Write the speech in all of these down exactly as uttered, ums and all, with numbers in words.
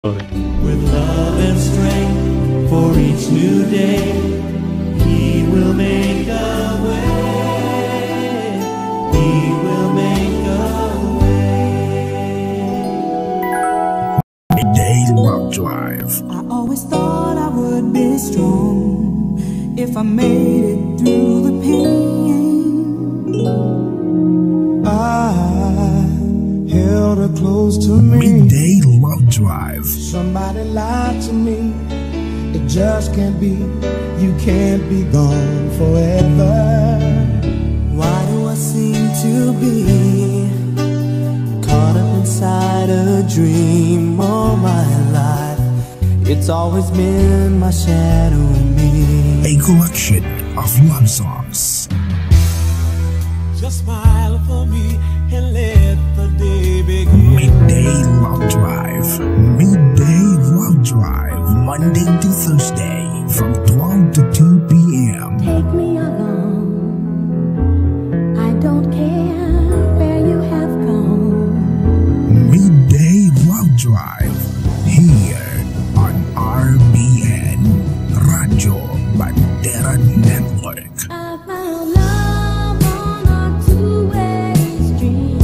With love and strength for each new day, He will make a way. He will make a way. Midday Love Drive. I always thought I would be strong if I made it through the pain. I held her close to me. Midday Love Drive. Somebody lied to me. It just can't be. You can't be gone forever. Why do I seem to be caught up inside a dream all my life? It's always been my shadow in me. A collection of love songs. Just smile for me and let the day begin. Midday Love Drive. Midday Love Drive. Monday to Thursday from twelve to two p m Take me along. I don't care where you have gone. Midday Love Drive. Here on R B N Radyo Bandera Network. I found love on a two-way street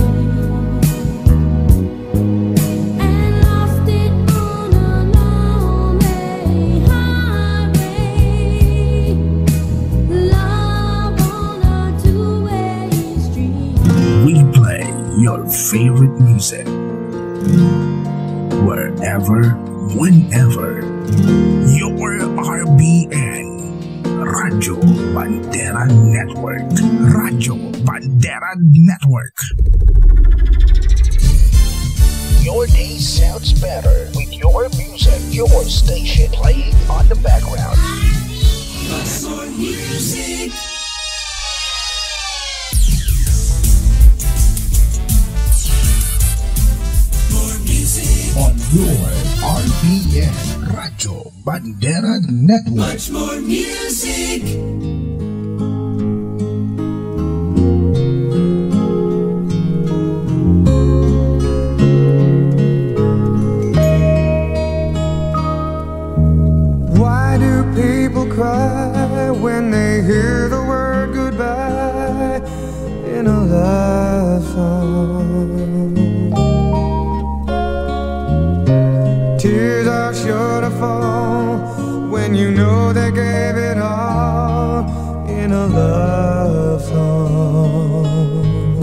and lost it on a lonely highway. Love on a two-way street. We play your favorite music wherever, whenever. Your R B N Radyo Bandera Network. Radyo Bandera Network. Your day sounds better with your music, your station playing on the background. More music. More music. On your R B N Radyo Bandera Network. Much more music. Why do people cry when they hear the word goodbye in a love song? Tears are sure to fall when you know they gave it all in a love song.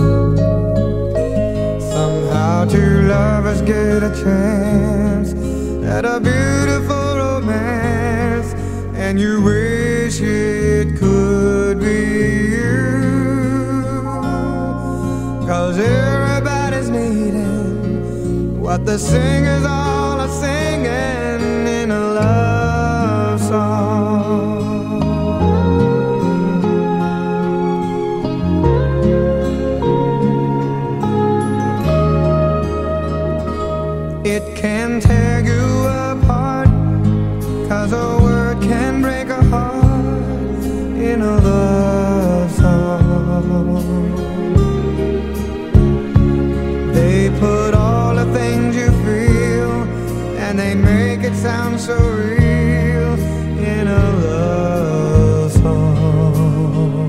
Somehow two lovers get a chance at a beautiful romance, and you wish it could be you, 'cause everybody's needing what the singers all are singing in a love song. It can tear you apart, 'cause a word can break a heart in a love song. They put all the things you feel and they make it sound so real in a love song.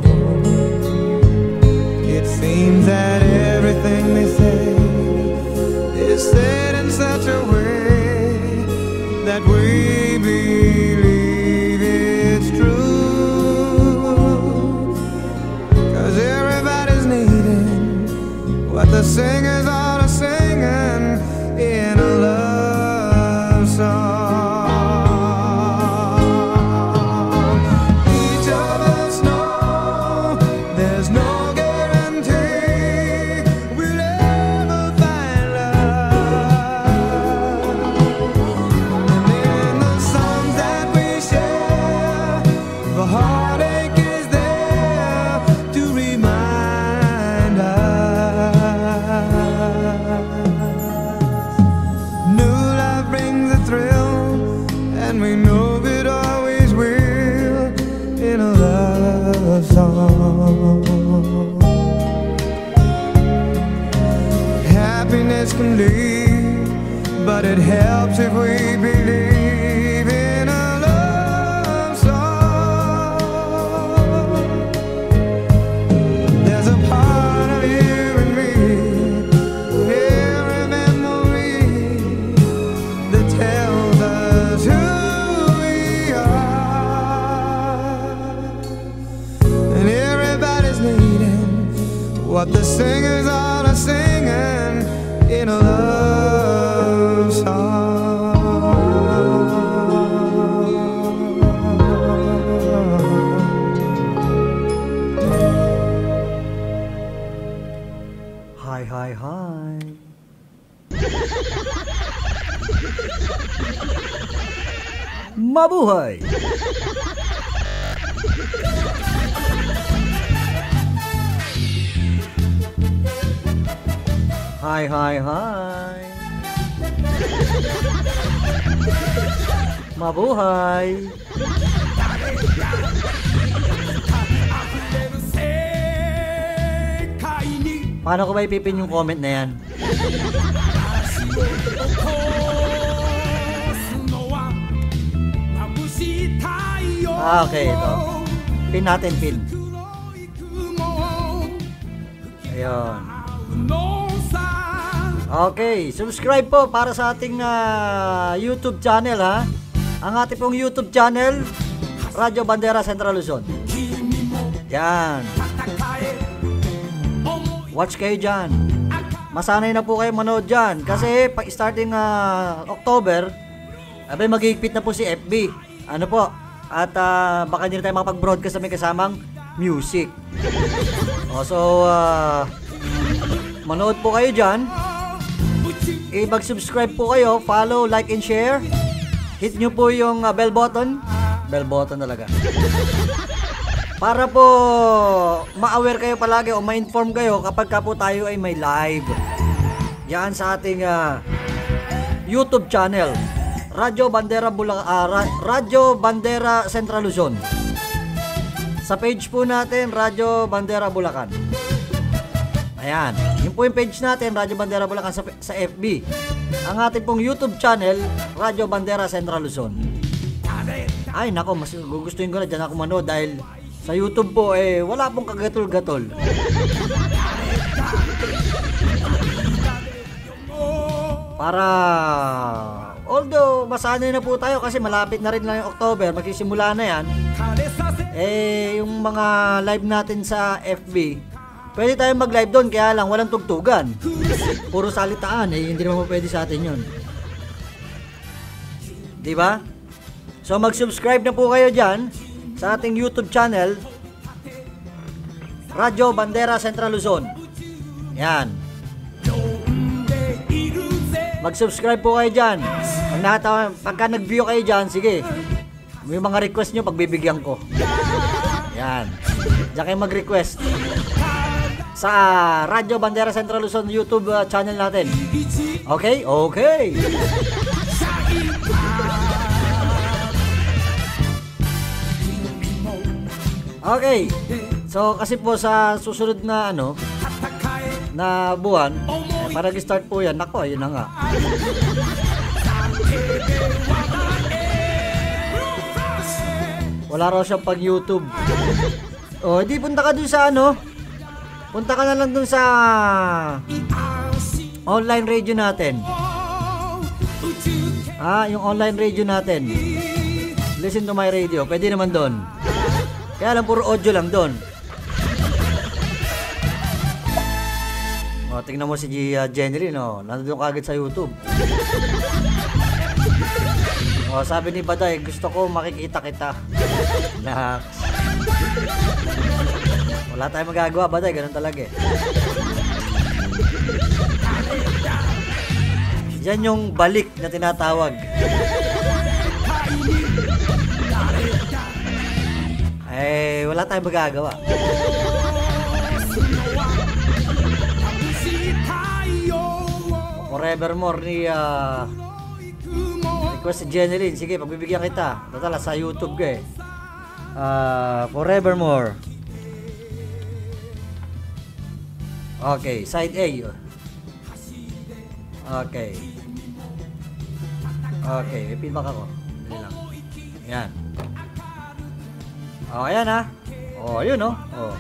It seems that everything they say is said in such a way that we believe it's true, 'cause everybody's needing what the singers all are singing in a love song. Each of us know there's no guarantee we'll ever find love. And in the songs that we share, the heartache is there to remind us. New love brings a thrill, and we know it always will in a love song. Happiness can leave, but it helps if we Mabuhay! Hi, hi, hi! Mabuhay! Paano ko ba ipipin yung comment na yan? Ah, okay, ito. Pin natin, pin. Ayun. Okay, subscribe po para sa ating uh, YouTube channel, ha. Ang ating pong YouTube channel, Radyo Bandera Central Luzon. Yan. Watch kayo dyan. Masanay na po kayo manood dyan. Kasi pag starting uh, October, abay magigpit na po si F B. Ano po? At uh, baka hindi na tayo makapag-broadcast na may kasamang music. O, so, uh, manood po kayo dyan. I-mag-subscribe po kayo. Follow, like, and share. Hit nyo po yung uh, bell button. Bell button talaga. Para po ma-aware kayo palagi o ma-inform kayo kapag ka po tayo ay may live. Yan sa ating uh, YouTube channel. Radyo Bandera Bulacan, uh, Ra- Radyo Bandera Central Luzon. Sa page po natin, Radyo Bandera Bulacan. Ayan. Yun po yung page natin, Radyo Bandera Bulacan sa, sa F B. Ang ating pong YouTube channel, Radyo Bandera Central Luzon. Ay, nako, mas gugustuhin ko na dyan ako manood dahil sa YouTube po, eh, wala pong kagatol-gatol. Para, although, masanay na po tayo kasi malapit na rin lang yung October, magsisimula na yan. Eh, yung mga live natin sa F B, pwede tayong mag-live doon, kaya lang walang tugtugan. Puro salitaan, eh, hindi naman po pwede sa atin yun. Diba? So, mag-subscribe na po kayo dyan sa ating YouTube channel, Radyo Bandera Central Luzon. Yan. Mag-subscribe po kayo dyan. Pag natawa, pagka nag-view kayo dyan, sige. May mga request nyo, pagbibigyan ko. Yan. Diyan kayo mag-request. Sa Radyo Bandera Central Luzon YouTube uh, channel natin. Okay? Okay. Okay. So kasi po sa susunod na ano na buwan, eh, para nag-start po yan. Nako, yun na nga. Wala raw siyang pag YouTube. Oh, hindi punta ka dun sa ano. Punta ka na lang dun sa online radio natin. Ah, yung online radio natin. Listen to my radio. Pwede naman doon. Kaya lang puro audio lang doon. O, tingnan mo si uh, Jenny, no? Nandun ka agad sa YouTube. O, sabi ni Baday, gusto ko makikita kita. Relax. Wala tayong magagawa, Baday. Ganun talaga eh. Yan yung balik na tinatawag. Eh, wala tayong magagawa. Forevermore ni uh, request si Jeneline. Sige, pagbibigyan kita. Total, sa YouTube ka eh. Uh, Forevermore. Okay, side A. Okay. Okay, may feedback ako. Dali lang. Ayan. Oh, ayan ha. Oh, yun oh. Oh.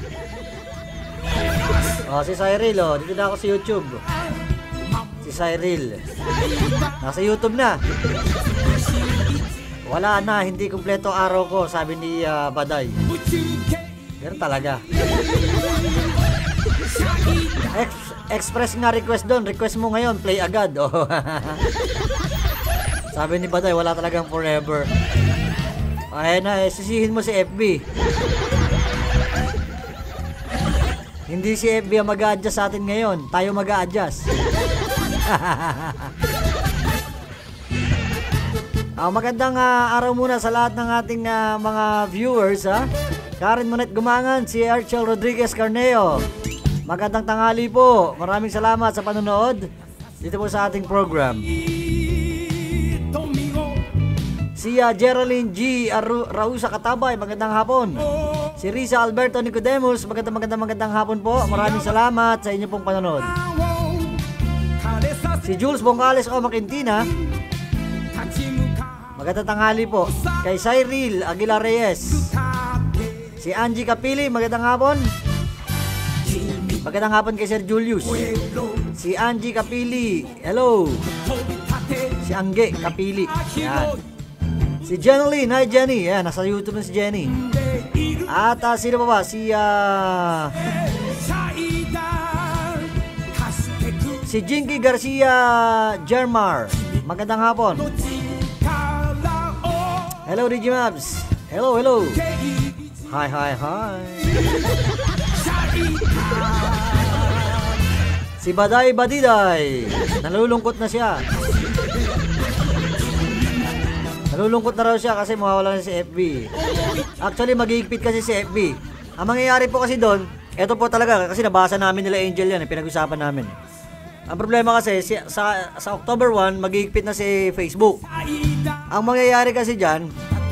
Oh, si Cyril oh. Dito na ako sa YouTube. Si Cyril. Nasa YouTube na. Wala na, hindi kumpleto araw ko, sabi ni uh, Baday. Pero talaga. Ex- express nga request doon. Request mo ngayon, play agad. Oh. Sabi ni Baday, wala talagang forever. Ayan na, eh, sisihin mo si F B. Hindi si F B ang mag-a-adjust sa atin ngayon. Tayo mag-a-adjust. Ah, magandang ah, araw muna sa lahat ng ating ah, mga viewers, ha. Karen Monet Gumangan, si Archel Rodriguez Carneo. Magandang tanghali po. Maraming salamat sa panonood dito po sa ating program. Si uh, Geraldine G. Aru- Rausa Katabay, magandang hapon. Si Risa Alberto Nicodemus, magandang magandang magandang hapon po. Maraming salamat sa inyo pong panonood. Si Jules Bongales o Maquintina, magandang tanghali po. Kay Cyril Aguilar Reyes. Si Angie Kapili, magandang hapon. Magandang hapon kay Sir Julius. Si Angie Kapili, hello. Si Angge Kapili, yan. Si Jeneline, hi Jenny, yan, nasa YouTube na si Jenny. At uh, sino pa ba? Si uh, si Jinky Garcia Germar, magandang hapon. Hello Digimabs, hello hello. Hi hi hi. Si Baday Badiday, nalulungkot na siya. Nalulungkot na raw siya kasi mawawala na si F B. Actually, mag-iigpit kasi si F B. Ang mangyayari po kasi doon, eto po talaga, kasi nabasa namin nila Angel yan, eh, pinag-usapan namin. Ang problema kasi, si, sa, sa October first, mag-iigpit na si Facebook. Ang mangyayari kasi dyan,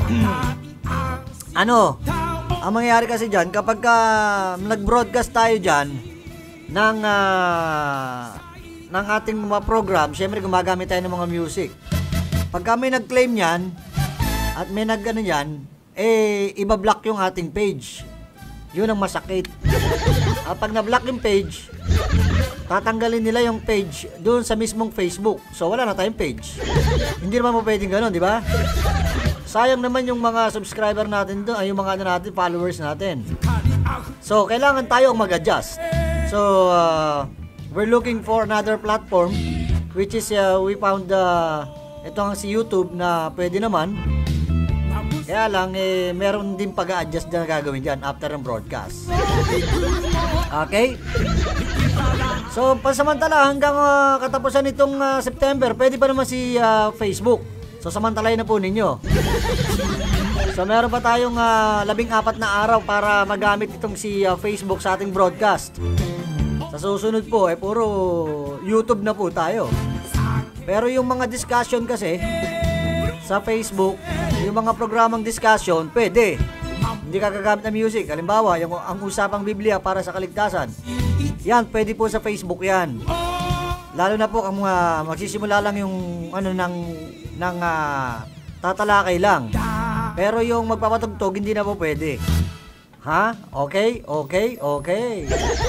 ano, ang mangyayari kasi dyan, kapag ka, nag-broadcast tayo dyan, ng, uh, ng ating mga program, syempre gumagamit tayo ng mga music. Pag kami nag-claim yan, at may nag-ano yan, eh, ibablock yung ating page. Yun ang masakit. At pag na-block yung page, tatanggalin nila yung page doon sa mismong Facebook. So, wala na tayong page. Hindi naman mo pwedeng gano'n, di ba? Sayang naman yung mga subscriber natin doon, ay yung mga ano natin, followers natin. So, kailangan tayo mag-adjust. So, uh, we're looking for another platform, which is, uh, we found the... Uh, ito ang si YouTube na pwede naman. Kaya lang, eh, meron din pag-a-adjust na gagawin dyan after ng broadcast. Okay? So, pasamantala, hanggang uh, katapusan nitong uh, September, pwede pa naman si uh, Facebook. So, samantalahin na po ninyo. So, meron pa tayong uh, labing apat na araw para magamit itong si uh, Facebook sa ating broadcast. Sa susunod po, eh, puro YouTube na po tayo. Pero yung mga discussion kasi sa Facebook, yung mga programang discussion, pwede. Hindi ka gagamit ng music. Halimbawa, yung ang usapang Biblia para sa kaligtasan. Yan, pwede po sa Facebook yan. Lalo na po kung uh, magsisimula lang yung ano ng ng uh, tatalakay lang. Pero yung magpapatugtog, hindi na po pwede. Ha? Okay? Okay? Okay.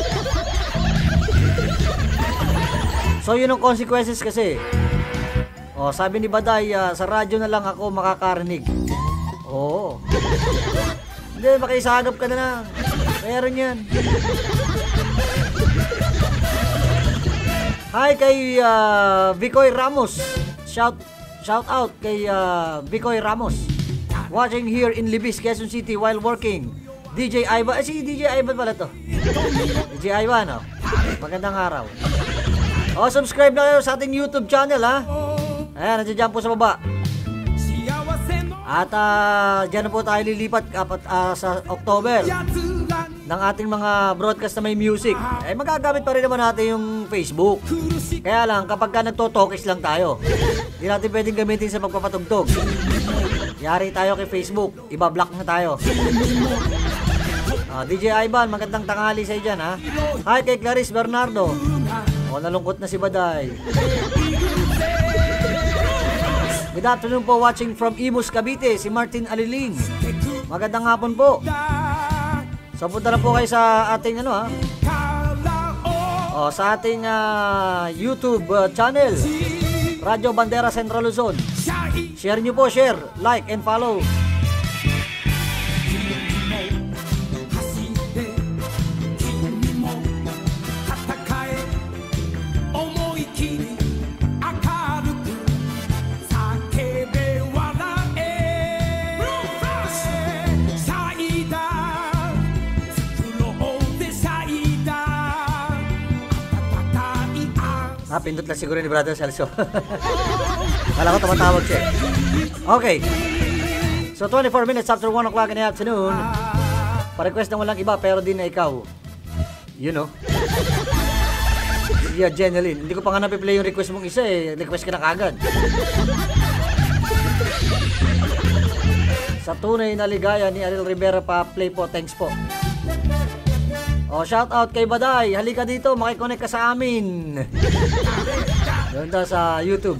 So, yun ang consequences kasi. Oh, sabi ni Baday, uh, sa radyo na lang ako makakarinig. Oo. Hindi, makisagap ka na lang. Meron yan. Hi kay uh, Vicoy Ramos. Shout shout out kay uh, Vicoy Ramos. Watching here in Libis, Quezon City while working. D J Ivan. Eh, si D J Ivan pala to. D J Ivan, oh. Magandang araw. Oh, subscribe na kayo sa ating YouTube channel, ha. Ayan, nandiyan po sa baba. At uh, dyan na po tayo lilipat kapat, uh, sa October ng ating mga broadcast na may music. Eh, magagamit pa rin naman natin yung Facebook. Kaya lang, kapag ka nagtotokis lang tayo, hindi natin pwedeng gamitin sa pagpapatugtog. Yari tayo kay Facebook, ibablock na tayo. uh, D J Ivan, magandang tanghali sa dyan, ha. Hi kay Clarice Bernardo. O, nalungkot na si Baday. Good afternoon po, watching from Imus, Cavite, si Martin Aliling. Magandang hapon po. So, punta na po kayo sa ating ano, ha? O, sa ating uh, YouTube uh, channel, Radyo Bandera Central Luzon. Share nyo po, share, like, and follow. Ah, pindot lang siguro ni Brother Celso. Kala ko tumatawag siya. Okay. So, twenty-four minutes after one o'clock in the afternoon. Pa-request na walang iba, pero di na ikaw. You know. Yeah, Jeneline. Hindi ko pa nga napiplay yung request mong isa eh. Request ka na kagad. Sa tunay na ligaya ni Ariel Rivera pa play po. Thanks po. O, shout out kay Baday. Halika dito, makikonnect ka sa amin. Doon daw sa YouTube.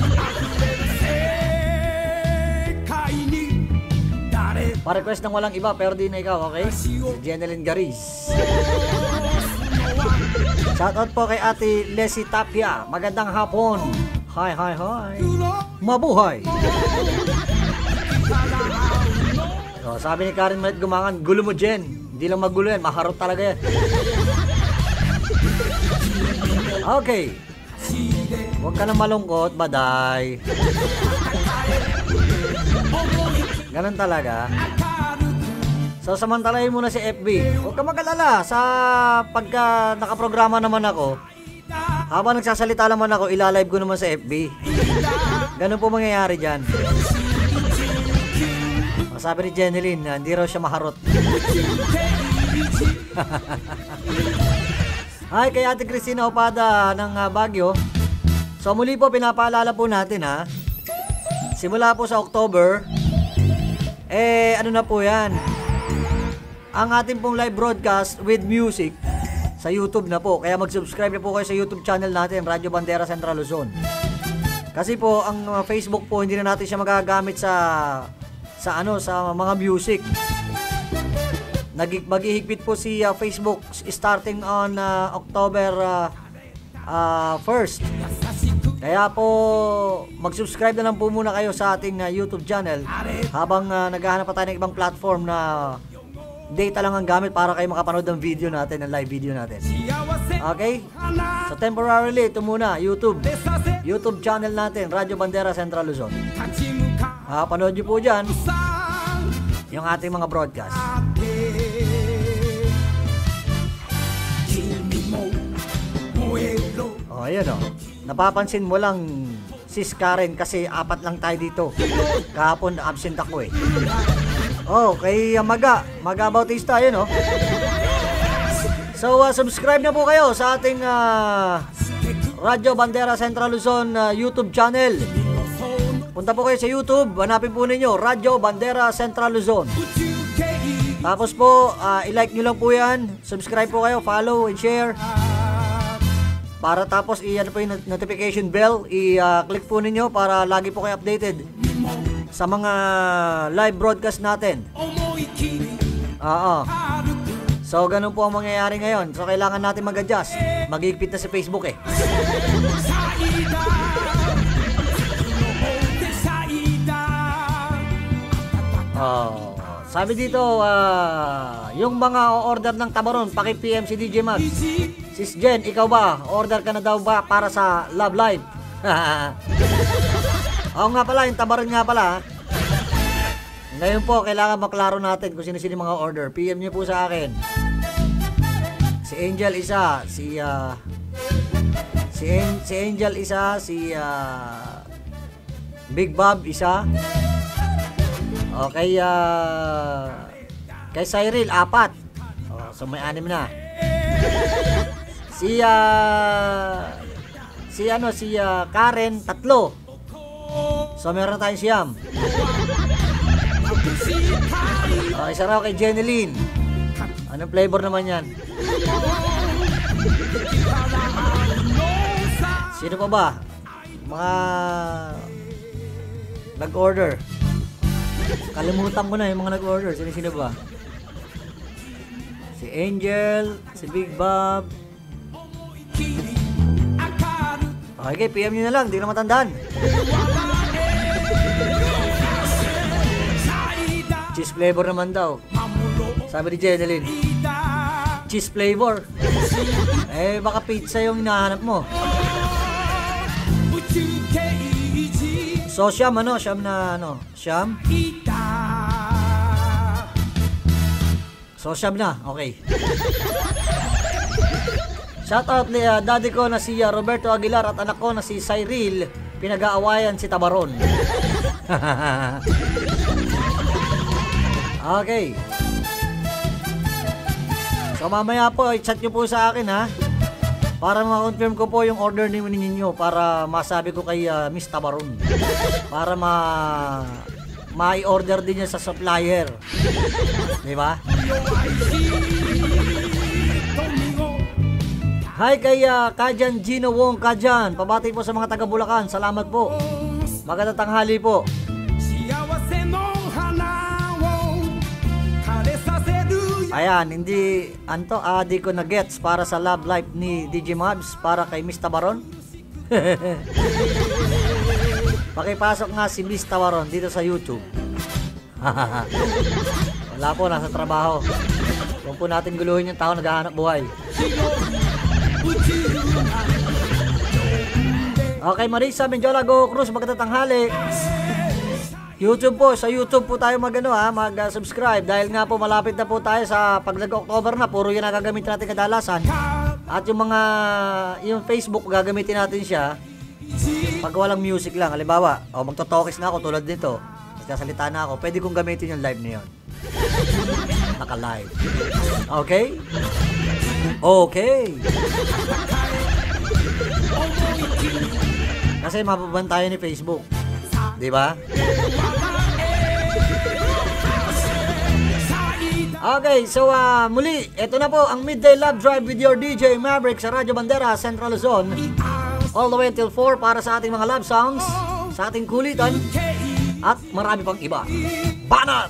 Pa-request ng walang iba, pero di na ikaw, okay? Si Jeneline Garis. Shoutout po kay Ate Leslie Tapia. Magandang hapon. Hi, hi, hi. Mabuhay. So, sabi ni Karen Malit Gumangan, gulo mo, Jen. Hindi lang magulo yan, maharot talaga yan. Okay. Huwag ka na malungkot, Baday. Ganun talaga. So, samantalahin muna si F B. Huwag ka mag-alala. Sa pagka nakaprograma naman ako, habang nagsasalita naman ako, ilalive ko naman sa F B. Ganun po mangyayari dyan. Sabi ni Jeneline, hindi raw siya maharot. Hi, kay Ate Cristina Opada ng uh, Baguio. So, muli po, pinapaalala po natin, ha. Simula po sa October, eh, ano na po yan, ang ating pong live broadcast with music sa YouTube na po. Kaya mag-subscribe na po kayo sa YouTube channel natin, Radyo Bandera Central Luzon. Kasi po, ang uh, Facebook po, hindi na natin siya magagamit sa sa ano, sa mga music. Nag maghihigpit po si uh, Facebook starting on uh, October uh, uh, first. Kaya po, mag-subscribe na lang po muna kayo sa ating uh, YouTube channel habang uh, naghahanap pa tayo ng ibang platform na data lang ang gamit para kayo makapanood ng video natin, ng live video natin. Okay? So temporarily, ito muna, YouTube. YouTube channel natin, Radyo Bandera Central Luzon. Ah, panood nyo po dyan yung ating mga broadcast. Oh, ayan o. Napapansin mo lang, sis Karen, kasi apat lang tayo dito. Kahapon, absent ako eh. Oh, kay uh, Maga. Maga Bautista, yun oh. So, uh, subscribe na po kayo sa ating uh, Radyo Bandera Central Luzon uh, YouTube channel. Punta po kayo sa YouTube, hanapin po ninyo Radyo Bandera Central Luzon. Tapos po, uh, i-like nyo lang po yan. Subscribe po kayo, follow and share. Para tapos i-ano po yung notification bell, i-click uh, po ninyo para lagi po kayo updated sa mga live broadcast natin. Oo. So, ganun po ang mangyayari ngayon. So, kailangan natin mag-adjust. Mag-iigpit na si Facebook eh. Oh, sabi dito, uh, yung mga order ng tabaron, paki-P M si D J Max. Sis Jen, ikaw ba? Order ka na daw ba para sa Love Live? Oo nga pala, yung tabaron nga pala. Ngayon po, kailangan maklaro natin kung sino-sino mga order. P M niyo po sa akin. Si Angel isa, si uh, si, An- si Angel isa, si uh, Big Bob isa. Okay, uh, kay Cyril apat. Oh, so may anim na. Si uh, si ano si uh, Karen tatlo. So meron tayong siyam. Oh, isa raw kay Jeneline. Anong flavor naman yan? Sino pa ba? Mga nag-order. Kalimutan ko na yung mga nag-order. Sino-sino ba? Si Angel, si Big Bob. Okay, P M nyo na lang. Hindi na matandaan. Cheese flavor naman daw. Sabi ni Jeneline. Cheese flavor. Eh, baka pizza yung hinahanap mo. So, siyam ano? Siyam na ano? Siyam? So, siyam na. Okay. Shout out uh, daddy ko na si uh, Roberto Aguilar at anak ko na si Cyril pinag-aawayan si Tabaron. Okay. So mamaya po, i-chat nyo po sa akin ha. Para ma-confirm ko po yung order ni ninyo para masabi ko kay uh, Miss Tabaron. Para ma ma-order din niya sa supplier. Di ba? Hi kay uh, Kajan Gino Wong Kajan. Pabati po sa mga taga Bulacan. Salamat po. Magandang tanghali po. Ayan, hindi anto, ah, di ko na gets para sa love life ni D J Mabs para kay Miss Tabaron. Pakipasok nga si Miss Tabaron dito sa YouTube. Wala po, nasa trabaho. Huwag po natin guluhin yung tao naghahanap buhay. Okay, Marisa Menjola Go Cruz, magandang tanghali. YouTube po, sa YouTube po tayo magano ha, mag-subscribe dahil nga po malapit na po tayo sa pag nag-October na, puro yan ang gagamitin natin kadalasan. At yung mga, yung Facebook gagamitin natin siya pag walang music lang. Halimbawa, o oh, magtotokis na ako tulad nito, magsasalita na ako, pwede kong gamitin yung live na yun. Naka-live. Okay? Okay. Kasi mapabantayan ni Facebook. Di ba? Okay, so uh, muli, ito na po ang Midday Love Drive with your D J Maverick sa Radyo Bandera, Central Luzon. All the way until four para sa ating mga love songs, sa ating kulitan, at marami pang iba. Banat!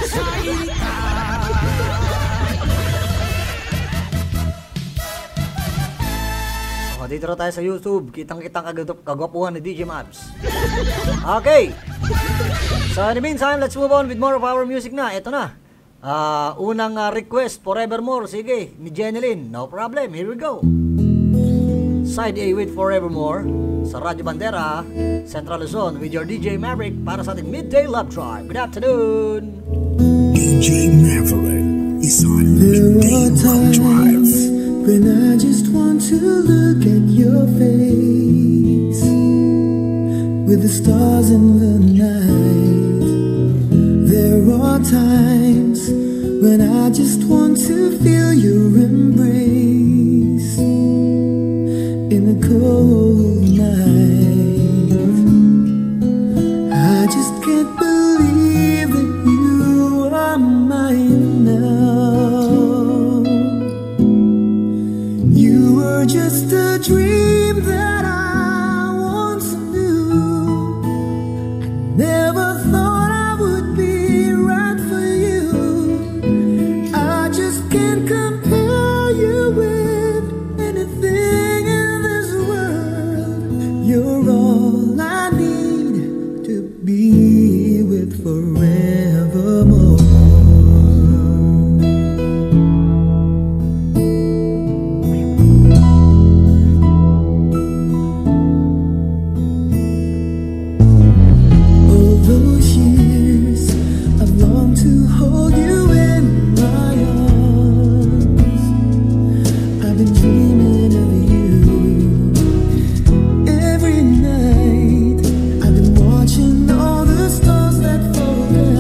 O, dito na tayo sa YouTube. Kitang-kitang kagwapuhan ni D J Mavs. Okay. So in the meantime, let's move on with more of our music na. Ito na. Uh, unang uh, request, Forevermore. Sige, ni Jeneline. No problem. Here we go. Side A with Forevermore sa Radyo Bandera, Central Luzon with your D J Maverick para sa ating Midday Love Drive. Good afternoon. D J Maverick is on Midday Love Drive. When I just want to look at your face with the stars in the night. There are times when I just want to feel your embrace in the cold night. I just can't believe that you are mine now. You were just a dream that I once knew. I never thought I would be right for you. I just can't compare you with anything in this world. You're all I need to be with forevermore. Watching all the stars that fall down.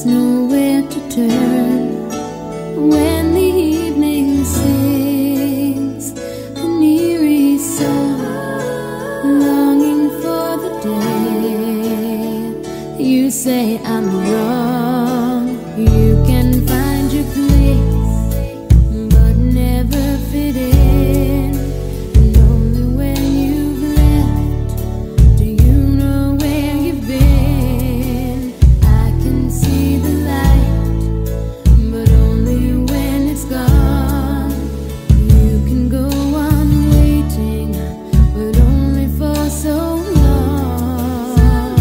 there's nowhere to turn. When the evening sings an eerie song, longing for the day, you say I'm wrong. You can find your place, but never fit in. And only when you've left do you know where you've been. I can see the light, but only when it's gone. You can go on waiting, but only for so long.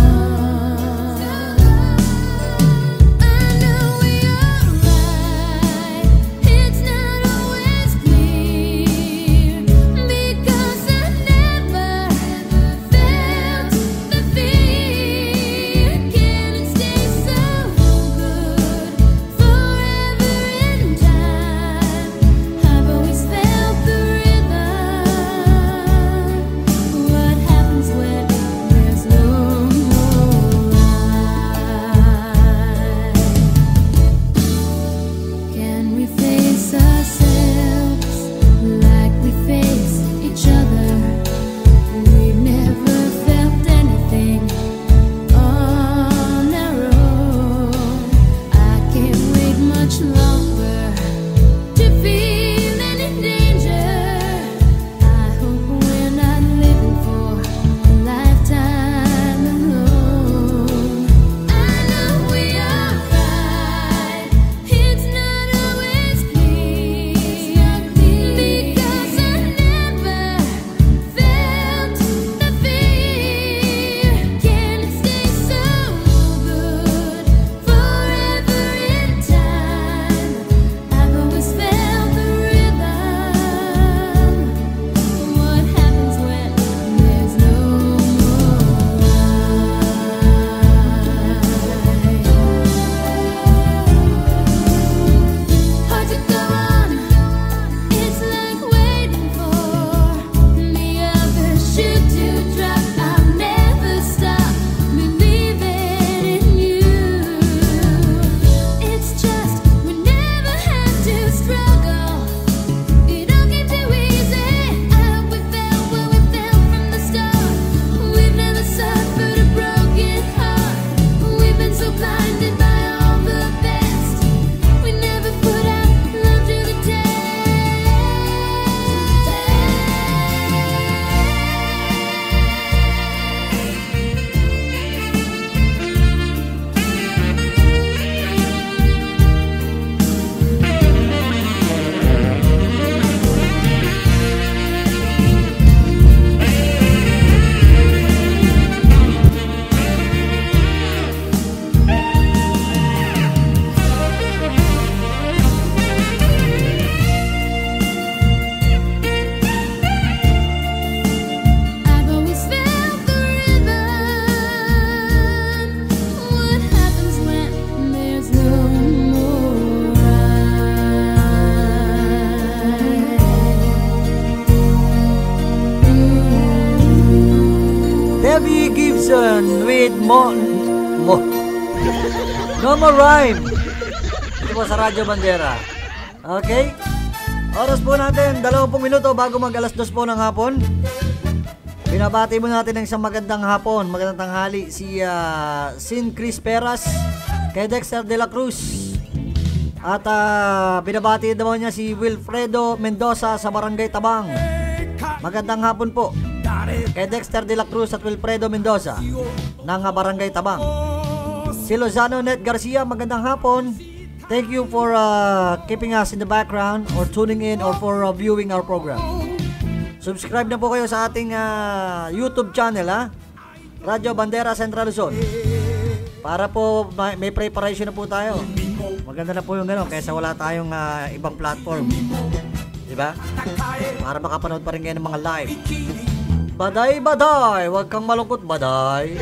I know we are right. It's not always clear, because I never felt the fear. Can it stay so good forever in time? I've always felt the rhythm. What happens when there's no more right? Can we face ourselves like we face each other? We've never felt anything on our own. I can't wait much longer to feel any danger. I hope we're not living for a lifetime alone. I know we are right. It's not always clear, because I never felt the fear. Can it stay so good forever in time? I've always felt the rhythm. What happens when there's no more right? Hard to go on. It's like waiting for the other shoe to drop. I'll never stop believing in you. It's just we never had to struggle. It all came too easy. How we felt when we fell from the start. We've never suffered a broken heart. We've been so blinded by all the best. We never put our love to the test. I've always felt the rhythm. What happens when there's no more right? Debbie Gibson with Mo... Mo... No More Rhyme. Ito po sa Radyo Bandera. Okay? Oras po natin, dalawampung minuto bago mag alas dos po ng hapon. Binabati mo natin ng isang magandang hapon, magandang tanghali si ah, Sin Chris Peras, kay Dexter De La Cruz. At ah, binabati naman niya si Wilfredo Mendoza sa Barangay Tabang. Magandang hapon po kay Dexter De La Cruz at Wilfredo Mendoza ng ah, Barangay Tabang. Si Lozano Net Garcia, magandang hapon. Thank you for uh, keeping us in the background or tuning in or for uh, viewing our program. Subscribe na po kayo sa ating uh, YouTube channel, ha? Radyo Bandera Central Luzon. Para po may, may preparation na po tayo. Maganda na po yung gano'n kaysa wala tayong uh, ibang platform. Diba? Para makapanood pa rin kayo ng mga live. Baday, baday! Huwag kang malungkot, baday!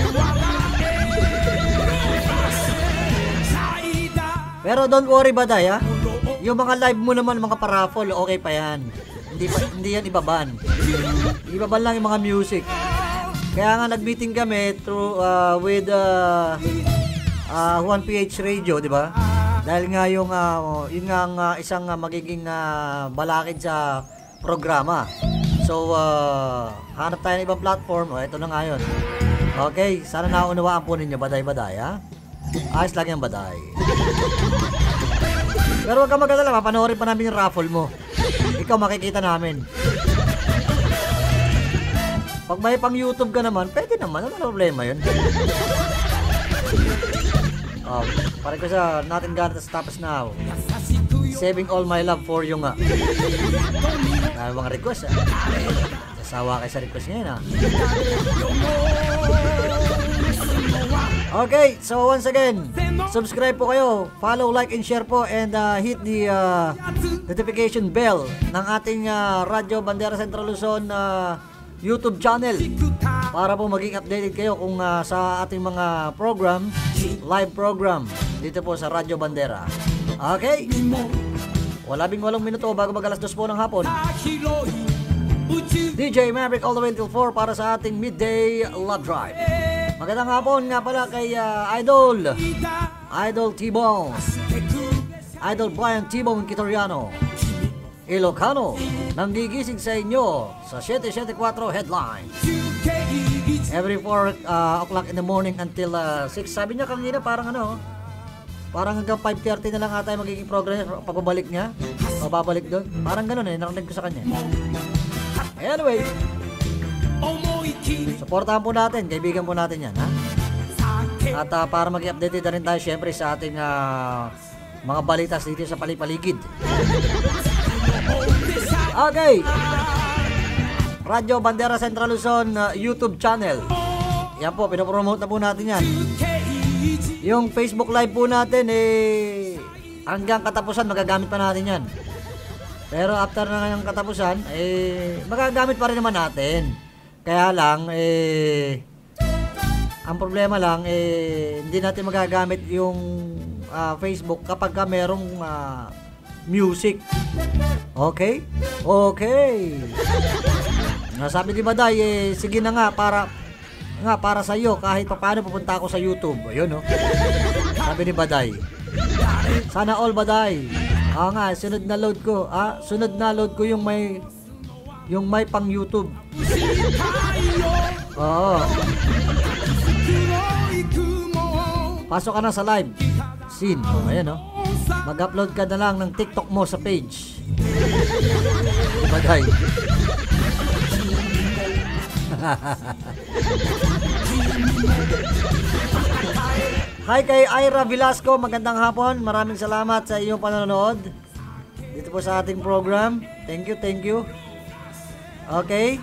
Pero don't worry, baday, ha? Yung mga live mo naman, mga paraffle, okay pa yan. Hindi, pa, hindi yan ibaban. Ibaban lang yung mga music. Kaya nga nag-meeting kami through, uh, with uh, uh, one P H Radio, di ba? Dahil nga yung, uh, yung nga uh, isang uh, magiging uh, balakid sa programa. So, uh, hanap tayo ng ibang platform. O, ito na nga yun. Okay, sana naunawaan po ninyo, baday-baday, ha? Ayos lang yung baday. Pero huwag ka mag-alala, papanoorin pa namin yung raffle mo. Ikaw makikita namin. Pag may pang YouTube ka naman, pwede naman. Ano problema yun? Oh, pare ko sa Nothing Got to Stop Us Now. Saving All My Love For You nga. Dahil mga request, ha? Sasawa kayo sa request ngayon, ha? Okay, so once again, subscribe po kayo, follow, like, and share po, and uh, hit the uh, notification bell ng ating uh, Radyo Bandera Central Luzon uh, YouTube channel para po maging updated kayo kung uh, sa ating mga program, live program dito po sa Radyo Bandera. Okay, walabing walong minuto bago mag alas dos po ng hapon. D J Maverick all the way until four para sa ating midday love drive. Magandang hapon nga pala kay uh, Idol Idol T-Bone, Idol Brian T-Bone Kitoriano Ilocano, nanggigising sa inyo sa seven seventy-four headline every four uh, o'clock in the morning until uh, six. Sabi niya kanina parang ano, parang hanggang five thirty na lang ata yung magiging program niya, pababalik niya, mababalik doon, parang gano'n eh, narinig ko sa kanya. Anyway, supportahan po natin, kaibigan po natin yan, ha? At uh, para mag-update na rin tayo syempre sa ating uh, mga balitas dito sa palipaligid. Okay, Radyo Bandera Central Luzon uh, YouTube channel. Yan po, pinopromote na po natin yan. Yung Facebook live po natin eh, hanggang katapusan magagamit pa natin yan. Pero after na ng katapusan eh, magagamit pa rin naman natin. Kaya lang eh, ang problema lang eh, hindi natin magagamit yung uh, Facebook kapag ka merong uh, music. Okay? Okay. Nasabi di ba day, eh, sige na nga para nga para sa iyo kahit paano pupunta ako sa YouTube. Ayun no. Sabi ni Baday. Sana all Baday. Ah nga, sunod na load ko. Ah, sunod na load ko yung may yung may pang YouTube. Oo. Pasok ka na sa live scene. Oh, ayan no. Mag-upload ka na lang ng TikTok mo sa page. Baday. Hi kay Ira Velasco, magandang hapon. Maraming salamat sa iyong panonood dito po sa ating program. Thank you, thank you. Okay.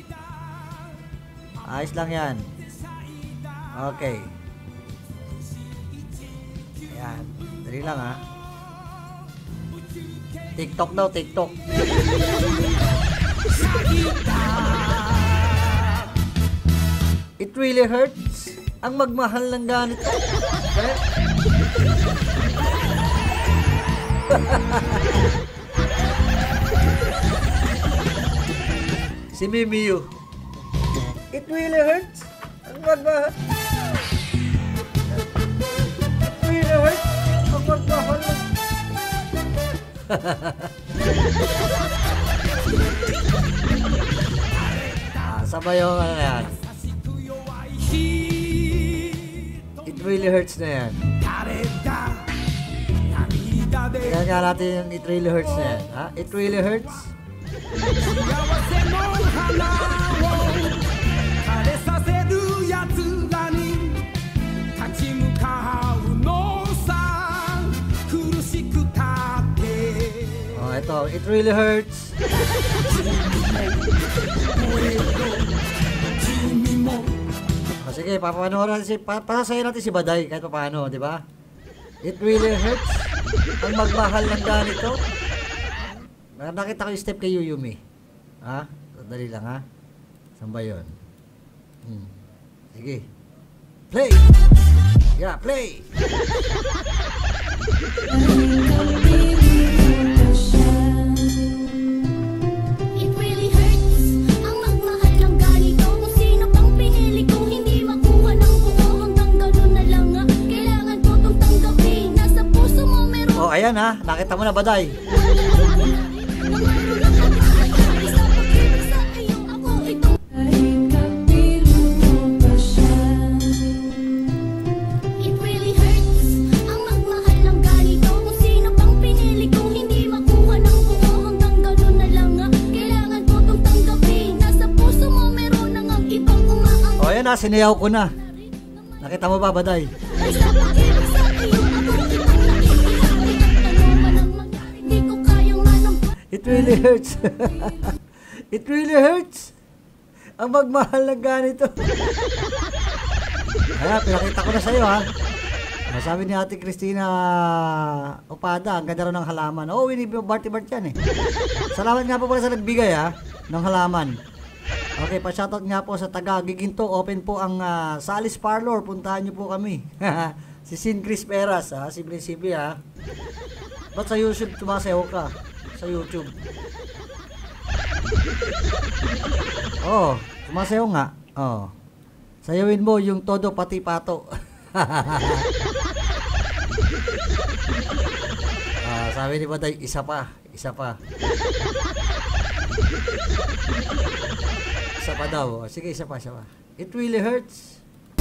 Ayos lang yan. Okay. Ayan. Dali lang ha. TikTok daw, TikTok. It really hurts ang magmahal ng ganito. Okay? Si Mimiyu. It really hurts ang magmahal. It really hurts ang magmahal. Ah, sabay yung ano yan. It really hurts na yan. Kaya nga natin yung it really hurts na yan. Ha? It really hurts. Oh, ito. It really hurts. Oh, sige, papanoorin natin si, pasasayin natin si Baday kahit paano, di ba? It really hurts ang magmahal ng ganito. Nakita ko yung step kay Yuyumi. Ha? Dali lang ha. Saan ba yun? Hmm. Sige. Play! Yeah, play! It really hurts ang magmahal ng ganito. Kung sino pang pinili ko, hindi makuha ng buo. Hanggang gano'n na lang nga. Kailangan ayan ha, nakita mo na Baday. It really hurts ang magmahal ng ganito. Kung sino pang pinili kong hindi makuha ng buo. Hanggang gano'n na lang nga, kailangan ko itong tanggapin. Nasa puso mo meron nang ang ibang umaang. O ayan ha, sinayaw ko na. Nakita mo ba Baday? Ay sa pag-ibig sa iyo ako itong nakikihati. Ano man ang mangyari, di ko kayang manong. It really hurts. It really hurts. Ang magmahal ng ganito. Ayan, pinakita ko na sa'yo ha. Ah, sabi ni Ate Christina Opada, ang ganda raw ng halaman. Oo, oh, Winnie Barty Bart yan eh. Salamat nga po pala sa nagbigay ha, ng halaman. Okay, pa-shoutout nga po sa taga Giginto. Open po ang uh, Salis Parlor. Puntahan nyo po kami. Si Sin Chris Peras ha, simple-simple ha. Ba't sa YouTube tumasayaw ka? Sa YouTube. Oh, sumasayaw nga. Oh. Sayawin mo yung todo pati pato. Ah, sabi ni Baday, isa pa, isa pa. Isa pa daw. Sige, isa pa, isa pa. It really hurts.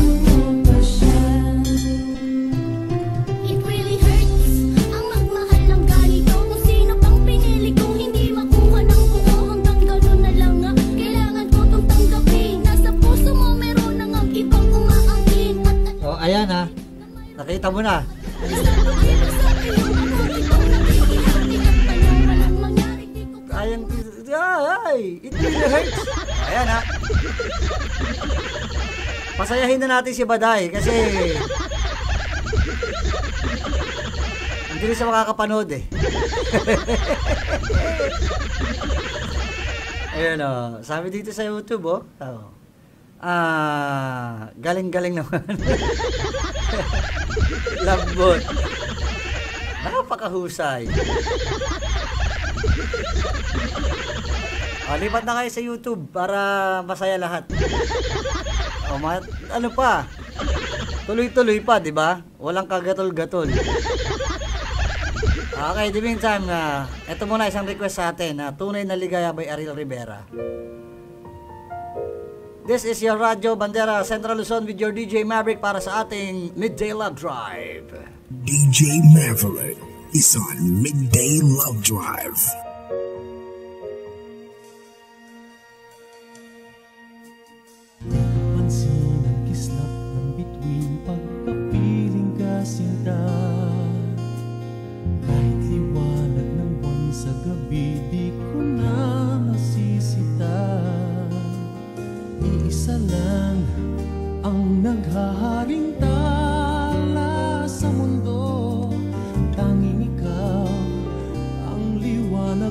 It really hurts ang magmahal ng ganito. Kung sino pang pinili kong hindi makuha ng buo. Hanggang gano'n na lang nga, kailangan ko itong tanggapin. Nasa puso mo meron nang ang ibang umaangkin. At Oh, ayan ha. Nakita mo na. ay sa pag-ibig sa iyo ako itong nakikihati. At ano man ang mangyari, di ko Kayang, ay, it really hurts. Ayan ha. Pasayahin na natin si Baday kasi hindi rin siya makakapanood eh. Ayan o. Sabi dito sa YouTube oh. Oh. Ah, galing-galing naman. Lambot. Napakahusay. O, lipat na kayo sa YouTube para masaya lahat. O, ma- ano pa? Tuloy-tuloy pa, di ba? Walang kagatol-gatol. Okay, the meantime, uh, ito muna isang request sa atin. Uh, Tunay na Ligaya by Ariel Rivera. This is your Radyo Bandera Central Luzon with your D J Maverick para sa ating Midday Love Drive. D J Maverick is on Midday Love Drive. Pansin ang kislap ng bituin pagkapiling ka sinta. Kahit liwanag ng buwan sa gabi, di ko na masisita. Iisa lang ang naghaharing tala sa mundo. Tanging ikaw ang liwanag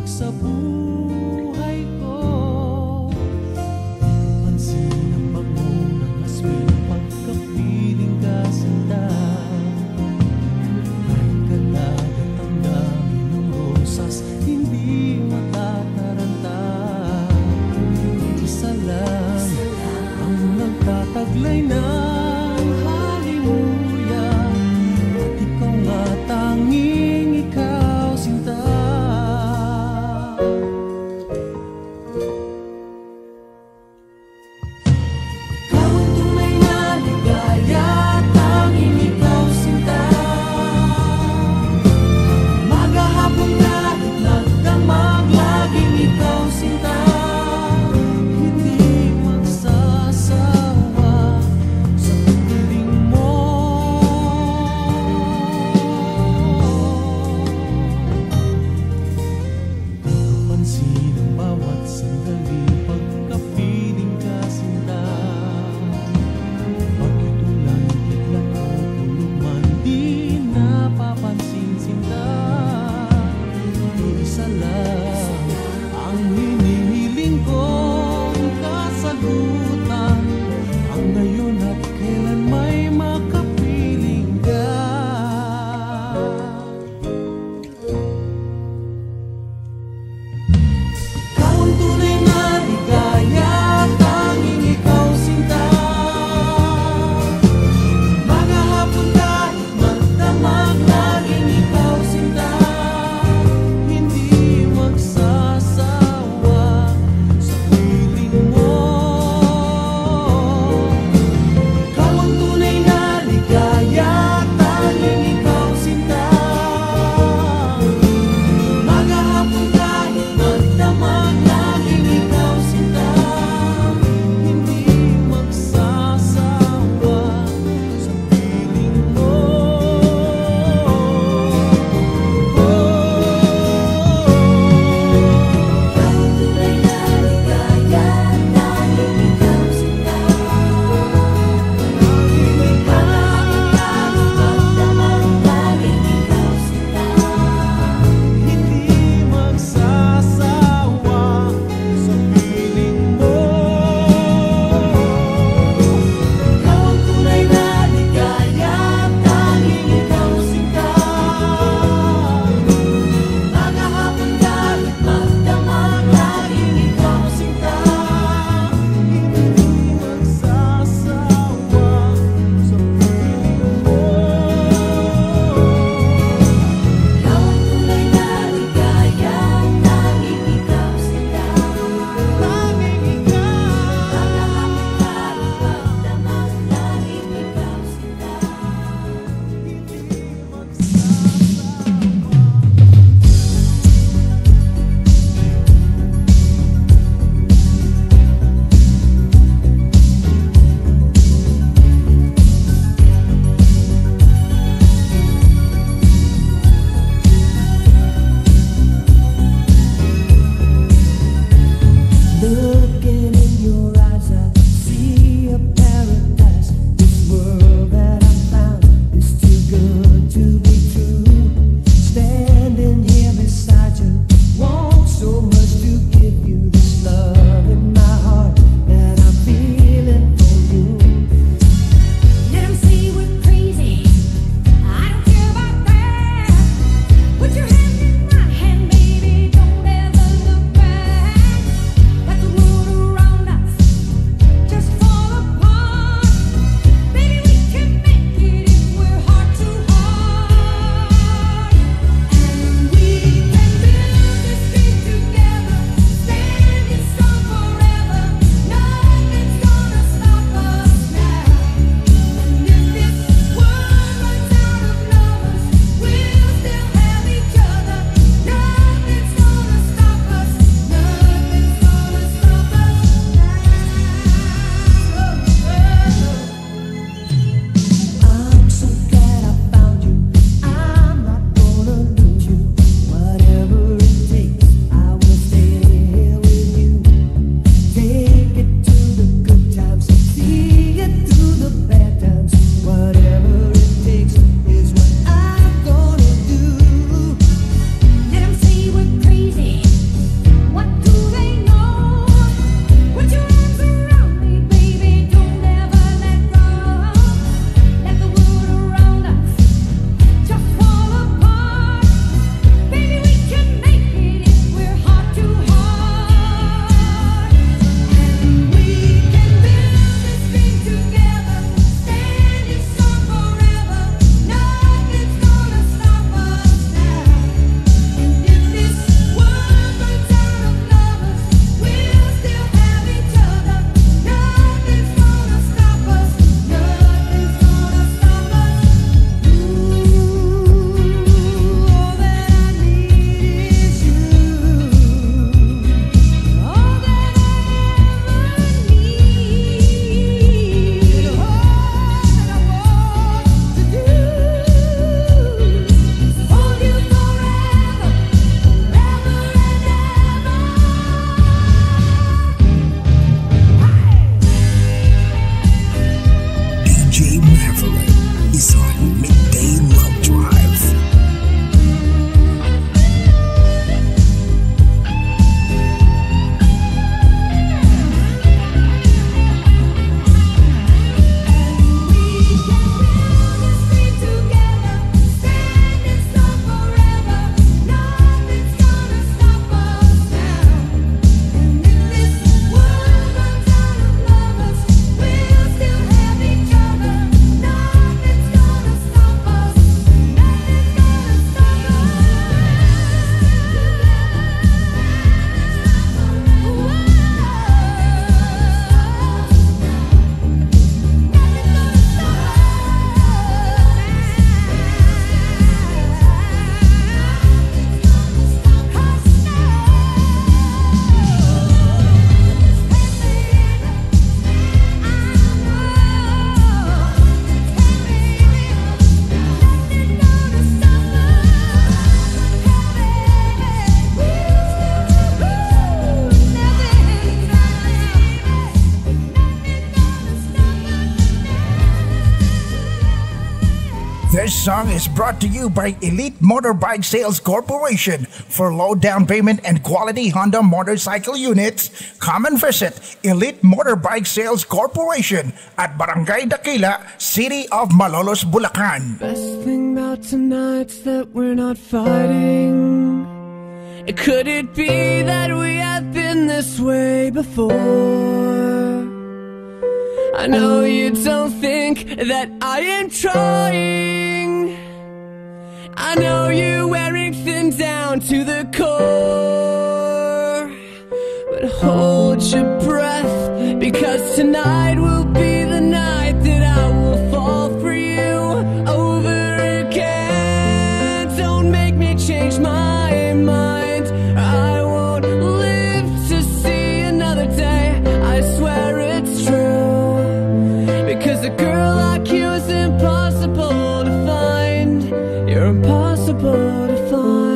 This song is brought to you by Elite Motorbike Sales Corporation. For low down payment and quality Honda motorcycle units, come and visit Elite Motorbike Sales Corporation at Barangay Daquila, City of Malolos, Bulacan. Best thing about tonight's that we're not fighting. Could it be that we have been this way before? I know you don't think that I am trying. I know you're wearing thin down to the core. But hold your breath, because tonight will be the night that I will fall for you over again. Don't make me change my mind. I won't live to see another day. I swear it's true, because a girl like you is impossible to find. You're impossible to find.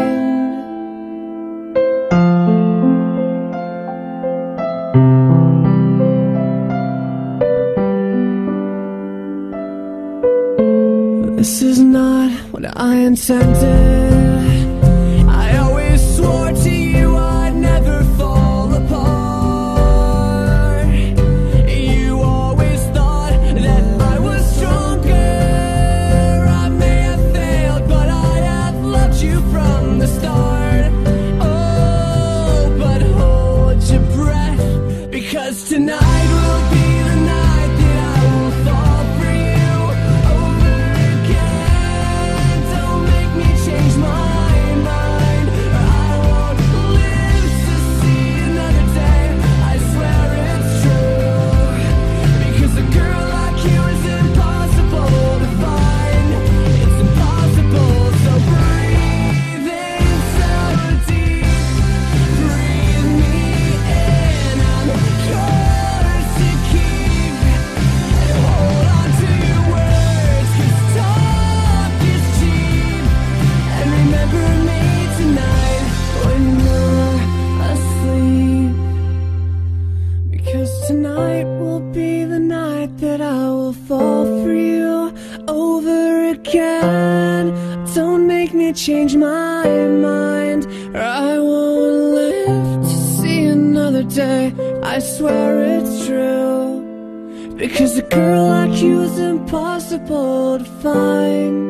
This is not what I intended. I always swore to you I'd never fall apart. You always thought that I was stronger. I may have failed, but I have loved you from the start. Oh, but hold your breath, because tonight will be the night that I will fall for you over again. Don't make me change my mind. I won't live to see another day. I swear it's true, because a girl like you is impossible to find. It's impossible, so breathe in so deep. Breathe me in, I'm yours to keep. And hold on to your words, 'cause talk is cheap. And remember me tonight when you're asleep, because tonight will be the night that I will fall for you over again. Don't make me change my mind, or I won't live to see another day. I swear it's true, because a girl like you is impossible to find.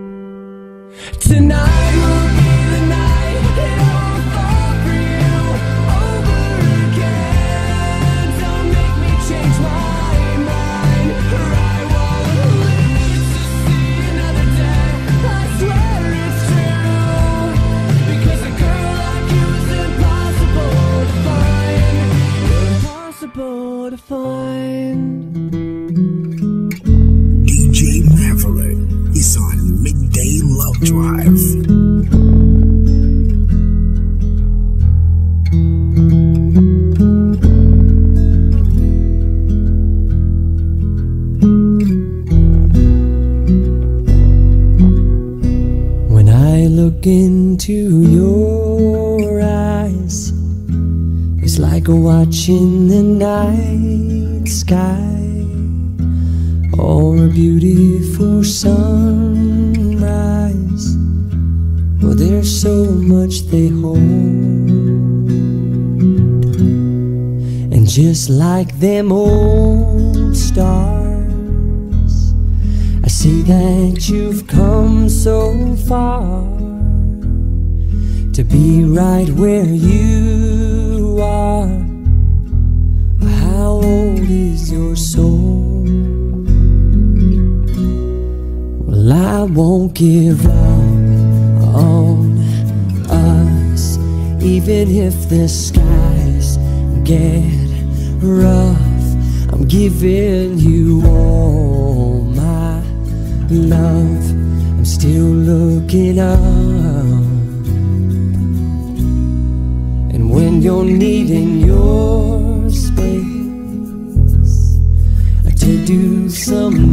Tonight will be the night that I will fall for you over again. Don't make me change my mind, or I won't live to see another day. I swear it's true, because a girl like you is impossible to find. Impossible to find. D J Maverick is on Midday Love Drive. When I look into your eyes, it's like watching the night sky, or a beautiful sunrise. Well, there's so much they hold, and just like them old stars, I see that you've come so far to be right where you are. How old is your soul? Well, I won't give up on us, even if the skies get rough. I'm giving you all my love. I'm still looking up, and when you're needing your space to do some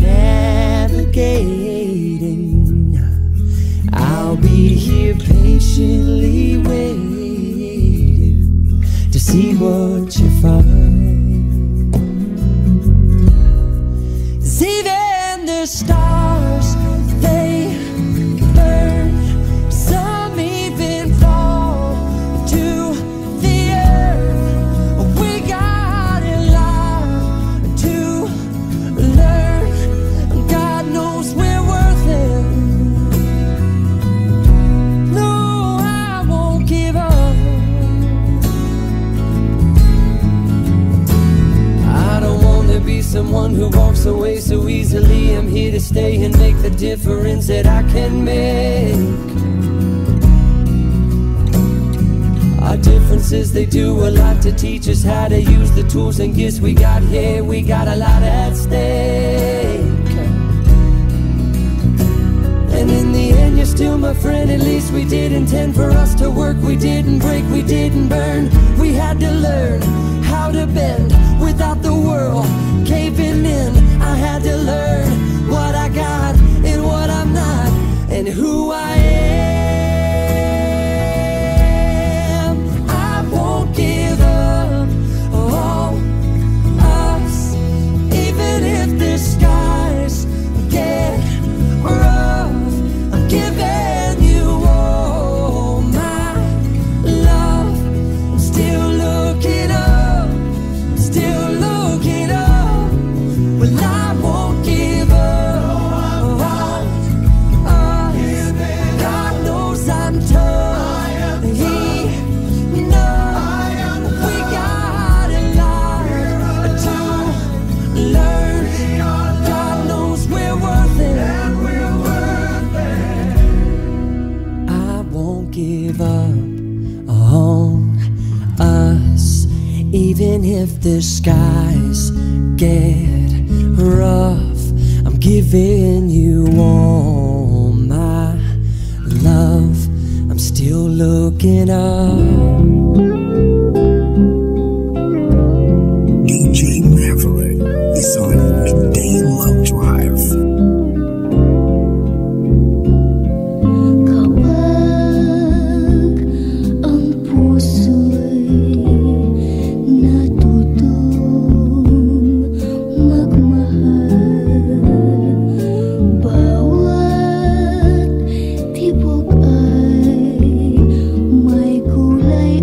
navigating, I'll be here patiently waiting to see what you find. 'Cause even the stars, they difference that I can make. Our differences, they do a lot to teach us how to use the tools and gifts we got here. We got a lot at stake. And in the end, you're still my friend. At least we did intend for us to work. We didn't break, we didn't burn. We had to learn how to bend without the world caving in. I had to learn what I got and what I'm not, and who I am. I won't give up on us, even if the skies get rough. I'm giving you all my love. I'm still looking up, still looking up. Well, I won't give up on us. God knows I'm tough. He knows we got a lot to learn. God knows we're worth it. I won't give up on us, even if the skies get rough. I'm giving you all my love. I'm still looking up. D J Maverick is on Midday Love Drive. Kapag ang puso'y natutong magmahal, bawat tibok ay may kulay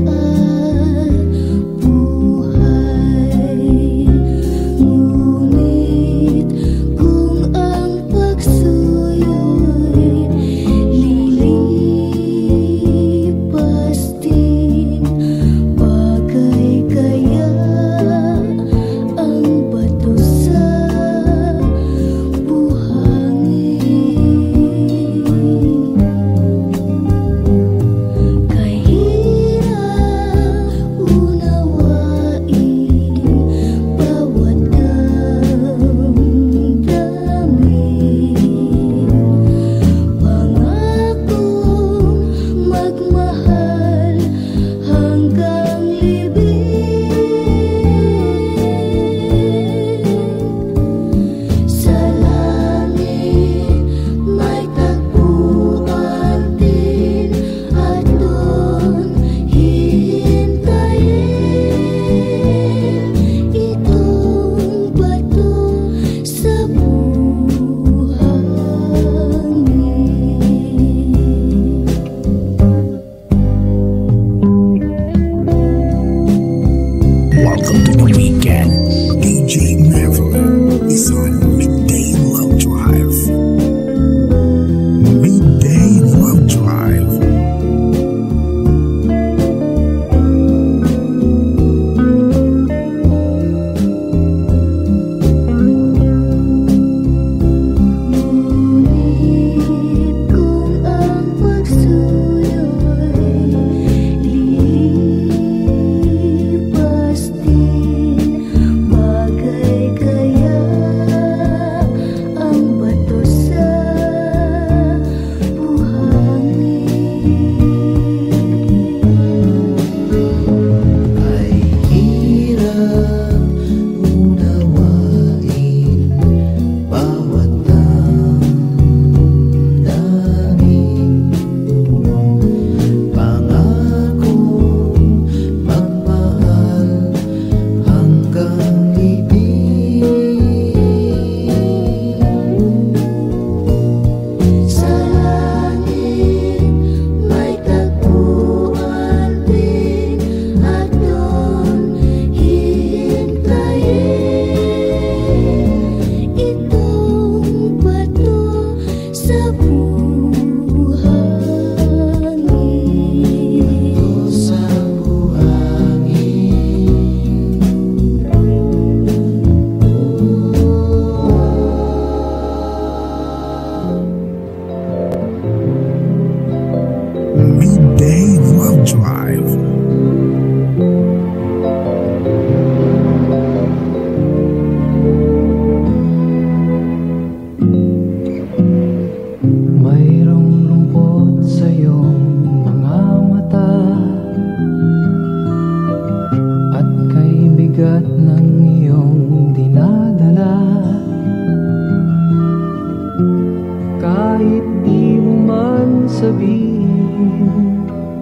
kahit di mo man sabihin.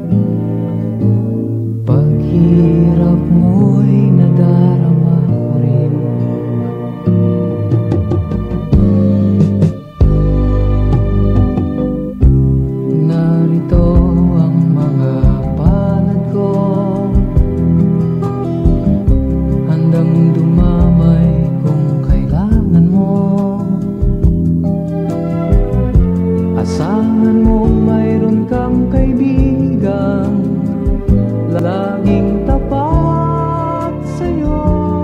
Paghirap mo'y nadarama ko rin. Narito ang mga palad ko, handang dumamay kung kailangan mo. Asahan mo mayroon kang kaibigang laging tapat sa'yo.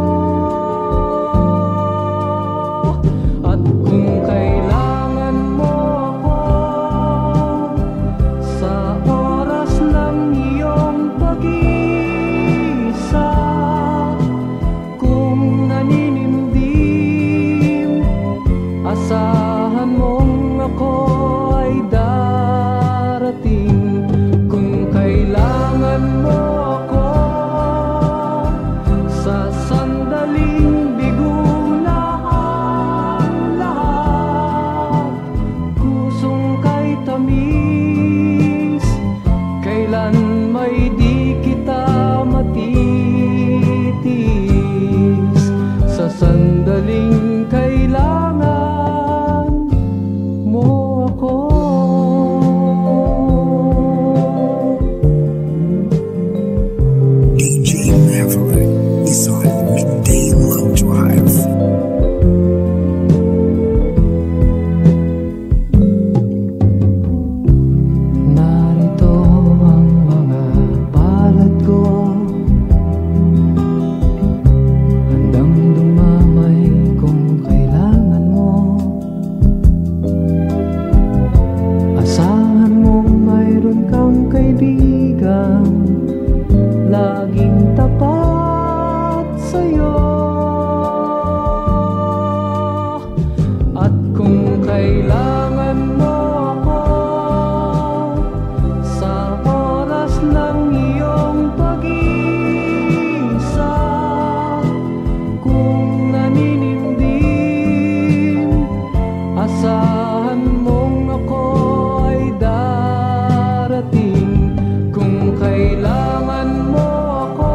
At kung kailangan mo ako sa oras ng iyong pag-iisa, kung naninindim, asahan mong ako ay darating. Kung kailangan mo ako sa sandaling bigo na ang lahat, pusong kay tamis, kailan may di kita matitis. Sa sandaling kailangan mo ako. D J Maverick is on Midday Love Drive. Narito ang mga palad ko, handang dumamay kung kailangan mo. Asahan mo mayroon kang kaibigang laging tapat sa'yo. At kung kailangan mo ako sa oras ng iyong pag-iisa, kung naninindim, asahan mong ako ay darating. Kung kailangan mo ako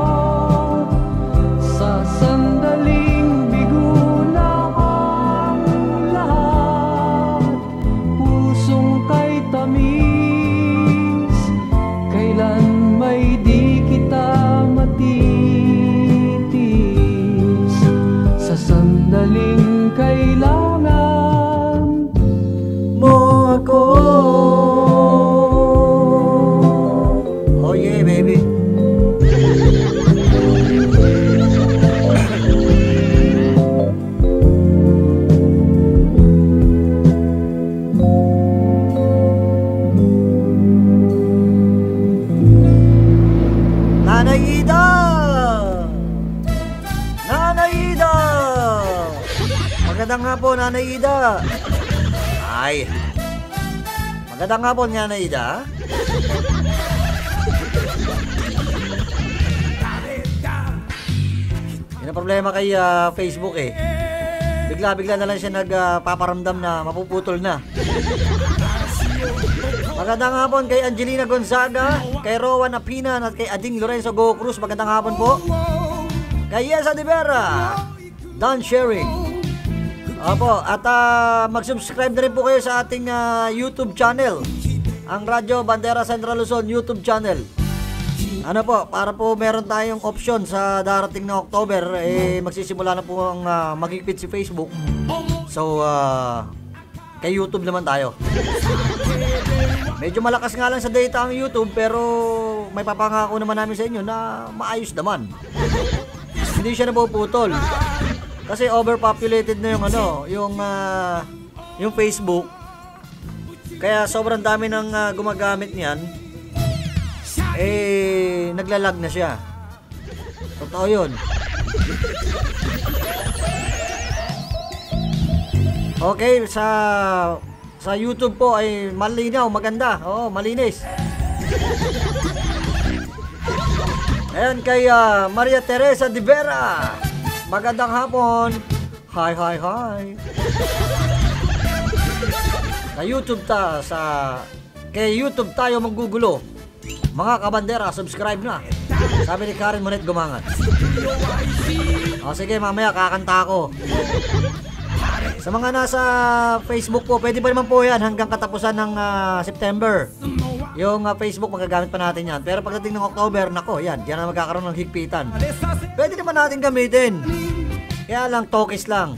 sa sandaling bigo na ang lahat, pusong kay tamis, kailan may di kita matitis. Sa sandaling kailangan mo ako. Oh yeah, baby. Nanay Ida! Nanay Ida! Magandang hapon, Nanay Ida. Ay. Magandang hapon, Nanay Ida. Yun ang problema kay ah, Facebook eh. Bigla-bigla na lang siya nagpaparamdam na mapuputol na. Magandang hapon kay Angelina Gonzaga, kay Rowan Apinan at kay Ading Lorenzo Go Cruz. Magandang hapon po. Kay Yesa De Vera, Don Sharing. Opo, at uh, mag-subscribe na rin po kayo sa ating uh, YouTube channel, ang Radyo Bandera Central Luzon YouTube channel. Ano po, para po meron tayong option sa darating na October, eh magsisimula na po ang uh, magigpit si Facebook. So, uh, kay YouTube naman tayo. Medyo malakas nga lang sa data ang YouTube, pero may papangako naman namin sa inyo na maayos naman. Hindi siya napuputol. Kasi overpopulated na yung ano, yung uh, yung Facebook. Kaya sobrang dami ng uh, gumagamit niyan. Eh naglalag na siya. Totoo 'yun. Okay, sa sa YouTube po ay malinaw, maganda. Oo, malinis. Ayan kay uh, Maria Teresa De Vera. Magandang hapon. Hi, hi, hi. Sa YouTube ta, sa kay YouTube tayo manggugulo. Mga kabandera, subscribe na. Sabi ni Karen Monet Gumangan. O sige, mamaya kakanta ako. Sa mga nasa Facebook po, pwede pa naman po yan hanggang katapusan ng uh, September. Yung uh, Facebook, magagamit pa natin yan. Pero pagdating ng October, nako, yan, diyan na magkakaroon ng higpitan. Pwede naman natin gamitin. Kaya lang, tokis lang.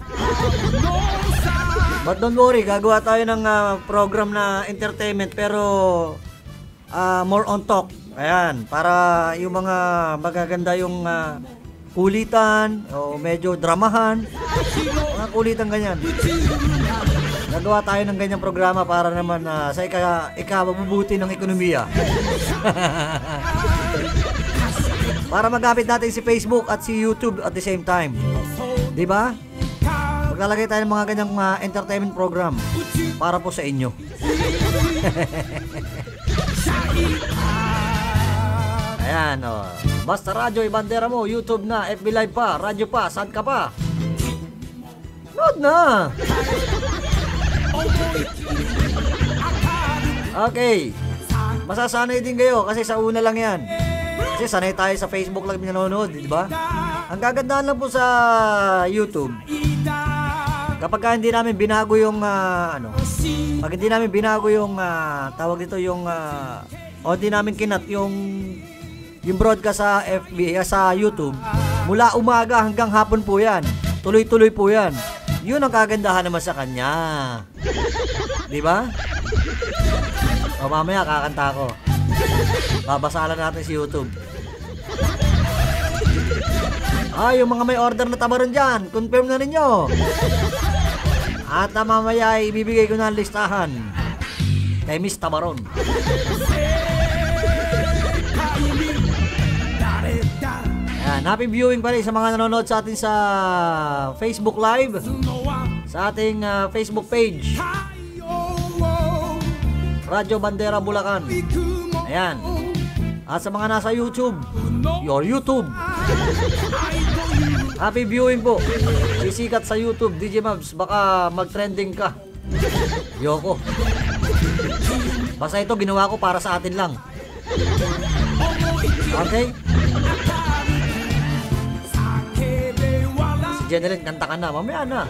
But don't worry, gagawa tayo ng uh, program na entertainment pero uh, more on talk. Ayan, para yung mga magaganda yung uh, kulitan o medyo dramahan, mga kulitan ganyan. Nagawa tayo ng ganyang programa para naman uh, sa ika, ikababubuti ng ekonomiya. Para magamit natin si Facebook at si YouTube at the same time. Di ba? Maglalagay tayo ng mga ganyang uh, entertainment program para po sa inyo. Ayan, o. Oh. Basta radyo, ibandera mo, YouTube na, F B Live pa, radyo pa, saan ka pa? Load na! Okay. Masasanay din kayo kasi sa una lang yan. Kasi sanay tayo sa Facebook lang pinanonood, di ba? Ang gagandahan lang po sa YouTube, kapag ka hindi namin binago yung, uh, ano, pag hindi namin binago yung, uh, tawag dito yung, uh, o hindi namin kinat yung, yung broadcast sa F B, uh, sa YouTube, mula umaga hanggang hapon po yan. Tuloy-tuloy po yan. Yun ang kagandahan naman sa kanya. Di ba? O mamaya kakanta ko. Babasalan natin si YouTube. Ah, yung mga may order na tabaron dyan, confirm na ninyo. At uh, mamaya ibibigay ko na ang listahan kay Miss Tabaron. Ayan, happy viewing pa rin sa mga nanonood sa atin sa Facebook Live, sa ating uh, Facebook page, Radyo Bandera Bulacan. Ayan. At sa mga nasa YouTube, your YouTube. Happy viewing po. Sisikat sa YouTube, D J Mavs, baka mag-trending ka. Yoko. Basta ito ginawa ko para sa atin lang. Okay? Si Jeneline, kanta ka na. Mamaya na.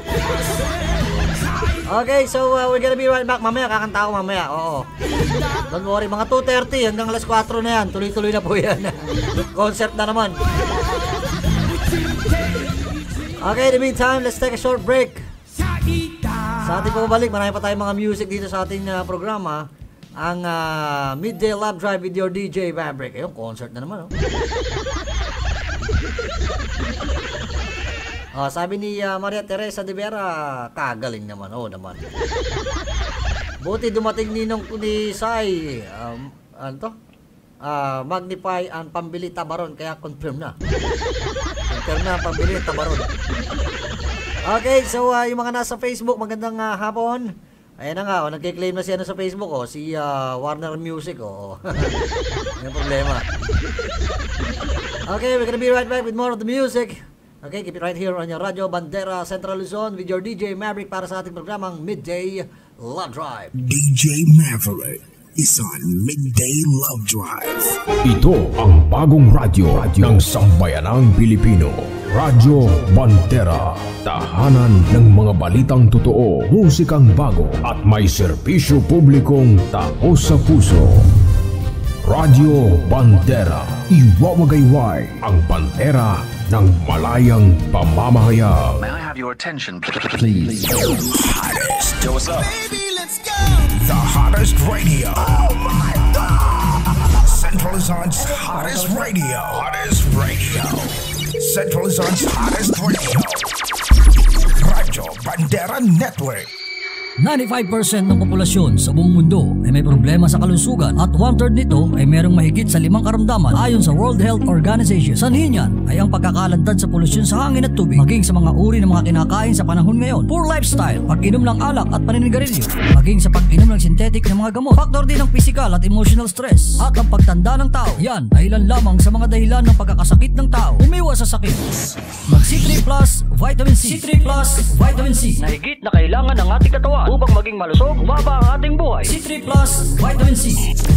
Okay, so uh, we're gonna be right back. Mamaya, kakanta ako mamaya. Oo. Don't worry, mga two thirty hanggang alas kwatro na yan. Tuloy-tuloy na po yan. Concert na naman. Okay, in the meantime, let's take a short break. Sa ating pabalik, marami pa tayong mga music dito sa ating uh, programa. Ang uh, Midday Lab Drive with your D J Fabric. Ayun, concert na naman, oh. Oh, sabi ni uh, Maria Teresa de Vera, kagaling naman. Oo, oh, naman. Buti dumating ninong ni Sai, um, ano to? Uh, Magnify ang pambili tabaron, kaya confirm na. Confirm na ang pambili tabaron. Okay, so uh, yung mga nasa Facebook, magandang uh, hapon. Ayan na nga, oh, nagkiklaim na siya na sa Facebook, oh, si uh, Warner Music, oh. Yung problema. Okay, we're gonna be right back with more of the music. Okay, keep it right here on your Radyo Bandera Central Luzon with your D J Maverick para sa ating programang Midday Love Drive. D J Maverick is on Midday Love Drive. Ito ang bagong radyo ng sambayanang Pilipino. Radyo Bandera. Tahanan ng mga balitang totoo, musikang bago at may serbisyo publikong taos sa puso. Radyo Bandera. Iwawagayway ang bandera ng malayang pamamahayag. May I have your attention, please? Hottest. Yo, what's up? Baby, let's go. The hottest radio. Oh my God. Central Luzon's hottest radio. Hottest radio. Central Luzon's hottest radio. Radyo Bandera Network. ninety-five percent ng populasyon sa buong mundo ay may problema sa kalusugan at one-third nito ay merong mahigit sa limang karamdaman ayon sa World Health Organization. Sanhin niyan ay ang pagkakalantad sa polusyon sa hangin at tubig, maging sa mga uri ng mga kinakain sa panahon ngayon, poor lifestyle, pag-inom ng alak at paninigarilyo, maging sa pag-inom ng synthetic na mga gamot, faktor din ng physical at emotional stress, at ang pagtanda ng tao. Yan ay ilan lamang sa mga dahilan ng pagkakasakit ng tao. Umiwas sa sakit. Mag C three Plus Vitamin C. C three Plus Vitamin C na higit na kailangan ng ating katawan katawan upang maging malusog, humaba ang ating buhay. C three Plus Vitamin C.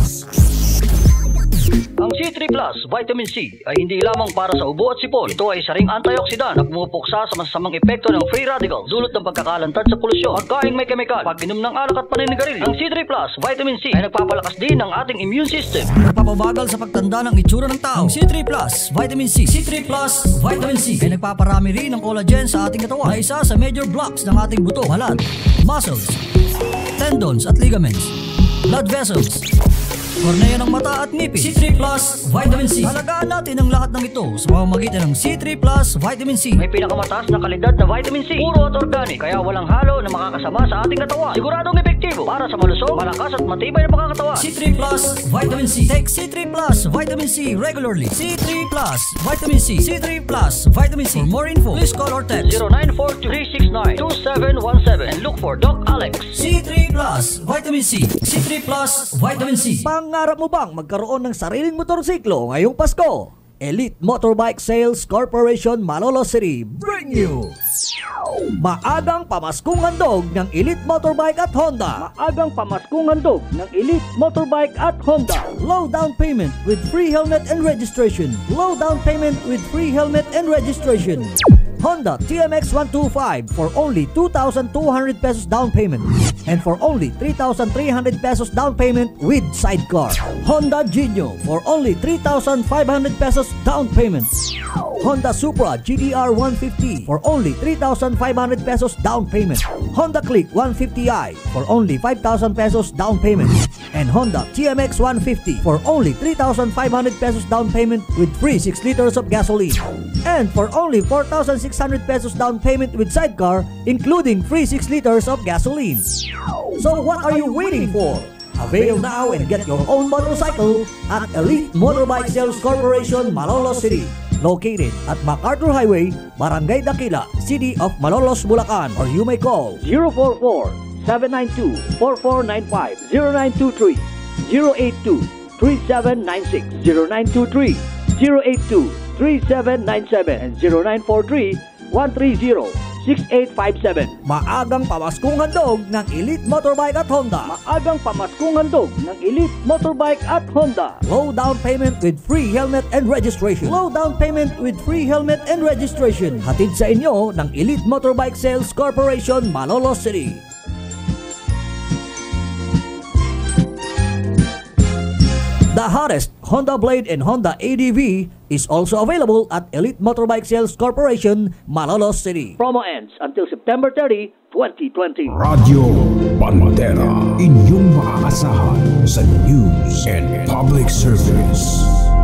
Ang C three Plus Vitamin C ay hindi lamang para sa ubo at sipon. Ito ay isa ring antioxidant na pumupuksa sa masasamang epekto ng free radicals, dulot ng pagkakalantad sa polusyon, pagkain may kemikal, pag-inom ng alak at paninigarilyo. Ang C three Plus Vitamin C ay nagpapalakas din ng ating immune system, nagpapabagal sa pagtanda ng itsura ng tao. Ang C three Plus Vitamin C. C three Plus Vitamin C ay nagpaparami rin ng collagen sa ating katawan na isa sa major blocks ng ating buto, balat, muscles, tendons at ligaments, blood vessels, kornea ng mata at ngipin. C three Plus Vitamin C. Halagaan natin ang lahat ng ito sa pamamagitan ng C three Plus Vitamin C. May pinakamataas na kalidad na vitamin C, puro at organic, kaya walang halo na makakasama sa ating katawan. Siguradong epektibo para sa malusog, malakas at matibay na pangkatawan. C three Plus Vitamin C. Take C three Plus Vitamin C regularly. C three Plus Vitamin C. C three Plus Vitamin C. For more info, please call or text zero nine four two three six nine two seven one seven and look for Doc Alex. C three Plus Vitamin C. C three Plus Vitamin C. Pangarap mo bang magkaroon ng sariling motorsiklo ngayong Pasko? Elite Motorbike Sales Corporation Malolos City bring you maagang pamaskong handog ng Elite Motorbike at Honda. Maagang pamaskong handog ng Elite Motorbike at Honda. Low down payment with free helmet and registration. Low down payment with free helmet and registration. Honda T M X one twenty-five for only two thousand two hundred pesos down payment and for only three thousand three hundred pesos down payment with sidecar. Honda Genio for only three thousand five hundred pesos down payment. Honda Supra G D R one fifty for only three thousand five hundred pesos down payment. Honda Click one fifty i for only five thousand pesos down payment. And Honda T M X one fifty for only three thousand five hundred pesos down payment with free six liters of gasoline. And for only four thousand six hundred pesos down payment with sidecar, including free six liters of gasoline. So what are you waiting for? Avail now and get your own motorcycle at Elite Motorbike Sales Corporation, Malolos City. Located at MacArthur Highway, Barangay Dakila, City of Malolos, Bulacan. Or you may call zero four four, seven nine two, four four nine five, zero nine two three, zero eight two, three seven nine six, zero nine two three, zero eight two, three seven nine seven, and zero nine four three, one three zero, six eight five seven. Maagang pamaskong handog ng Elite Motorbike at Honda. Maagang pamaskong handog ng Elite Motorbike at Honda. Low down payment with free helmet and registration. Low down payment with free helmet and registration. Hatid sa inyo ng Elite Motorbike Sales Corporation, Malolos City. The hottest Honda Blade and Honda A D V is also available at Elite Motorbike Sales Corporation, Malolos City. Promo ends until September thirtieth, twenty twenty. Radio Bandera, inyong maaasahan sa news and public service.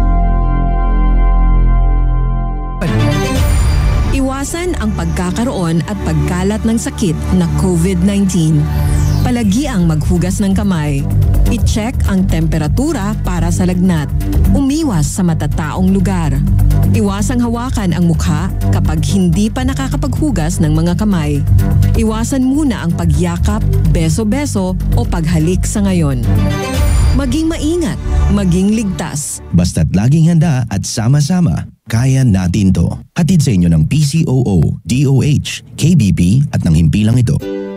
Iwasan ang pagkakaroon at pagkalat ng sakit na COVID nineteen. Palagiang maghugas ng kamay. I-check ang temperatura para sa lagnat. Umiwas sa matataong lugar. Iwasang hawakan ang mukha kapag hindi pa nakakapaghugas ng mga kamay. Iwasan muna ang pagyakap, beso-beso o paghalik sa ngayon. Maging maingat, maging ligtas. Basta't laging handa at sama-sama, kaya natin to. Hatid sa inyo ng P C O O, D O H, K B P at ng himpilang ito.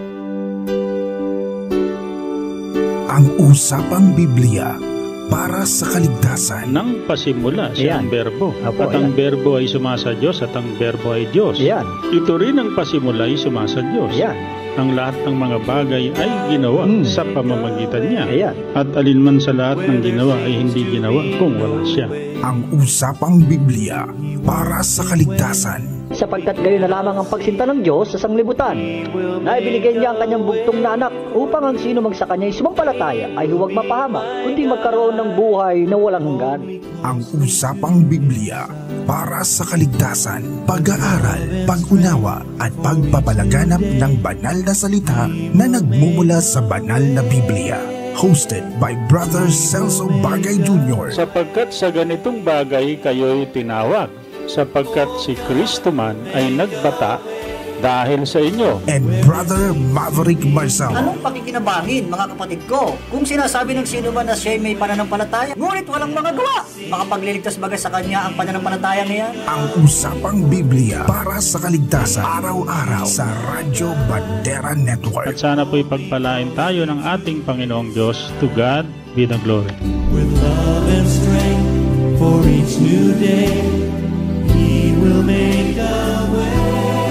Ang Usapang Biblia para sa kaligtasan. Nang pasimula siya ang berbo. Apo, at ang ayan. berbo ay sumasa Diyos at ang berbo ay Diyos. Ayan. Ito rin ang pasimula ay sumasa Diyos. Ayan. Ang lahat ng mga bagay ay ginawa Mm. sa pamamagitan niya. Ayan. At alinman sa lahat ng ginawa ay hindi ginawa kung wala siya. Ang Usapang Biblia para sa kaligtasan. Sapagkat gayon na lamang ang pagsinta ng Diyos sa sanglibutan, na ibinigay niya ang kanyang bugtong na anak upang ang sino mang sa kanya'y sumampalataya ay huwag mapahamak, kundi magkaroon ng buhay na walang hanggan. Ang Usapang Biblia para sa kaligtasan, pag-aaral, pag-unawa at pagpapalaganap ng banal na salita na nagmumula sa banal na Biblia. Hosted by Brother Celso Bagay Junior Sapagkat sa ganitong bagay kayo'y tinawag, sapagkat si Kristo man ay nagbata dahil sa inyo. And Brother Maverick Marzal. Anong pakikinabanhin, mga kapatid ko? Kung sinasabi ng sino man na siya'y may pananampalataya, ngunit walang magagawa, makapagliligtas bagay sa kanya ang pananampalataya niya? Ang usapang Biblia para sa kaligtasan, araw-araw sa Radyo Bandera Network. At sana po ipagpalain tayo ng ating Panginoong Diyos. To God be the glory. With love and strength for each new day, He will make a way.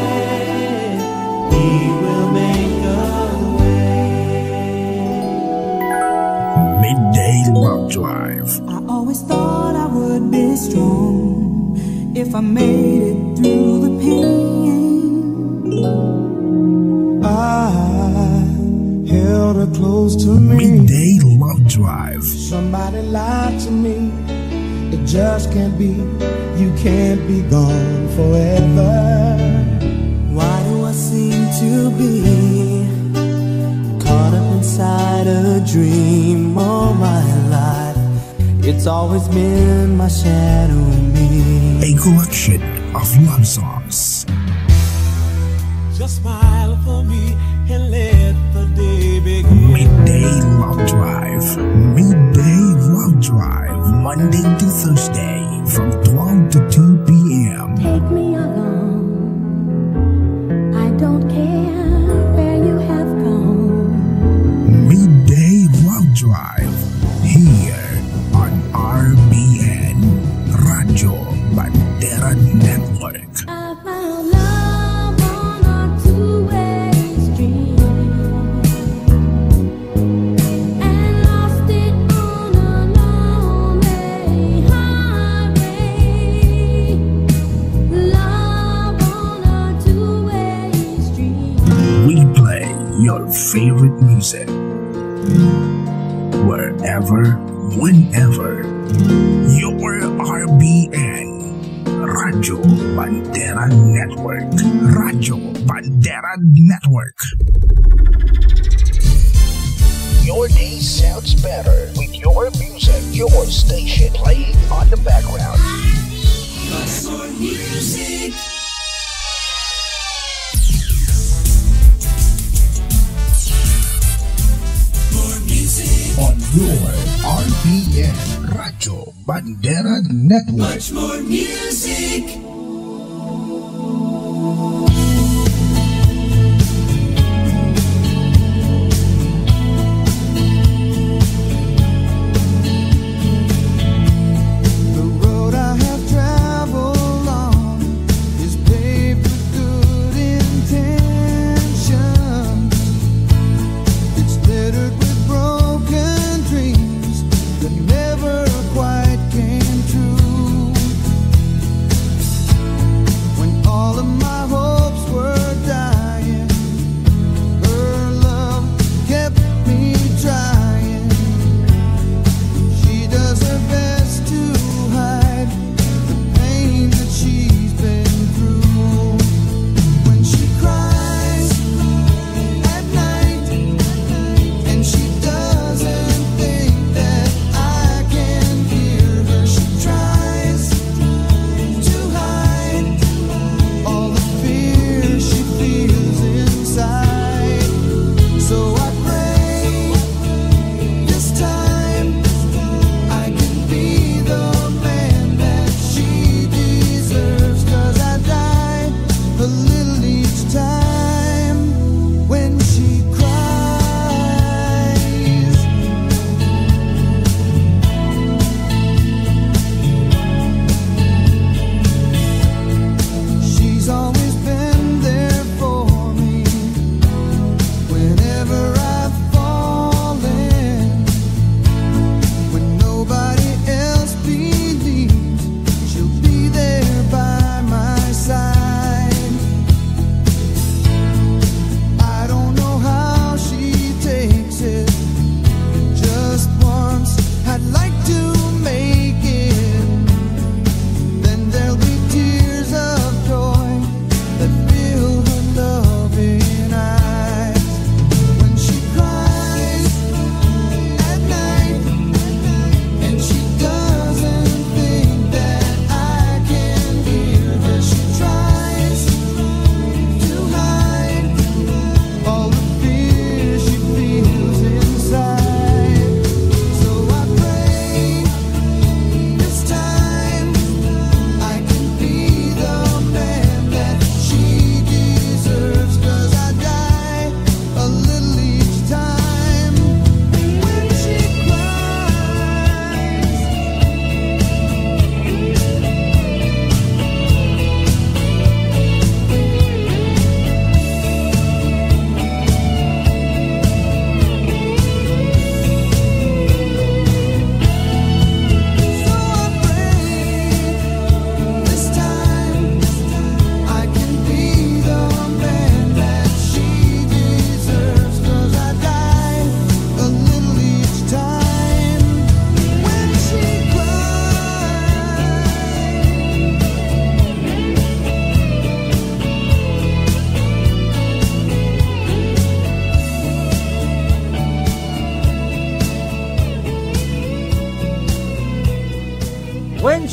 He will make a way. Midday Love Drive. I always thought I would be strong if I made it through the pain. I held her close to me. Midday Love Drive. Somebody lied to me. It just can't be. You can't be gone forever. Why do I seem to be caught up inside a dream all my life? It's always been my shadow and me. A collection of love songs. Just smile for me and let the day begin. Midday Love Drive. Midday Love Drive. Monday to Thursday from twelve to two p m Take me along. I don't care where you have gone. Midday Love Drive. Here on R B N Radyo Bandera Network. I found love on a two-way street and lost it on a lonely highway. Love on a two-way street. We play your favorite music wherever, whenever. Your R B N Radyo Bandera Network. Radyo Bandera Network. Your day sounds better with your music, your station playing on the background. Much more music. More music. On your R B N Radyo Bandera Network. Much more music. The road I have traveled on is paved with good intentions. It's littered with broken dreams that never quite came true.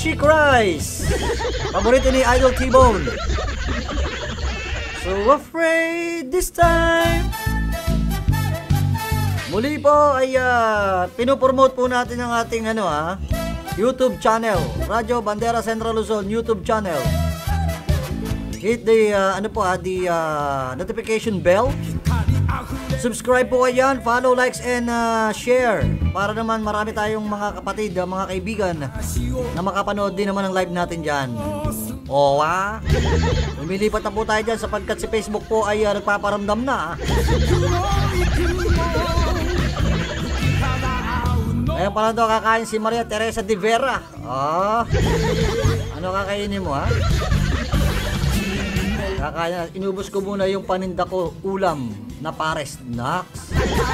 She Cries. Paborito ni Idol T-Bone. So afraid this time. Muli po ay uh, pinupromote po natin ang ating ano ha, YouTube channel, Radyo Bandera Central Luzon YouTube channel. Hit the uh, ano po ha, the uh, notification bell. Subscribe po kayo yan, follow, likes, and uh, share para naman marami tayong mga kapatid, mga kaibigan na makapanood din naman ang live natin dyan. O ah, lumilipat na po tayo dyan sapagkat si Facebook po ay uh, nagpaparamdam na. Ngayon pala daw kakain si Maria Teresa de Vera. Oh, ano kakainin mo ha? Kakain, inubos ko muna yung paninda ko ulam na pares snacks.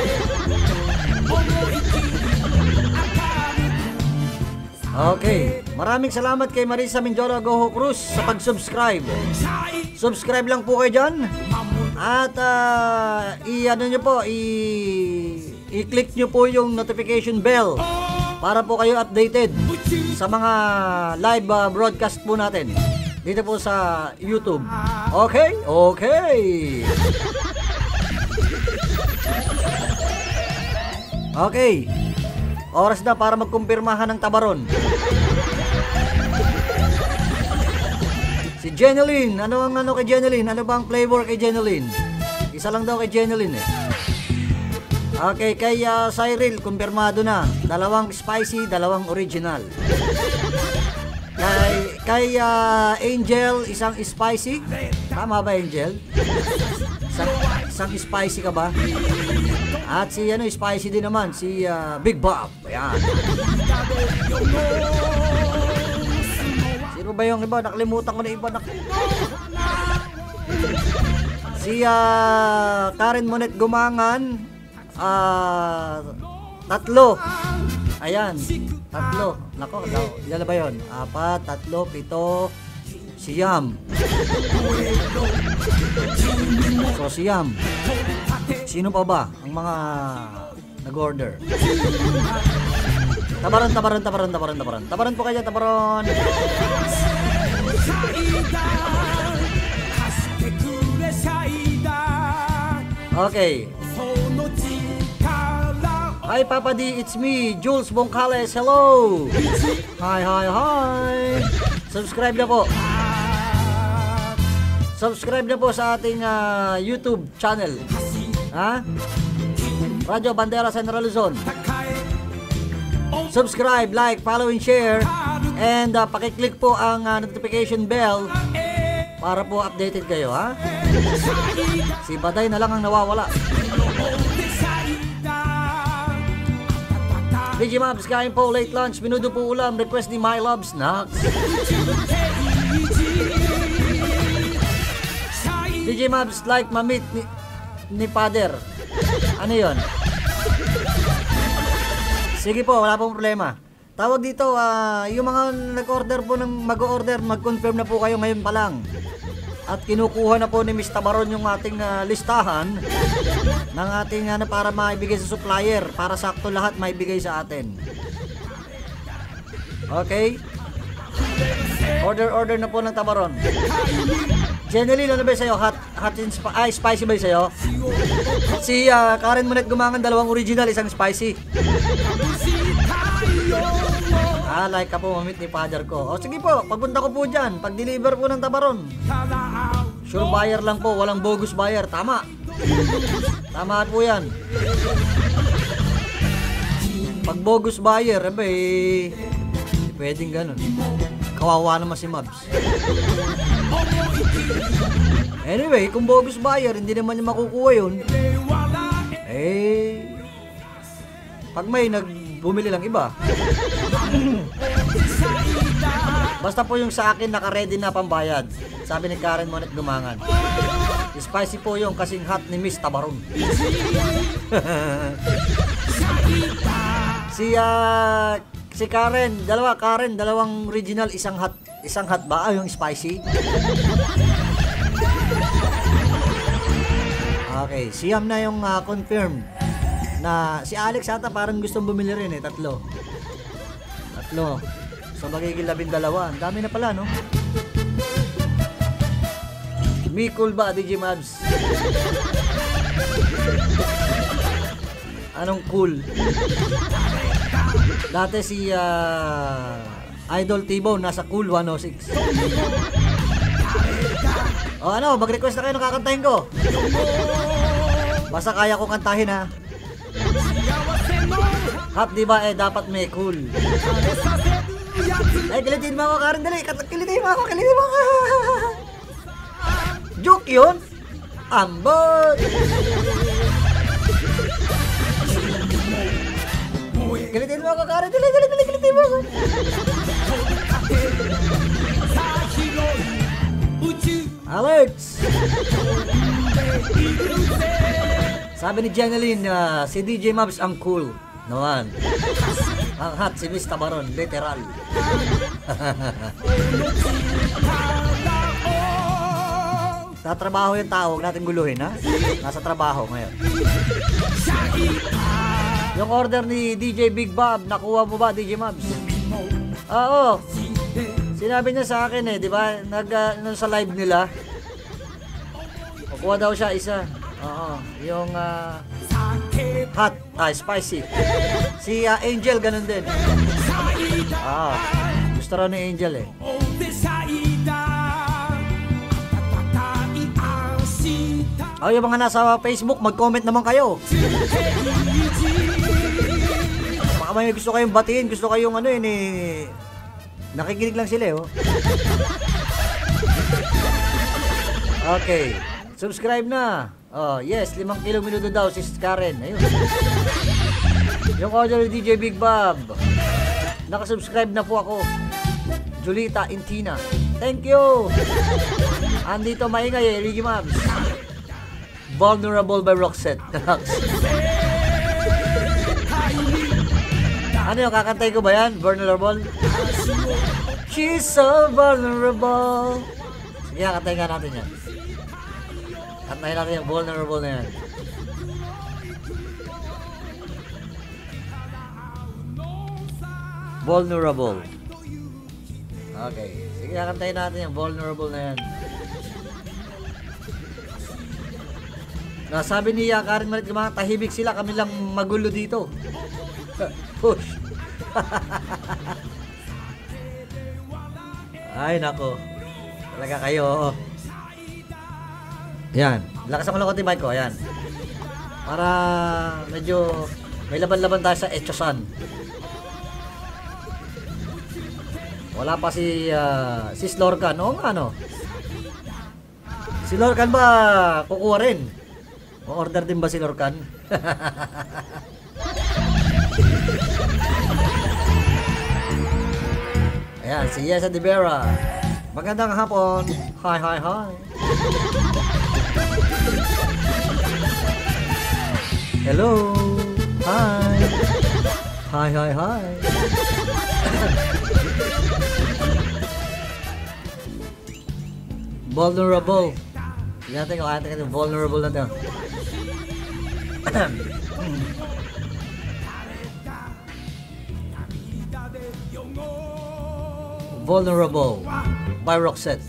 Okay, maraming salamat kay Marisa Mindoro Goho Cruz sa pag-subscribe. Subscribe lang po kayo dyan. At uh, i-ano nyo po, i- i-click nyo po yung notification bell para po kayo updated sa mga live uh, broadcast po natin dito po sa YouTube. Okay? Okay. Okay. Oras na para magkumpirmahan ng tabaron. Si Jeneline, ano ang ano kay Jeneline? Ano ba ang flavor kay Jeneline? Isa lang daw kay Jeneline eh. Okay, kay uh, Cyril, kumpirmado na. Dalawang spicy, dalawang original. Kay, kay uh, Angel, isang spicy. Tama ba, Angel? Isang, isang spicy ka ba? At si ano, spicy din naman, si uh, Big Bob. Ayan. Sino ba yung iba? Nakalimutan ko na iba. Nak si uh, Karen Monet Gumangan. Uh, tatlo. Ayan. Tatlo. Nako, ilan na ba yun? Apat, tatlo, pito, siyam. So, siyam. Sino pa ba ang mga nag-order? Tabaron, tabaron, tabaron, tabaron, tabaron. Tabaron po kayo, tabaron. Okay. Hi Papa D, it's me, Jules Boncales. Hello. Hi, hi, hi. Subscribe na po. Subscribe na po sa ating uh, YouTube channel. Ha? Radyo Bandera Central Luzon. Subscribe, like, follow, and share. And uh, pakiclick po ang uh, notification bell para po updated kayo, ha? Si Baday na lang ang nawawala. D J Mabs, kain po, late lunch, minudo po ulam, request ni My Love Snacks. D J Mabs, like mamit ni, ni Father. Ano yon? Sige po, wala pong problema. Tawag dito, uh, yung mga nag-order po ng mag-order, mag-confirm na po kayo ngayon pa lang. At kinukuha na po ni Miss Tabaron yung ating uh, listahan ng ating ano, para maibigay sa supplier, para sakto lahat maibigay sa atin. Okay? Order order na po ng Tabaron. Jeneline, ano ba sa'yo? Hot, hot and sp ay, spicy ba sa'yo? Si uh, Karen Monet Gumangan, dalawang original, isang spicy. Ah, like ka po, mamit ni father ko. O sige po, pagpunta ko po dyan, pag-deliver po ng Tabaron. Sure buyer lang po, walang bogus buyer. Tama. Tama po yan. Pag bogus buyer, eh, pwedeng ganun. Kawawa naman si Mabs. Anyway, kung bogus buyer, hindi naman niya makukuha yun. Eh, pag may nagbumili lang iba. Basta po yung sa akin naka-ready na pambayad. Sabi ni Karen Monet Gumangan. Spicy po yung kasing hot ni Miss Tabaron. si uh, si Karen, dalawa Karen, dalawang original, isang hot, isang hot ba? Ah, yung spicy. Okay, siyam na yung uh, confirmed. Na si Alex ata parang gustong bumili rin eh, tatlo. Tatlo. So magiging labindalawa. Ang dami na pala, no? Me cool ba, D J Mavs? Anong cool? Dati si uh, Idol T-Bone nasa Cool one oh six. O ano, mag-request na kayo ng kakantahin ko. Basta kaya kong kantahin, ha. Hap, di ba, eh, dapat may cool. Ay, kilitin mo ako, Karen, dali. Kilitin mo ako, kilitin mo ako. Joke yun. Ambot. Kilitin mo ako, Karen, dali, dali, dali, kilitin mo ako. Alerts! Sabi ni Jeneline, uh, si D J Mavs ang cool. Naman. Ang hot si Miss Tabaron, literal. Tatrabaho yung tao, huwag natin guluhin, ha? Nasa trabaho ngayon. Yung order ni D J Big Bob, nakuha mo ba, D J Mavs? Oo. Sinabi niya sa akin eh, di ba? Nag, uh, sa live nila. Kukuha daw siya isa. Oo. Yung uh, hot, ah, spicy. Si uh, Angel, ganun din. Ah, gusto raw ni Angel eh. Oh, yung mga nasa Facebook, mag-comment naman kayo. Baka may gusto kayong batiin, gusto kayong ano yun eh. Nakikinig lang sila eh, oh. Okay. Subscribe na. Oh, yes, limang kilong minuto daw si Karen. Ayun. Yung order ni D J Big Bob. Nakasubscribe na po ako. Julita Intina. Thank you. Andito maingay eh, D J Mavs. Vulnerable by Roxette. Ano yung kakantay ko ba yan? Vulnerable? She's so vulnerable. Sige, kakantay nga natin yan. Kantayin natin yung vulnerable na yan. Vulnerable. Okay. Sige, kantayin natin yung vulnerable na yan. Nasabi niya, Karen Marit, mga tahimik sila, kami lang magulo dito. Push. Ay, nako. Talaga kayo. Yan. Lakas ako lang konti mic ko. Yan. Para medyo may laban-laban tayo sa Echosan. Wala pa si uh, si Slorcan. Oo nga, no? Si Lorcan ba kukuha rin? O-order din ba si Lorcan? Ayan, si Yesa De Vera. Magandang hapon. Hi, hi, hi. Hello. Hi. Hi, hi, hi. Vulnerable. Sige natin kung ayaw natin vulnerable na ito. Vulnerable by Roxette.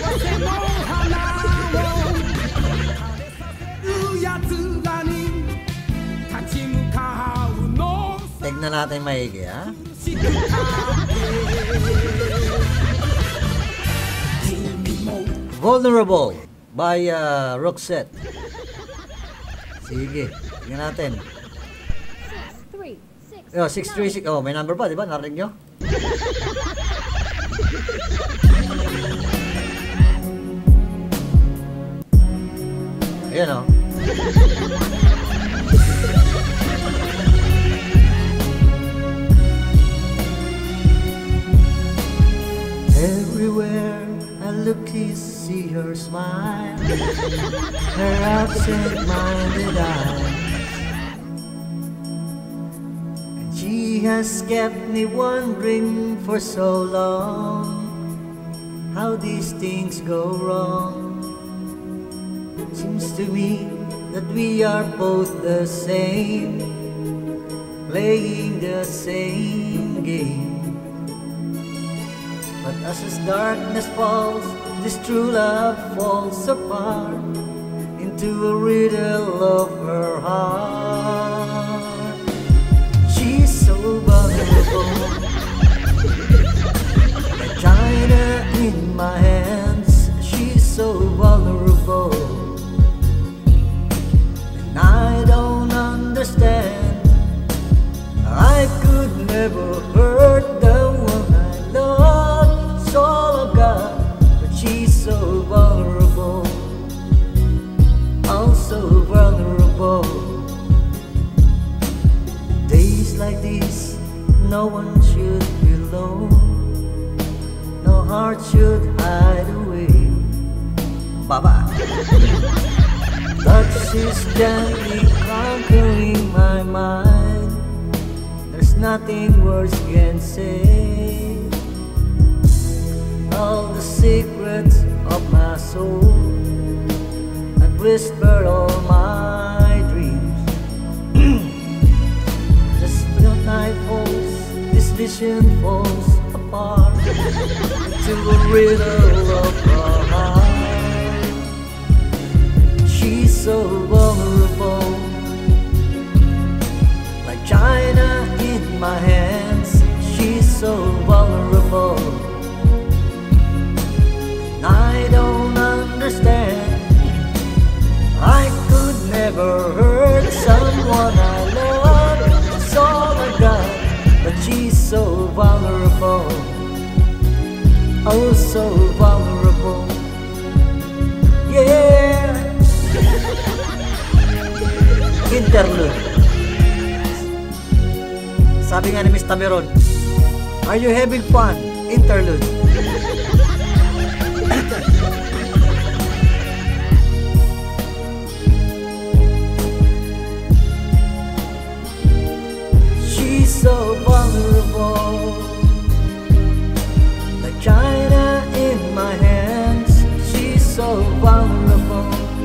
Tignan natin maigi, ha? Vulnerable by uh, Roxette. Sige, tignan natin. Oh, six three six. Oh, may number pa, di ba? Narinig nyo? Ayan, oh. Everywhere I look to see her smile, her absent-minded eyes. She has kept me wondering for so long how these things go wrong. Seems to me that we are both the same, playing the same game. But as this darkness falls, this true love falls apart into a riddle of her heart. She's so vulnerable, like China in my hands. She's so vulnerable, and I don't understand. I could never hurt the one I love. It's all I've got, but she's so vulnerable, oh so vulnerable. Days like these, no one should be alone. No heart should hide away. Baba. But she's gently conquering my mind. There's nothing words can say. All the secrets of my soul, I've whispered all my dreams. Just when night falls, this vision falls apart to a riddle of her heart. She's so vulnerable, like China in my hands. She's so vulnerable, and I don't understand. I could never hurt someone I love. It's all I got, but she's so vulnerable, oh so vulnerable. Yeah. Interlude. Sabi nga ni Miss Tameron, are you having fun? Interlude. She's so vulnerable, like China in my hands. She's so vulnerable,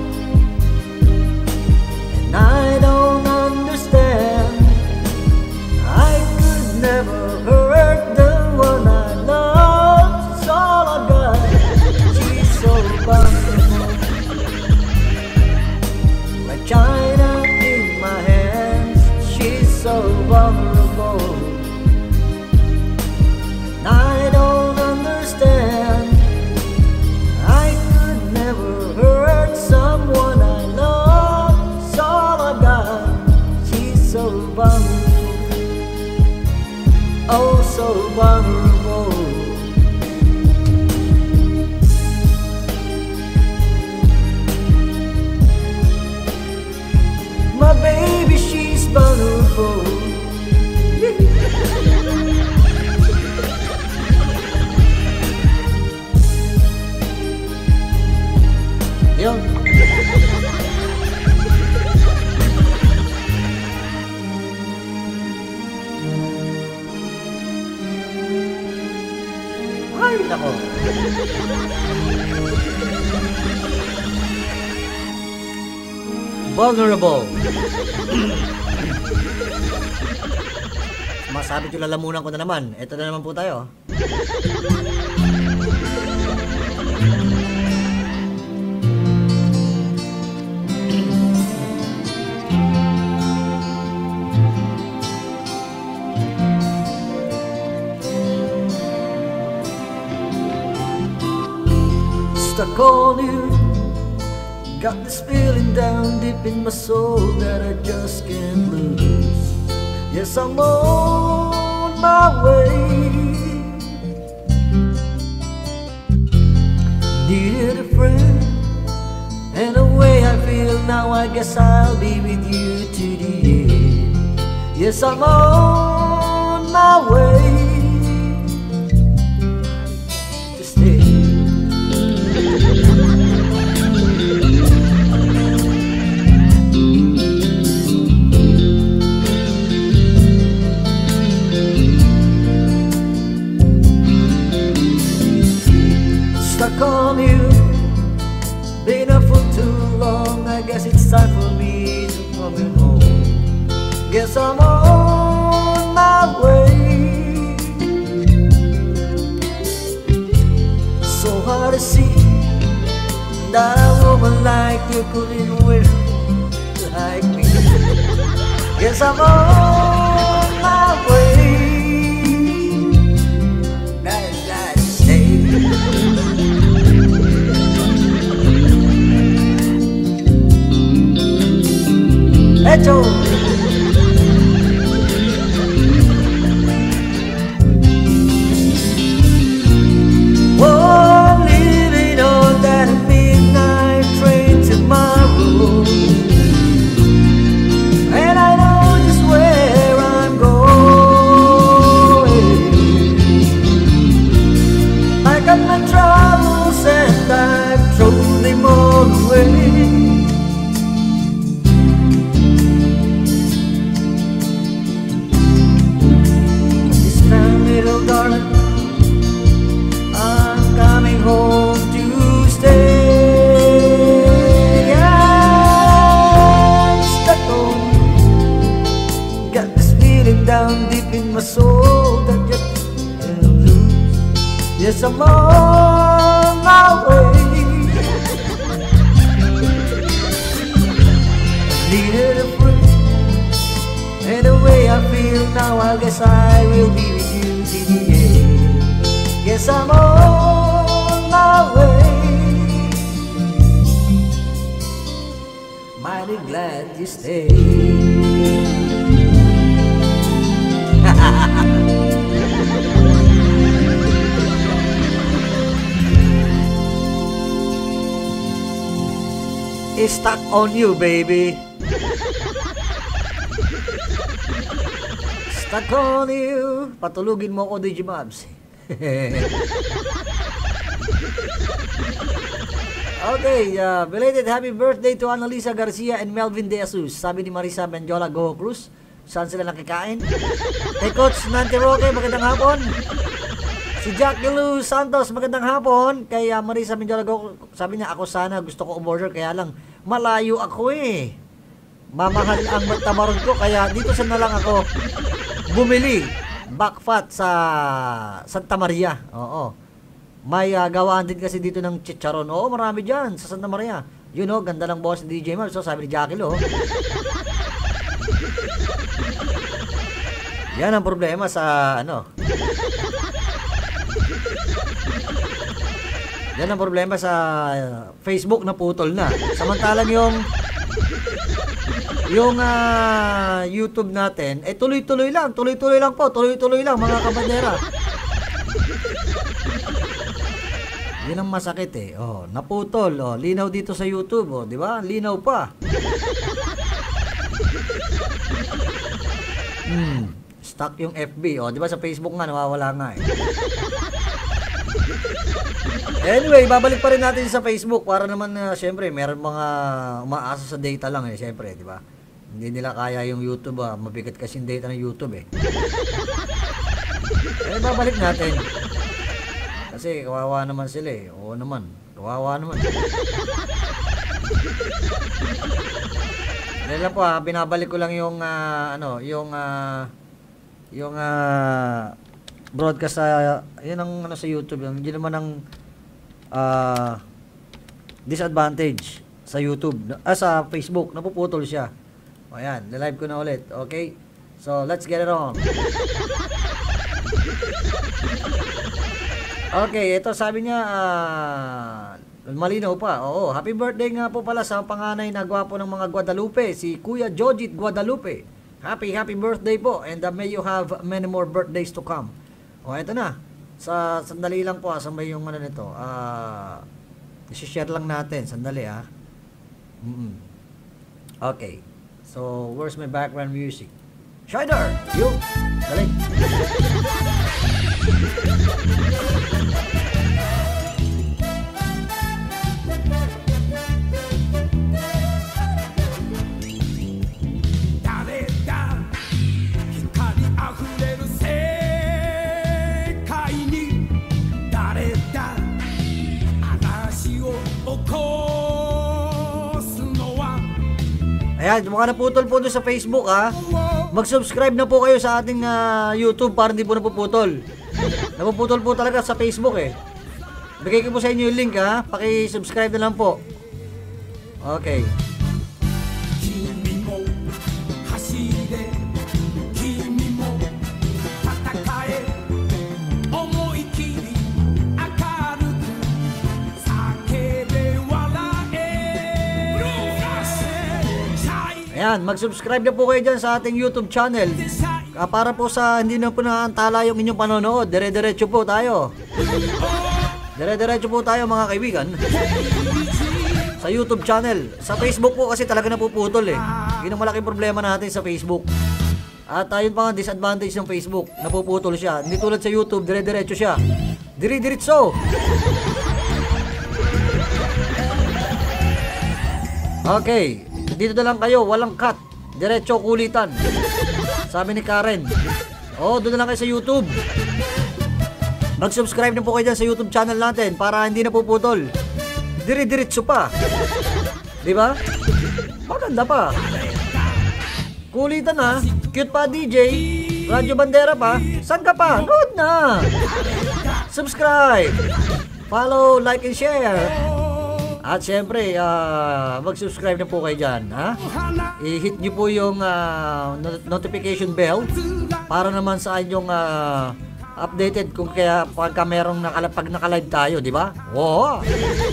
and I don't understand. I could never hurt the one I love. It's all I got. She's so vulnerable, like China in my hands. She's so vulnerable, and I don't understand. I could never hurt someone I love. It's all I got. She's so vulnerable, oh so vulnerable. My baby, she's vulnerable. Yun. Ay, nako. Vulnerable. Masabi ko lalamunan ko na naman. Ito na naman po tayo. Stuck on you, got this feeling down deep in my soul that I just can't lose. Yes, I'm on my way. Needed a friend, and the way I feel now, I guess I'll be with you to the end. Yes, I'm on my way. Stuck on you, been up for too long. I guess it's time for me to come home. Guess I'm on my way. wanna see that a woman like you couldn't win like me. Yes, I'm on my way. That's that stay. Hecho. Oh, living on that midnight train tomorrow, and I know just where I'm going. I got my troubles and I've thrown them all away. This time, little darling, coming home to stay. I'm stuck on you. Got this feeling down deep in my soul that you can't lose. Yes, I'm on my way. Needed a friend, and the way I feel now, I guess I will be with you till the end. Guess I'm on my way. Mighty glad you stayed. It's stuck on you, baby. Stuck on you. Patulugin mo ako, Digimabs. Okay, uh, belated happy birthday to Annalisa Garcia and Melvin De Jesus. Sabi ni Marisa Benjola Go Cruz. Saan sila nakikain? Hey Coach Nanti Roque, magandang hapon. Si Jackie Lou Santos, magandang hapon. Kay uh, Marisa Benjola Go, sabi niya, ako sana gusto ko umorder, kaya lang malayo ako eh. Mamahal ang tamaron ko, kaya dito sana lang ako bumili. Backfat sa Santa Maria. Oo. May uh, gawaan din kasi dito ng chicharon. Oo, marami dyan sa Santa Maria. You know, ganda lang boss ni D J Mars. So, sabi ni Jackie Lo. Yan ang problema sa ano. Yan ang problema sa uh, Facebook na putol na. Samantalang yung yung uh, YouTube natin, eh tuloy-tuloy lang, tuloy-tuloy lang po, tuloy-tuloy lang mga kabandera. Yan ang masakit eh. Oh, naputol, oh, linaw dito sa YouTube, oh, di ba? Linaw pa. Hmm, stuck yung F B, oh, di ba sa Facebook nga nawawala nga eh. Anyway, babalik pa rin natin sa Facebook para naman uh, syempre, meron mga umaasa sa data lang eh, syempre, di ba? Hindi nila kaya yung YouTube, ah. Mabigat kasi yung data ng YouTube eh. Eh, babalik natin. Kasi kawawa naman sila eh. Oo naman. Kawawa naman. Dahil lang po ha, binabalik ko lang yung, uh, ano, yung, uh, yung, uh, broadcast sa, uh, yun ang, ano, sa YouTube. Hindi naman ang, uh, disadvantage sa YouTube, ah, sa Facebook. Napuputol siya. O yan, live ko na ulit. Okay? So, let's get it on. Okay, ito sabi niya, uh, malinaw pa. Oo, happy birthday nga po pala sa panganay na gwapo ng mga Guadalupe, si Kuya Jojit Guadalupe. Happy, happy birthday po. And uh, may you have many more birthdays to come. O, ito na. Sa sandali lang po, sa may yung ano nito. Ah, uh, i-share lang natin. Sandali ah. Mm-mm. Okay. So, where's my background music? Shider! You! Dali! Ayan, mga naputol po doon sa Facebook ha. Mag-subscribe na po kayo sa ating uh, YouTube para hindi po napuputol. Napuputol po talaga sa Facebook eh. Bigay ko po sa inyo yung link ha. Paki-subscribe na lang po. Okay. Ayan, mag-subscribe na po kayo dyan sa ating YouTube channel. Uh, para po sa hindi na po naantala yung inyong panonood, dire-diretso po tayo. Dire-diretso po tayo mga kaibigan. Sa YouTube channel. Sa Facebook po kasi talaga napuputol eh. Yun ang malaking problema natin sa Facebook. At ayun pa nga disadvantage ng Facebook. Napuputol siya. Hindi tulad sa YouTube, dire-diretso siya. Dire-diretso. Okay. Dito na lang kayo, walang cut. Diretso kulitan. Sabi ni Karen. Oh, doon na lang kayo sa YouTube. Mag-subscribe na po kayo dyan sa YouTube channel natin para hindi na puputol. Dire-diretso pa. Diba? Maganda pa. Kulitan ha. Cute pa D J. Radyo Bandera pa. Saan ka pa? Good na. Subscribe. Follow, like, and share. At syempre, uh, mag-subscribe na po kayo dyan, ha? I-hit nyo po yung uh, notification bell para naman sa inyong uh, updated kung kaya pagka merong nakala, pag nakalive tayo, di ba? Oo!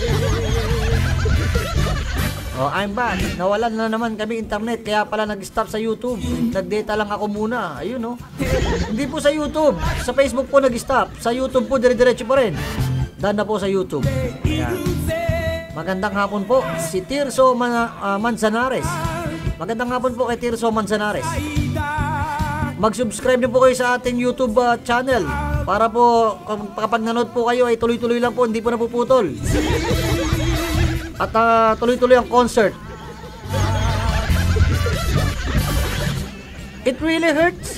Oh, I'm back. Nawalan na naman kami internet, kaya pala nag-stop sa YouTube. Nag-data lang ako muna. Ayun, no? Hindi po sa YouTube. Sa Facebook po nag-stop. Sa YouTube po, dire-diretso pa rin. Dan na po sa YouTube. Ayan. Magandang hapon po, si Tirso Man uh, Manzanares. Magandang hapon po kay Tirso Manzanares. Mag-subscribe na po kayo sa ating YouTube uh, channel para po kapag nanood po kayo ay tuloy-tuloy lang po, hindi po napuputol. At uh, tuloy-tuloy ang concert. It really hurts.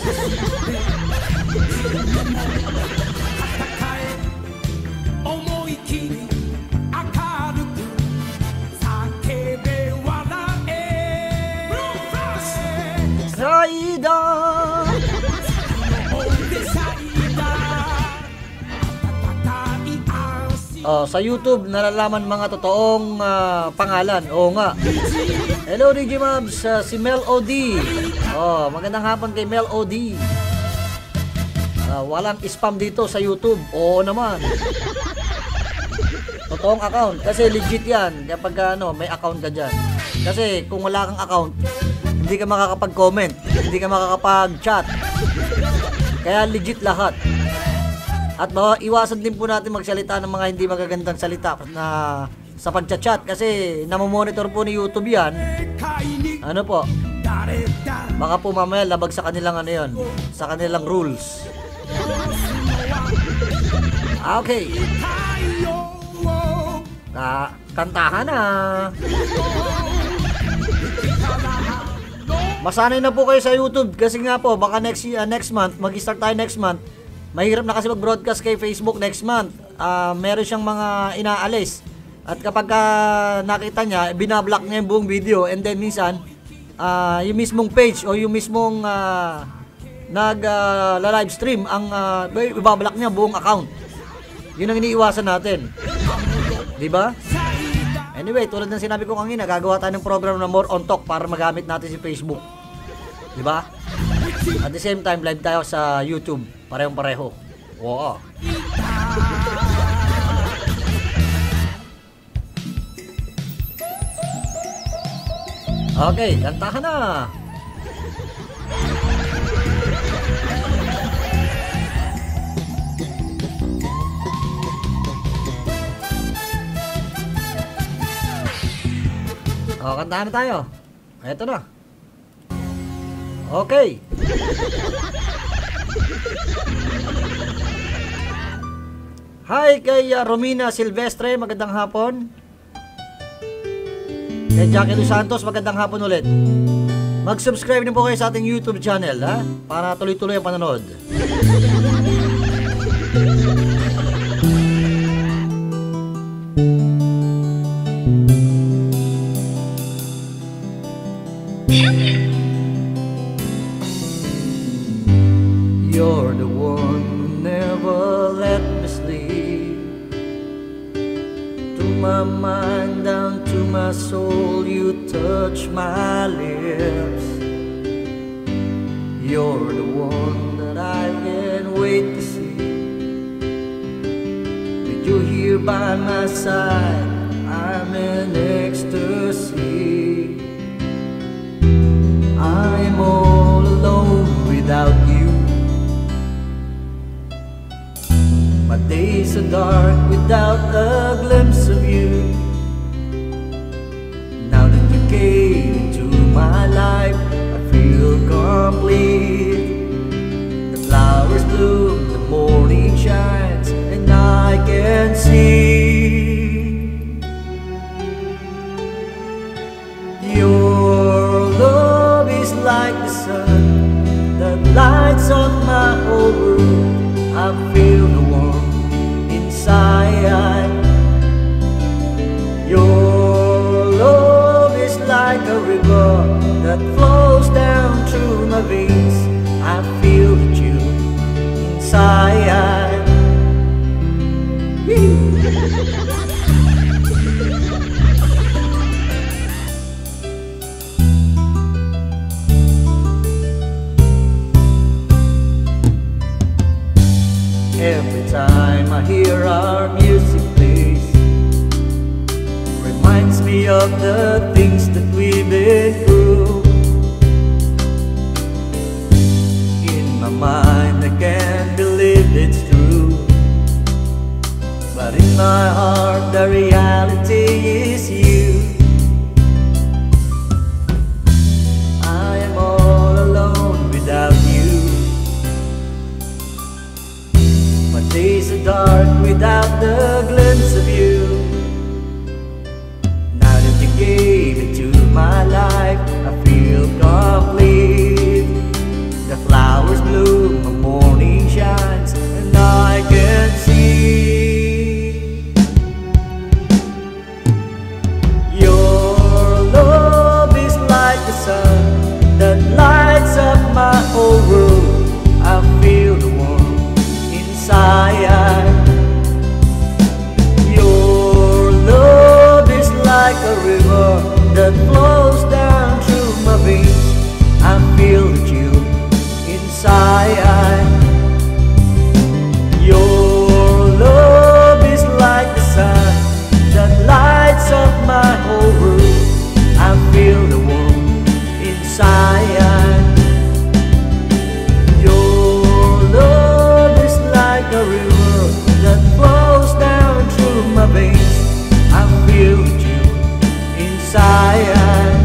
Saida. Oh, sa YouTube nalalaman mga totoong uh, pangalan. Oo nga. Hello D J Mabs, uh, si Mel O D. Oh, magandang hapon kay Mel O D. Uh, walang spam dito sa YouTube. Oo naman. Totoong account kasi legit 'yan kapag ano, may account ka diyan. Kasi kung wala kang account, hindi ka makakapag-comment, hindi ka makakapag-chat. Kaya legit lahat. At uh, iwasan din po natin magsalita ng mga hindi magagandang salita na sa pag-chat kasi namomonitor po ni YouTube yan. Ano po? Baka po mamaya labag sa kanilang ano yun, sa kanilang rules. Okay. Ka kantahan na. Masanay na po kayo sa YouTube kasi nga po baka next uh, next month, mag-start tayo next month. Mahirap na kasi mag-broadcast kay Facebook next month. Uh, meron siyang mga inaalis. At kapag uh, nakita niya, binablock niya yung buong video and then minsan uh, yung mismong page o yung mismong uh, nag uh, live stream ang uh, ibablock niya buong account. Yun ang iniiwasan natin. 'Di ba? Anyway, tulad ng sinabi ko kanina, gagawa tayo ng program na more on talk para magamit natin si Facebook. 'Di ba? At the same time, live tayo sa YouTube. Parehong pareho. Wow. Okay, kantahan na. O, kantahan na tayo. Eto na. Okay. Hi kay uh, Romina Silvestre, magandang hapon. Kay Jackie Dos Santos, magandang hapon ulit. Mag-subscribe din po kayo sa ating YouTube channel, ha? Para tuloy-tuloy ang panonood. You're the one who never let me sleep. my mind down to my soul, you touch my lips. You're the one that I can't wait to see. With you here by my side, I'm in ecstasy. I'm all alone without you. My days are dark without a glimpse of you. Now that you came into my life, I feel complete. The flowers bloom, the morning shines, and I can see your love is like the sun that lights up my whole world. I feel the warmth inside. Your love is like a river that flows down through my veins. I feel the chill inside. Every time I hear our music plays, reminds me of the things that we've been through. In my mind I can't believe it's true, but in my heart the reality is you. I am all alone without you. My days are dark without the glimpse of you. Now that you gave into my life, I feel complete. The flowers bloom, the morning shines, and I can see your love is like the sun that lights up my whole world. I feel the warmth inside. Your love is like a river that flows down through my veins. I feel the chill inside. Your love is like the sun that lights up my whole world. I feel the warmth inside. Your love is like a river that flows down through my veins. I feel you inside.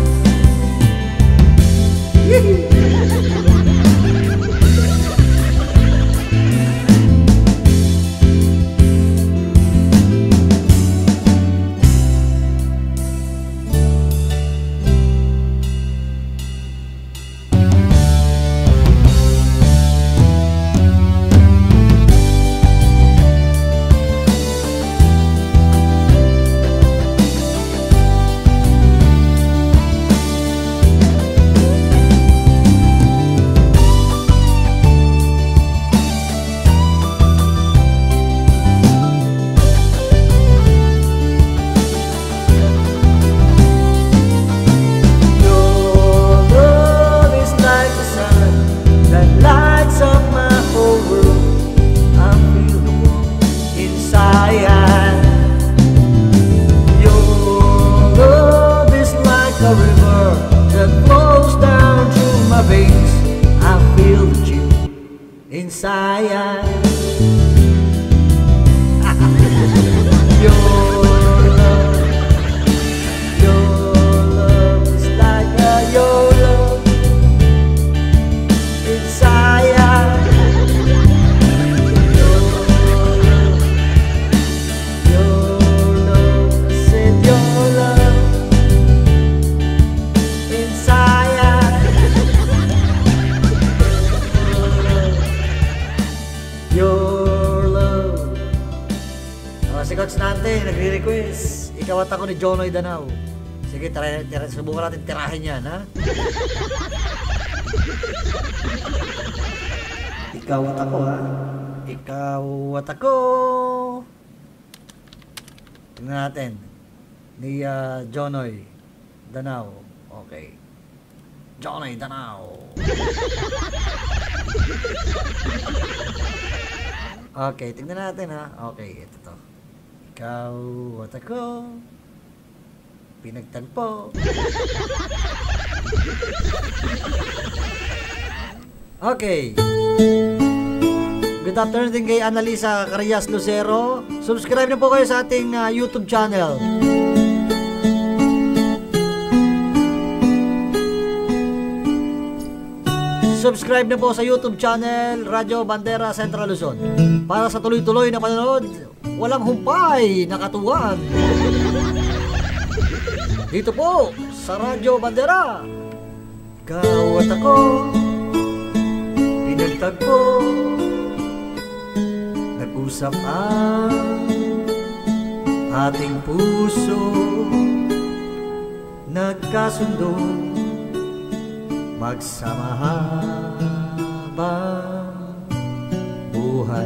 Inside. Si Coach Nante, nagre-request. Ikaw at ako ni Jonoy Danao. Sige, tira, tira, subukan natin tirahin yan, ha? Ikaw at ako, ha? Ikaw at ako. Tingnan natin. Ni uh, Jonoy Danao. Okay. Jonoy Danao. Okay, tingnan natin ha. Okay, ito to. Ikaw at ako, pinagtagpo. Okay. Good afternoon din kay Annalisa Carias Lucero. Subscribe na po kayo sa ating uh, YouTube channel. Subscribe na po sa YouTube channel Radyo Bandera Central Luzon para sa tuloy-tuloy na panonood, walang humpay na katuwang. Dito po sa Radyo Bandera, ikaw at ako, pinagtagpo, nag-usap ang ating puso, nagkasundo, magsama habang buhay.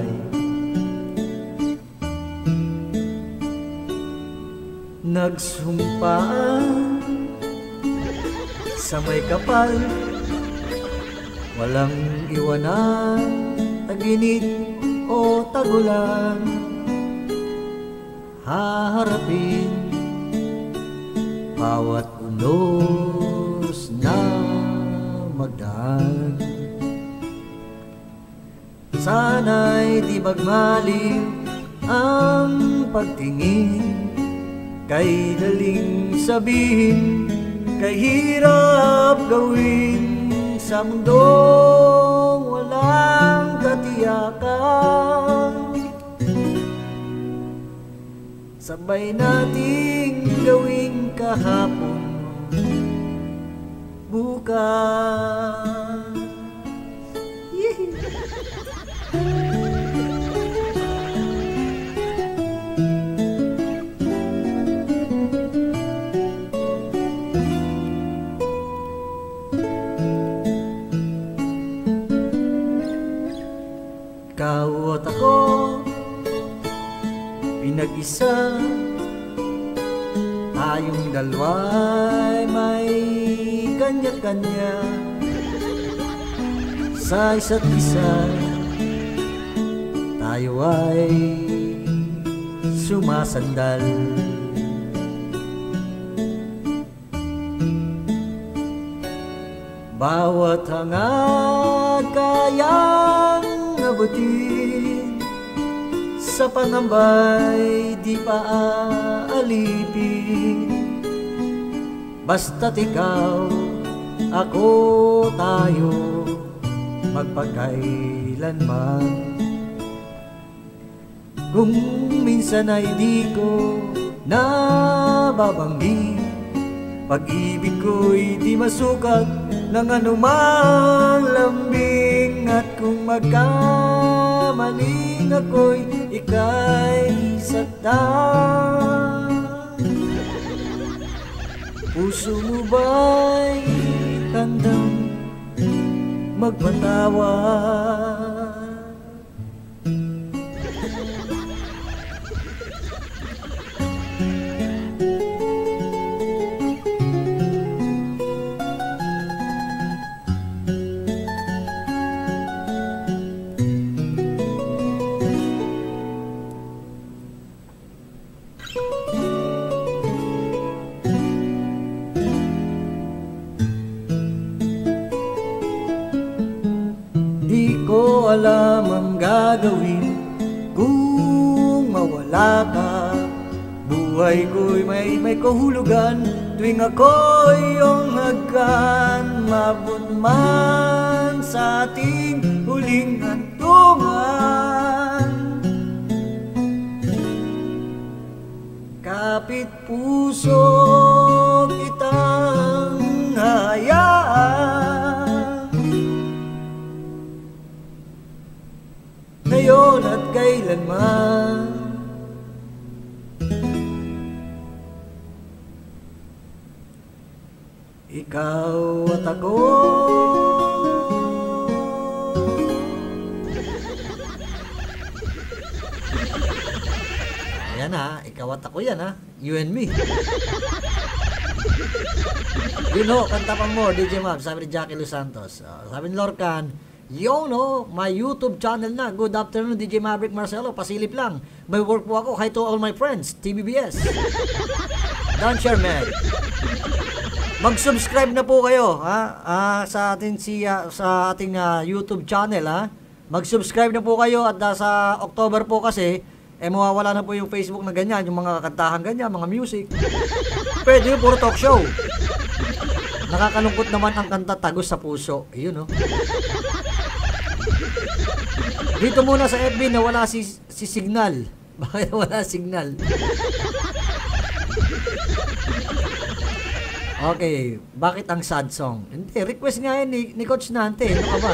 Nagsumpaan sa may kapal, walang iwanan, taginit o tagulan. Haharapin bawat unos na magdaan. Sana'y di magmalim ang pagtingin, kay daling sabihin, kay hirap gawin sa mundong walang katiyakan. Sabay nating gawing kahapon, bukas. Ikaw at ako, pinag-isa, tayong dalawa'y may kanya-kanya. Sa isa't isa, tayo ay sumasandal. Bawat hangad kayang abutin, sa pangambay di pa aalipin. Basta't ikaw, ako, tayo, magpagkailanman. Kung minsan ay di ko nababanggit, pag-ibig ko'y di masukat ng anumang lambing. At kung magkamaling ako'y ika'y saktan, puso mo ba'y handang magpatawad? Alam ang gagawin kung mawala ka. Buhay ko'y may may kahulugan tuwing ako'y iyong hagkan. Mabot man sa ating huling hantungan, kapit puso kitang hayaan. Ngayon at kailanman, ikaw at ako, Ayan ha, ikaw at ako yan ha. You and me. You know, kanta pa more, D J Mab, sabi ni Jackie Los Santos. Uh, sabi ni Lorcan, yo no, my YouTube channel na. Good afternoon, D J Maverick Marcelo. Pasilip lang. May work po ako. Hi to all my friends. T B B S. Don't share, man. Mag-subscribe na po kayo ha? Ah, sa ating si uh, sa ating uh, YouTube channel ha. Mag-subscribe na po kayo at uh, sa October po kasi eh mawawala na po yung Facebook na ganyan, yung mga kantahan ganyan, mga music. Pwede yung puro talk show. Nakakalungkot naman ang kanta Tagos sa Puso. Ayun no. Dito muna sa F B na wala si si Signal. Bakit wala signal? Okay, bakit ang sad song? Hindi, request nga yan ni, ni Coach Nante. Ano ka ba?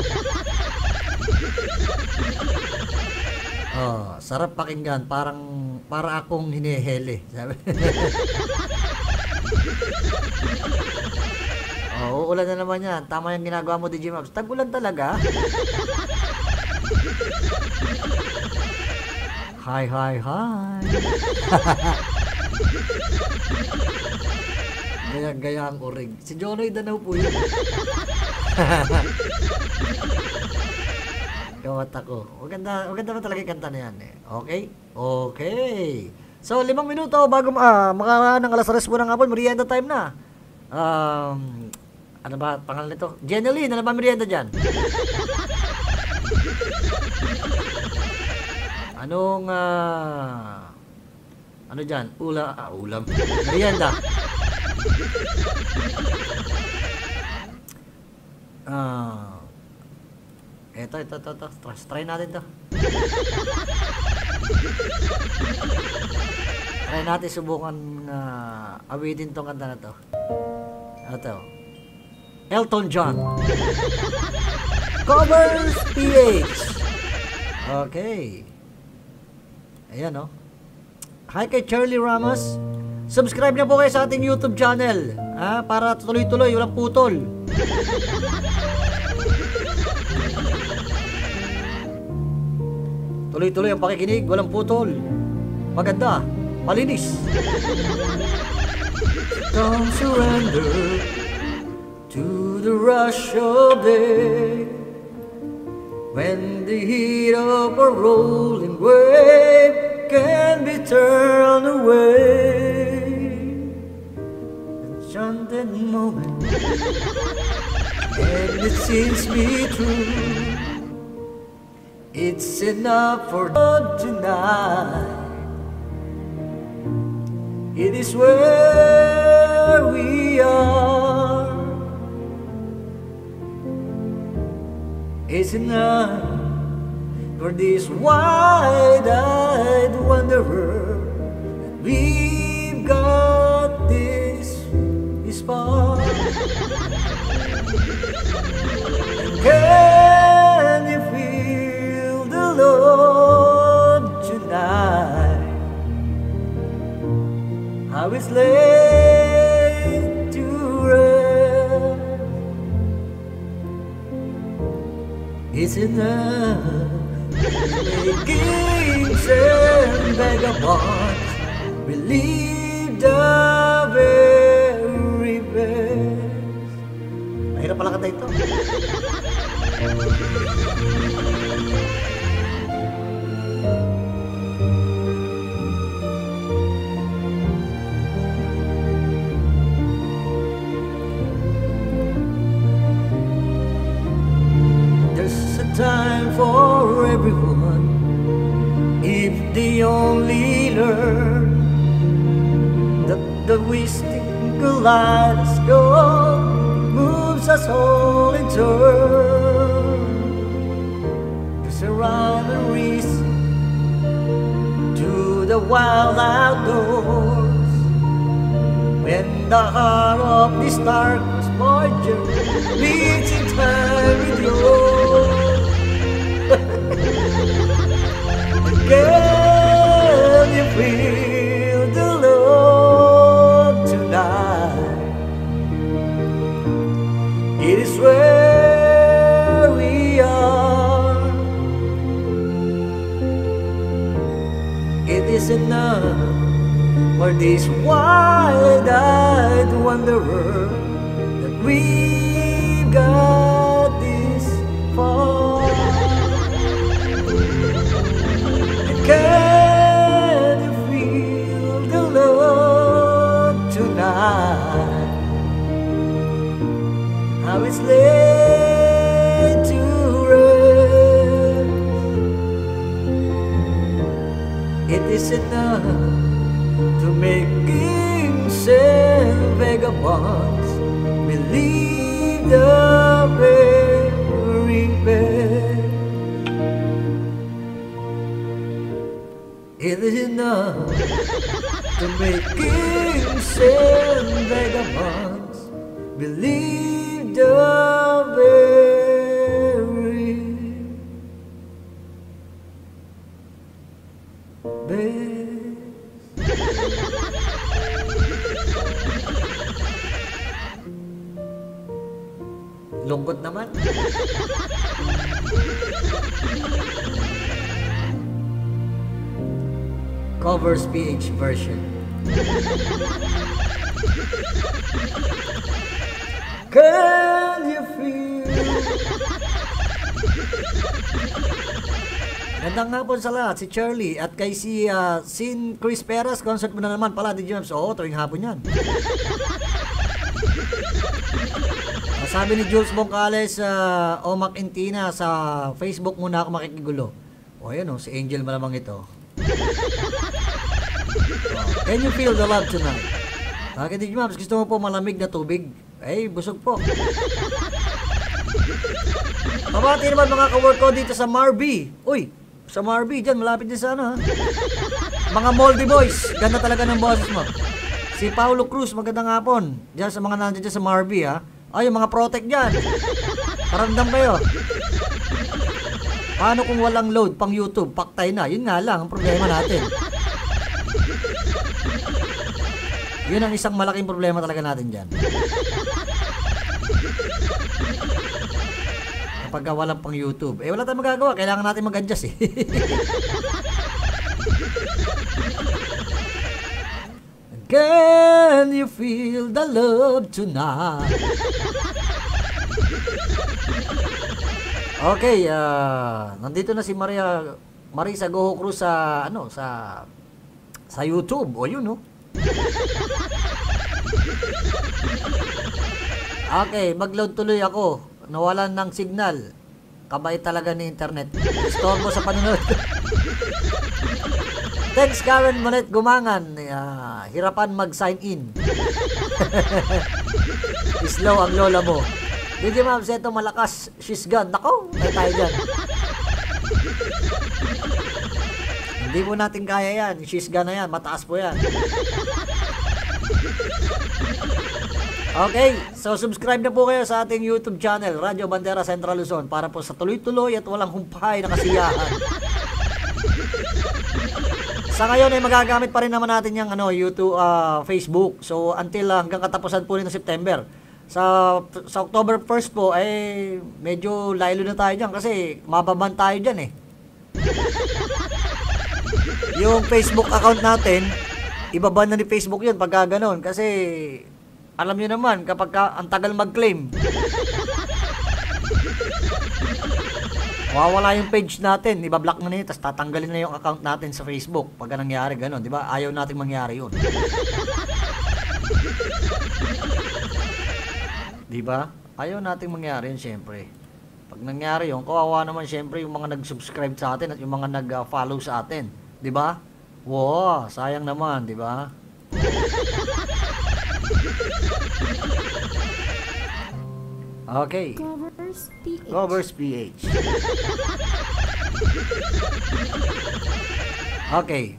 Oh, sarap pakinggan. Parang, para akong hinihele. Sabi. Oh, uulan na naman yan. Tama yung ginagawa mo, D J Max. Tag-ulan talaga. Hi, hi, hi. Gaya-gaya ang urig. Si Jonoy Danaw po yun. Gawat ako. Maganda, maganda ba talaga yung kanta na yan eh. Okay? Okay. So, limang minuto bago ah, maka ng alas tres po ng hapon, merienda time na. Um, ano ba pangalan nito? Jenny, ano ba merienda dyan? Anong, ah, ano dyan? Ula, ah, ulam. Merienda. Ah, eto, ito, ito, ito. Try natin to. Try natin subukan uh, awitin tong kanta na to. Ito. Elton John. Covers P H. Okay. Ayan, no? Hi kay Charlie Ramos. Subscribe na po kayo sa ating YouTube channel. Ha? Para tuloy-tuloy, walang putol. Tuloy-tuloy ang pakikinig, walang putol. Maganda, malinis. Don't surrender to the rush of day, when the heat of a rolling wave can be turned away. Enchanted moment, and it sees me through. It's enough for tonight. It is where we are. It's enough for this wide-eyed wanderer. We've got this, this far. Can you feel the love tonight? How it's laid to rest. It's enough. Kings and vagabonds believe the very best. Mahirap pala kata ito. There's a time for everyone if they only learn that the wisdom kaleidoscope moves us all in turn. There's a rhyme and reason to the wild outdoors. When the heart of this darkness margin meets in time with yours. Can you feel the love tonight? It is where we are. It is enough for this wide-eyed wanderer that we got this far. And can you feel the love tonight? How it's laid to rest. It is enough to make kings and vagabonds believe the very best. It is enough to make kings and vagabonds believe the very best. Lungkot naman. Covers P H version. Can you feel? Gandang hapon sa lahat, si Charlie at kay si uh, Sin Chris Perez. Concert mo na naman pala, di James? Oo, tuwing hapon yan. Sabi ni Jules Boncales sa uh, Omac Intina sa Facebook muna ako makikigulo. O yun o, si Angel malamang ito. Oh, can you feel the love tonight? Bakit di James, gusto mo po malamig na tubig? Eh, busog po. Pabati naman mga ka-work ko dito sa Marby. Uy, sa Marby, dyan, malapit din sa ano ha. Mga Moldy Boys, ganda talaga ng boses mo. Si Paulo Cruz, magandang hapon. Diyan sa mga nandiyan dyan sa Marby ha. Ay, yung mga protect dyan. Paramdam kayo. Paano kung walang load pang YouTube? Paktay na. Yun nga lang ang problema natin. Yun ang isang malaking problema talaga natin dyan. Kapag walang pang YouTube. Eh, wala tayong magagawa. Kailangan natin mag-adjust eh. Can you feel the love tonight? Okay, uh, nandito na si Maria Marisa Goho Cruz sa ano sa sa YouTube. O yun, no? Okay, mag-load tuloy ako. Nawalan ng signal. Kabait talaga ni internet. Istorbo sa panonood. Thanks Karen Monet Gumangan. Uh, hirapan mag-sign in. Slow ang lola mo. D J Ma'am, seto malakas. She's gone. Nako, may tayo dyan. Hindi mo natin kaya yan. She's gone na yan. Mataas po yan. Okay, so subscribe na po kayo sa ating YouTube channel, Radio Bandera Central Luzon, para po sa tuloy-tuloy at walang humpay na kasiyahan. Sa ngayon ay magagamit pa rin naman natin yung ano, YouTube, uh, Facebook. So until uh, hanggang katapusan po nito September. Sa sa October first po ay medyo laylo na tayo diyan kasi mababan tayo diyan eh. Yung Facebook account natin, ibaban na ni Facebook 'yun pagka ganoon kasi alam niyo naman kapag ka, ang tagal mag-claim. Mawawala yung page natin, ibablock na niya, tapos tatanggalin na yung account natin sa Facebook pagka nangyari gano'n, di ba? Ayaw nating mangyari yun. Di ba? Ayaw nating mangyari yun, syempre. Pag nangyari yun, kawawa naman syempre yung mga nag-subscribe sa atin at yung mga nag-follow sa atin. Di ba? Wow, sayang naman, di ba? Okay. Covers P H. Covers P H. Okay.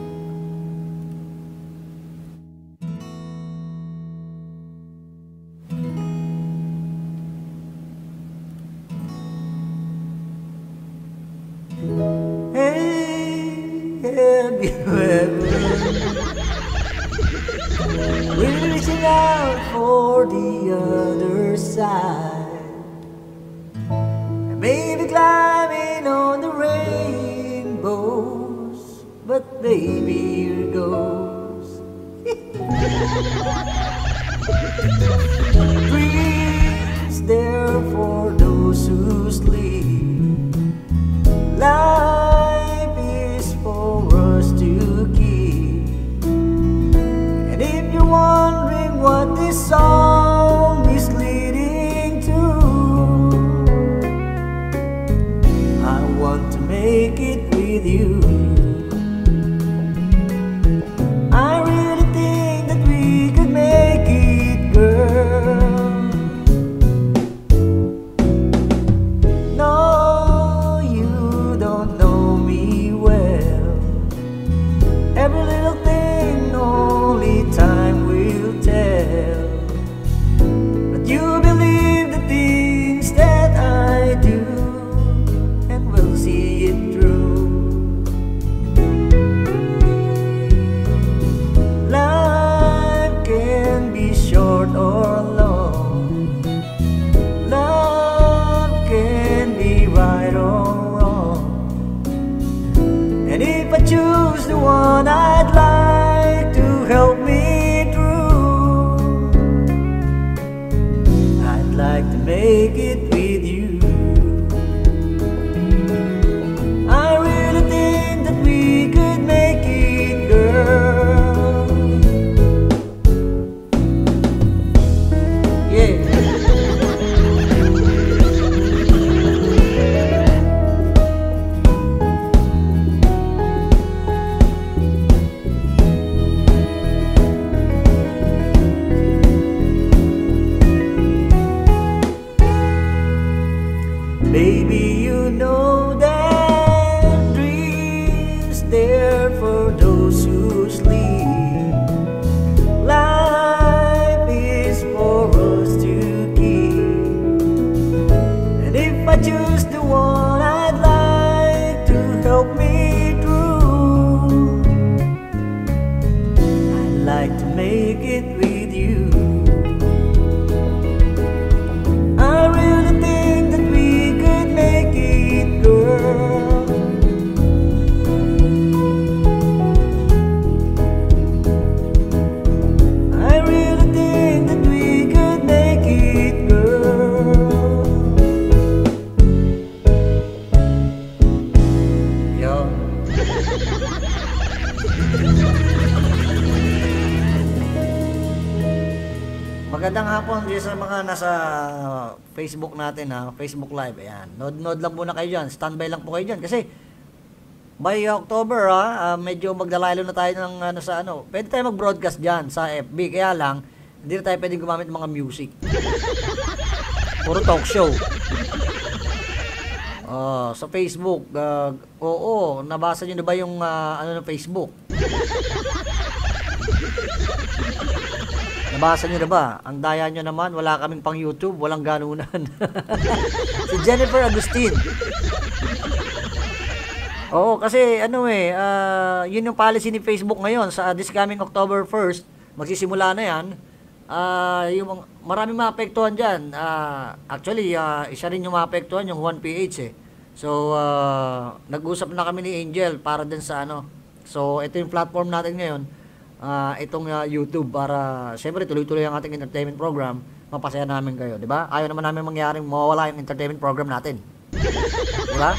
Hey, have you ever we're reaching out for the other side, and maybe climbing on the rainbows, but baby, here goes. Dreams there for those who sleep. Life is for us to keep. And if you're wondering what this song is leading to, I want to make it with you. I really think that we could make it, girl. No, you don't know me well. Every little thing only time will tell. But you believe the things that I do, and we'll see it through. Life can be short or long. Love can be right or wrong. And if I choose the one I'd like to help me through, I'd like to make it with you. I really think that we could make it, girl. Yeah. Baby, you know that dreams there for those who sleep. Life is for us to keep. And if I choose the one I'd like to help me through, I'd like to make it with you. I really think that we could make it, girl. I really think that we could make it, girl. Yo. Magandang hapon din sa mga nasa Facebook natin, ha, Facebook Live. Ayan, nod-nod lang muna kayo dyan, standby lang po kayo dyan. Kasi by October, ha, uh, medyo magdalaylo na tayo ng ano sa ano. Pwede tayo mag-broadcast dyan sa F B, kaya lang hindi na tayo pwede gumamit ng mga music. Puro talk show. Uh, sa Facebook, uh, oo, nabasa nyo na ba yung uh, ano ng Facebook? Nabasa nyo na ba? Ang daya nyo naman, wala kaming pang YouTube, walang ganunan. Si Jennifer Agustin. Oo, kasi ano eh, uh, yun yung policy ni Facebook ngayon. Sa this coming October first, magsisimula na yan. Uh, yung maraming maapektuhan dyan. Uh, actually, uh, isa rin yung maapektuhan, yung one P H eh. So, uh, nag-usap na kami ni Angel para din sa ano. So, ito yung platform natin ngayon. Uh, itong uh, YouTube para siyempre tuloy-tuloy ang ating entertainment program, mapasaya namin kayo, di ba? Ayaw naman namin mangyaring mawawala yung entertainment program natin. Di ba?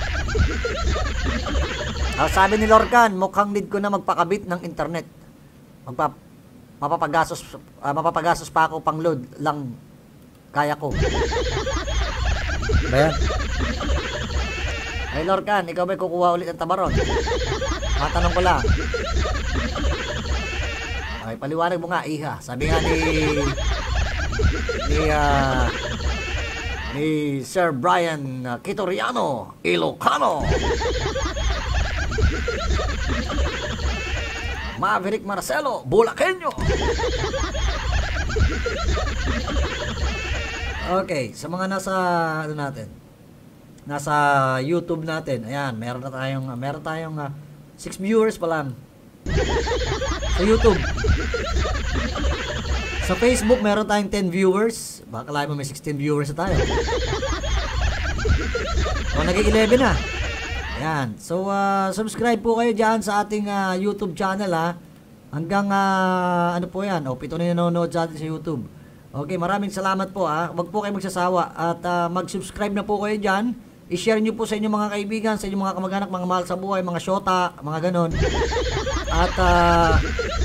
Uh, sabi ni Lorcan, mukhang need ko na magpakabit ng internet. Magpa mapapagastos uh, mapapagastos pa ako pang load lang kaya ko. Ba yan? Ay Lorcan, ikaw ba'y kukuha ulit ng tabaron? Matanong ko lang. Ay, paliwanag mo nga, iha. Sabi nga ni ni uh, ni Sir Brian uh, Kitoriano Ilocano. Maverick Marcelo Bulaqueño. Okay, sa mga nasa ano natin, nasa YouTube natin, ayan, meron na tayong meron tayong uh, six viewers pa lang. Sa YouTube. Sa Facebook, meron tayong ten viewers. Baka kalahin mo may sixteen viewers na tayo. O, naging eleven na. Ayan. So, uh, subscribe po kayo dyan sa ating uh, YouTube channel, ha. Hanggang, uh, ano po yan, o, pito na nanonood sa atin sa YouTube. Okay, maraming salamat po, ha. Huwag po kayo magsasawa. At uh, mag-subscribe na po kayo dyan. I-share nyo po sa inyong mga kaibigan, sa inyong mga kamag-anak, mga mahal sa buhay, mga syota, mga ganon. At, uh,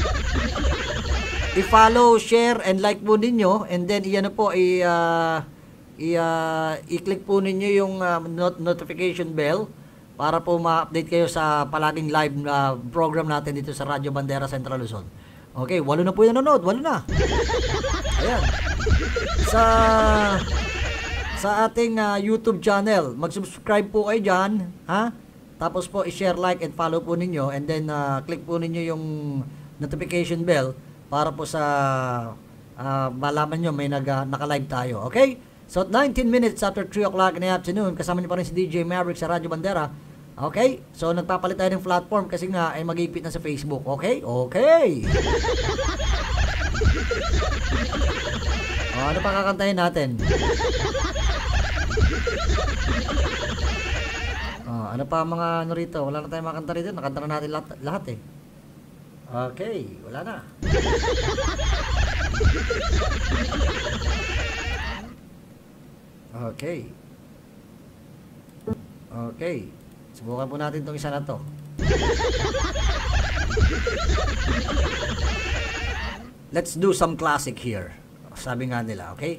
i-follow, share, and like po ninyo. And then, iyan na po, i- uh, i- uh, i-click po ninyo yung uh, not- notification bell para po ma-update kayo sa palaging live uh, program natin dito sa Radyo Bandera Central Luzon. Okay, walo na po yung nanonood, walo na. Ayan. Sa sa ating uh, YouTube channel, mag-subscribe po kayo dyan, ha? Tapos po i-share, like, and follow po ninyo, and then uh, click po ninyo yung notification bell para po sa uh, malaman nyo may nag, uh, naka-live tayo. Okay? So, nineteen minutes after three o'clock in the afternoon, kasama niyo pa rin si D J Maverick sa Radyo Bandera. Okay? So, nagpapalit tayo ng platform kasi nga ay mag-ipit na sa Facebook. Okay? Okay! O, ano pa kakantahin natin? O, ano pa mga ano rito? Wala na tayong makanta rito. Nakanta na natin lahat, lahat eh. Okay, wala na. Okay. Okay. Subukan po natin itong isa na to. Let's do some classic here. Sabi nga nila, okay?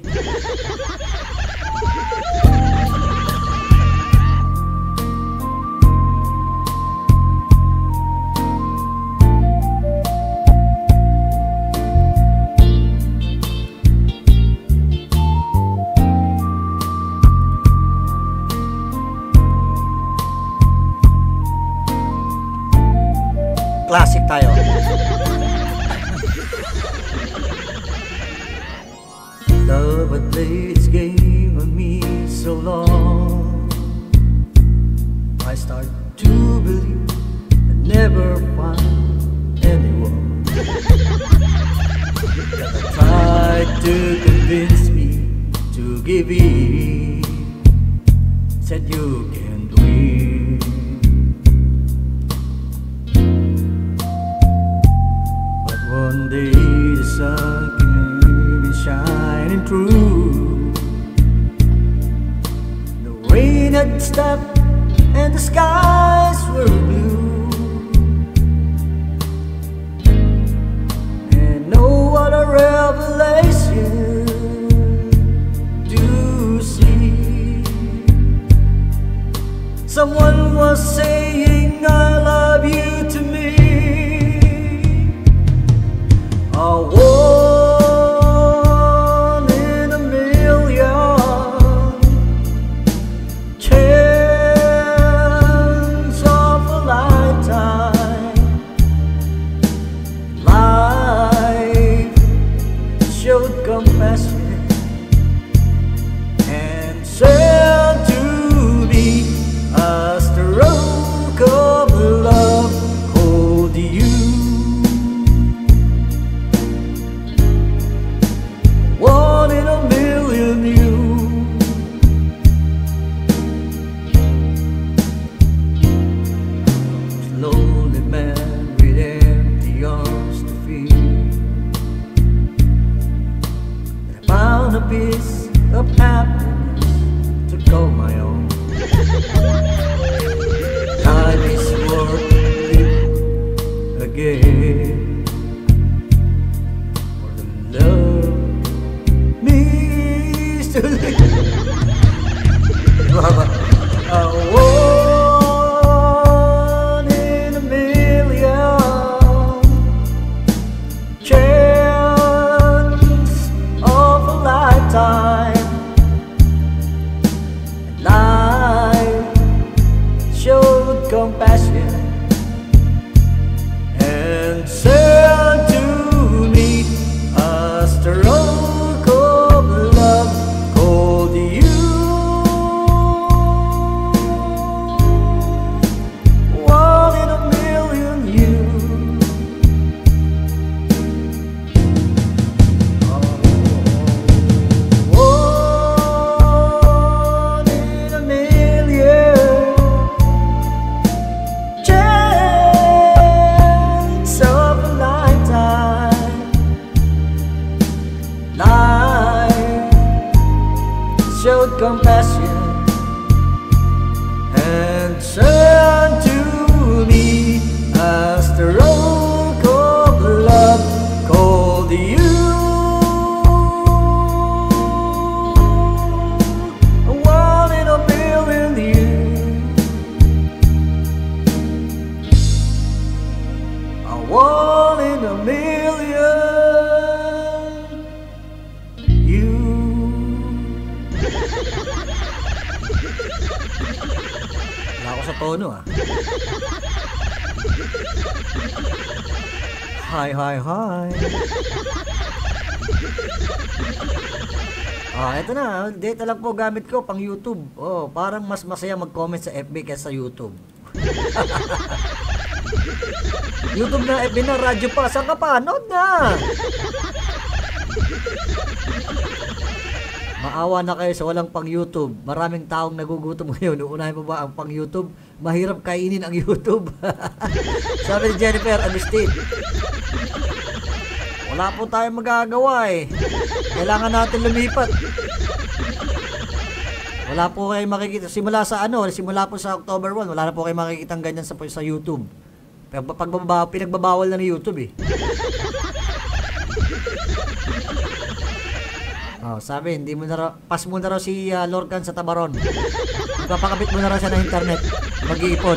Classic tayo. Love had played its game on me so long, I start to believe I'd never find anyone that tried to convince me to give in, said you can't win. One day the sun came and shining through. The rain had stopped and the skies were blue. And no what a revelation to see. Someone was saying I love you to me. A one in a million chance of a lifetime. Life showed compassion and said to me, a stroke of love hold you. One in a million you. Lonely man with empty arms to feed, and I found a piece of happiness to call my own. Time is working again. A one in a million chance of a lifetime. And life showed compassion and said to me, a stroke of love called you. One in a million you. Oh, one in a million Listen to me as the road called love called you. A one in a million years. A one in a million. You. Wala ako sa tono ah. Hi, hi, hi. Ah, eto na. Data lang po gamit ko pang YouTube. Oh, parang mas masaya mag-comment sa F B kaysa sa YouTube. YouTube na, F B na, radyo pa. Saan ka pa? Nood na. Maawa na kayo sa walang pang YouTube. Maraming taong nagugutom ngayon. Uunahin mo ba ang pang YouTube? Mahirap kainin ang YouTube. Sabi ni Jennifer Agustin. Wala po tayong magagawa eh. Kailangan natin lumipat. Wala po kayo makikita. Simula sa ano, simula po sa October first, wala na po kayo makikita ganyan sa, sa YouTube. Pero pag pinagbabawal na ni YouTube eh. Oh, sabi, hindi mo na raw, pass mo na raw si uh, Lorcan sa Tabaron. Magpapakabit mo na raw siya ng internet. Mag-iipon.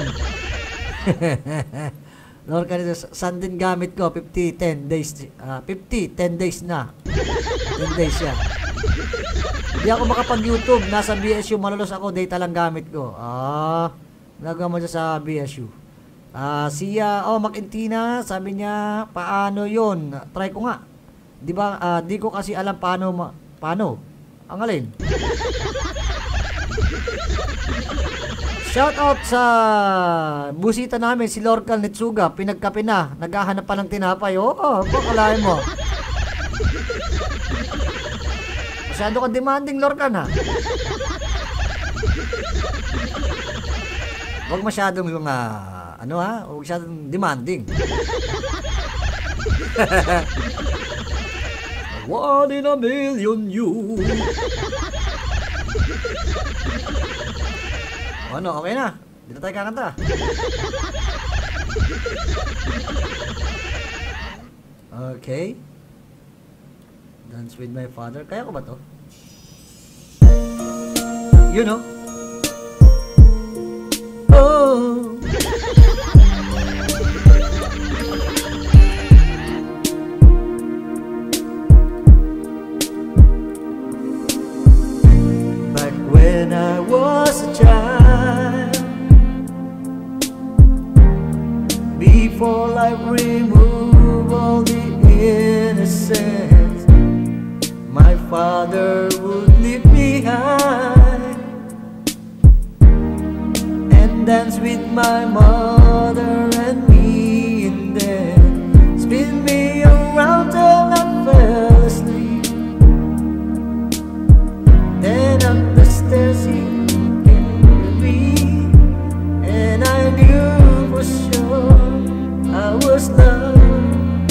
Lorcan, saan din gamit ko? fifty, ten days. Uh, fifty, ten days na. ten days siya. Hindi ako makapag-YouTube. Nasa B S U, malulos ako. Data lang gamit ko. Ah, nagawa mo siya sa B S U. Ah, siya, oh, Macintina, sabi niya, paano yun? Try ko nga. Di ba, uh, di ko kasi alam paano, ma paano? Ang alin? Shout out sa busita namin, si Lorcan Nitsuga, pinagkape na, naghahanap pa ng tinapay. Oo, oh, bakalain mo. Masyado ka demanding, Lorcan, ha? Huwag masyadong yung, uh, ano ha? Huwag masyadong demanding. One in a million you. Ano, okay na. Dito tayo kakanta. Okay. Dance with my father. Kaya ko ba to? You know. Oh. When I was a child, before life removed all the innocence, my father would leave me high and dance with my mother and me, and then spin me around till I fell asleep. Then up the stairs he came with me, and I knew for sure I was loved.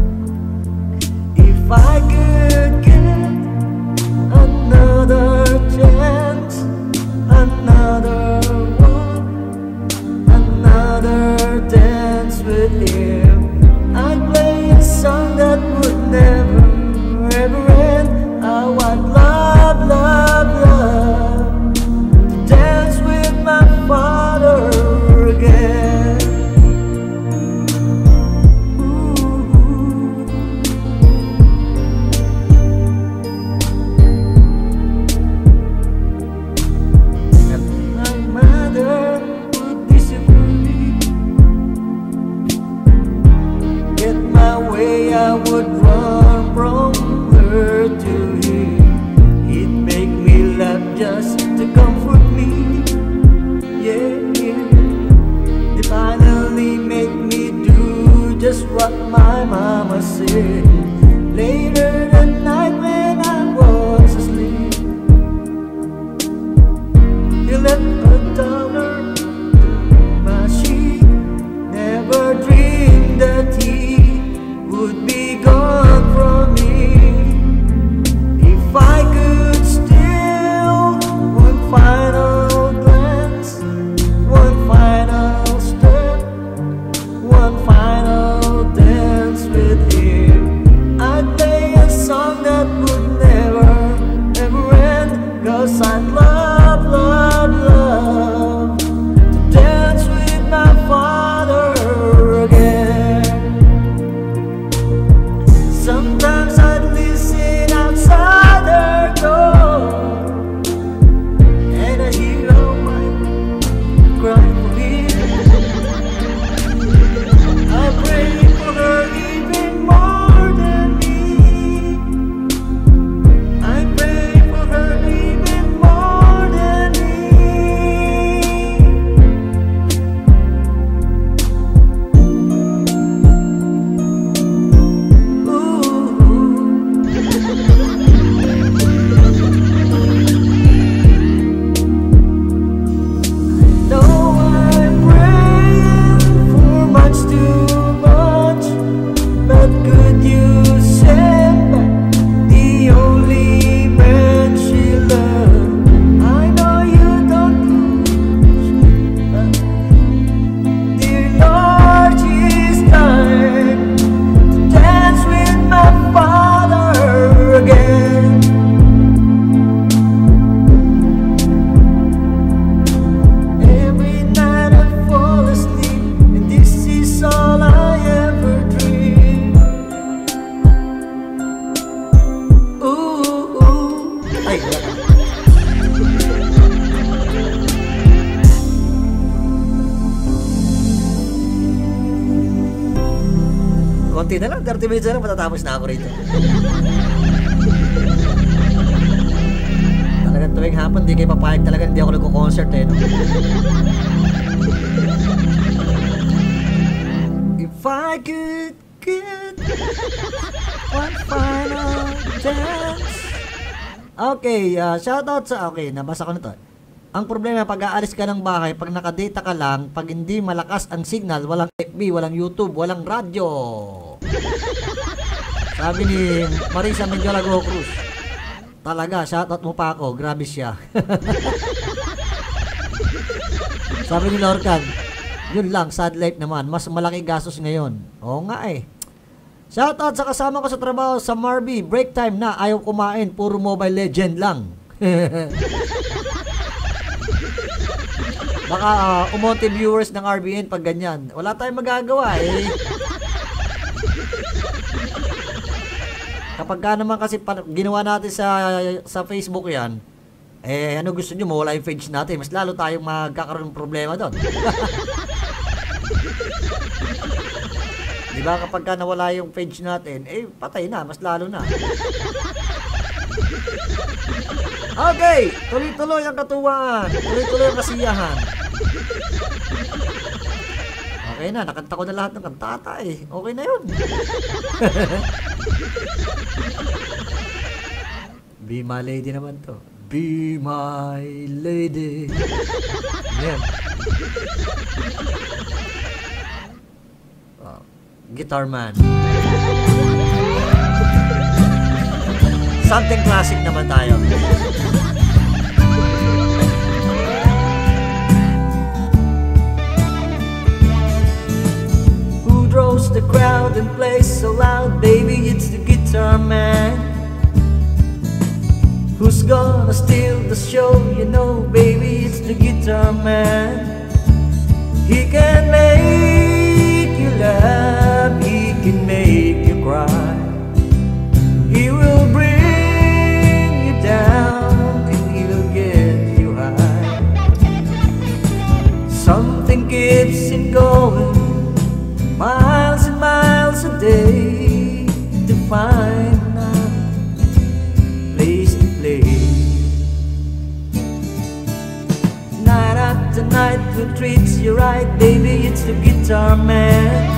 If I could get another chance, another walk, another dance with him, I'd play a song that would never ever end. Oh, I'd love, love, love to dance with my father again. Ooh. And my mother would disagree. Get my way, I would run from her to him. He'd make me laugh just to comfort me. Yeah, yeah. They finally make me do just what my mama said. Later that night when I was asleep, he left a dollar in my sheet. Never dreamed that he would be gone from me. If I could steal one final glance, one final konti na lang, thirty minutes na lang, matatapos na ako rito. Talagang tuwing hapon, di kayo papayag talaga, hindi ako nagko-concert eh, no? If I could get one final chance. Okay, uh, shoutout sa, okay, nabasa ko na to. Ang problema, pag aalis ka ng bahay, pag nakadata ka lang, pag hindi malakas ang signal, walang F B, walang YouTube, walang radyo. Sabi ni Marisa Mendiolago Cruz. Talaga, shoutout mo pa ako, grabe siya. Sabi ni Lorcan, yun lang, sad life naman, mas malaki gastos ngayon. Oo nga eh. Shoutout sa kasama ko sa trabaho sa Marby, break time na, ayaw kumain, puro Mobile Legend lang. Baka uh, umonti viewers ng R B N pag ganyan. Wala tayong magagawa eh. Kapag ka naman kasi pa, ginawa natin sa sa Facebook yan, eh ano gusto nyo, mawala yung page natin. Mas lalo tayong magkakaroon ng problema doon. Diba kapag ka nawala yung page natin, eh patay na, mas lalo na. Okay, tuloy-tuloy ang katuwaan. Tuloy-tuloy ang kasiyahan. Okay na, nakanta ko na lahat ng kantata eh. Okay na yun. Be my lady naman to. Be my lady. Ayan. Oh, Guitar Man. Something classic naman tayo. Who draws the crowd and plays so loud? Baby, it's the Guitar Man. Who's gonna steal the show? You know, baby, it's the Guitar Man. He can make you laugh, he can make you cry. He will bring down and he'll get you high. Something keeps him going, miles and miles a day, to find a place to play. Night after night, who treats you right? Baby, it's the Guitar Man.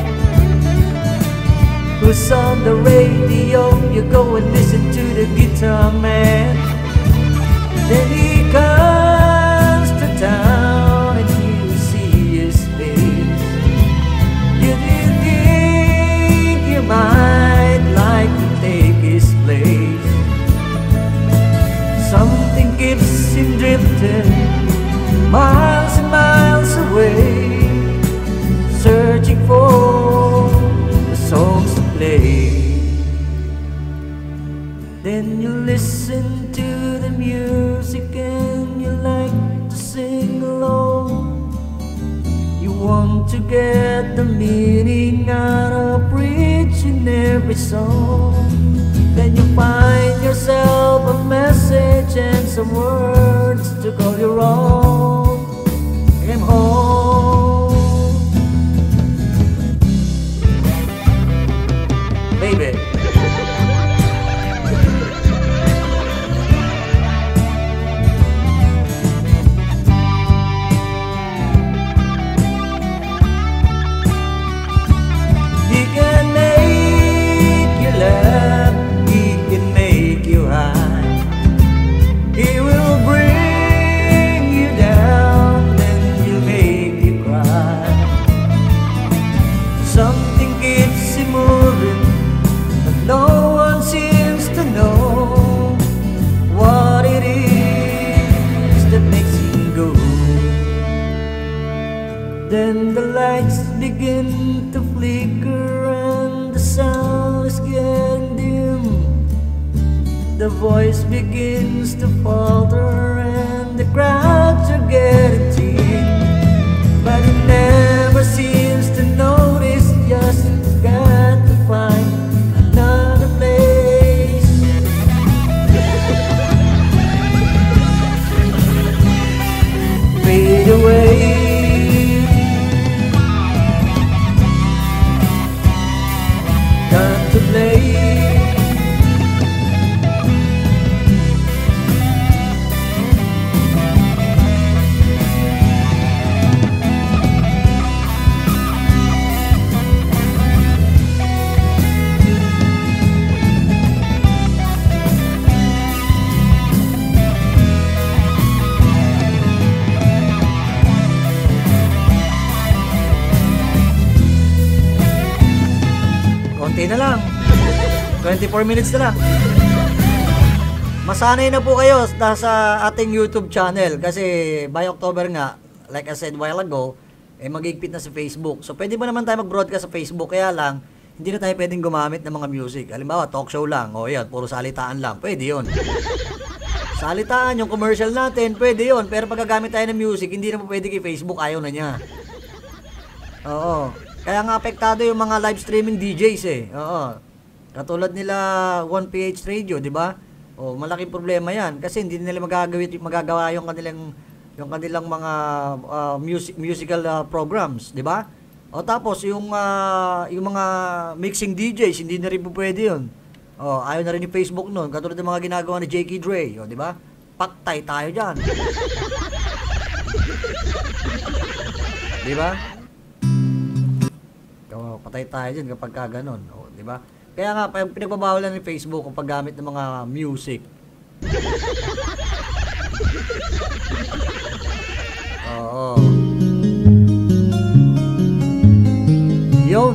Who's on the radio? You go and listen to the Guitar Man. Then he comes to town and you see his face. You didn't think you might like to take his place. Something keeps him drifting, miles and miles away, searching for the songs to play. Then you listen to the music and you like to sing along. You want to get the meaning out of each and every song. Then you find yourself a message and some words to call your own. I'm home, baby. Then the lights begin to flicker and the sound is getting dim. The voice begins to falter and the crowds are getting thin. But it never seems to notice, just got to find another place. Fade away. okay na lang. twenty-four minutes na lang. Masanay na po kayo sa ating YouTube channel kasi by October nga, like I said while ago, eh magigpit na sa Facebook. So pwede mo naman tayo mag-broadcast sa Facebook, kaya lang hindi na tayo pwedeng gumamit ng mga music. Halimbawa, talk show lang, o yan, puro salitaan lang, pwede yun. Salitaan, yung commercial natin, pwede yun. Pero pag gagamit tayo ng music, hindi na po pwede kay Facebook, ayaw na niya. Oo. Kaya nga apektado yung mga live streaming D Js eh. Oo. Katulad nila one P H Radio, di ba? O, malaking problema yan kasi hindi nila magagawit magagawa yung kanilang yung kanilang mga uh, music musical uh, programs, di ba? O tapos yung uh, yung mga mixing D Js, hindi na rin po pwede yun. O, ayaw na rin ni Facebook noon, katulad ng mga ginagawa ni J K Dre, o di ba? Paktay tayo diyan. Di ba? O, patay tayo diyan kapag ka ganun, o, di ba? Kaya nga, pinagbabawalan ni Facebook ang paggamit ng mga music. Oo. Yun.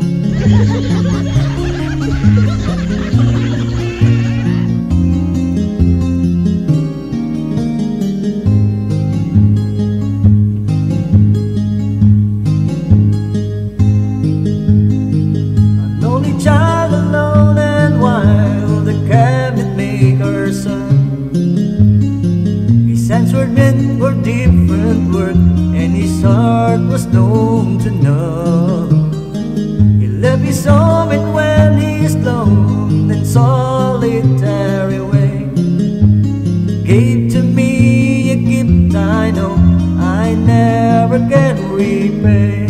For different work, and his heart was known to know. He left his home and when he's alone and solitary way, gave to me a gift I know I never can repay.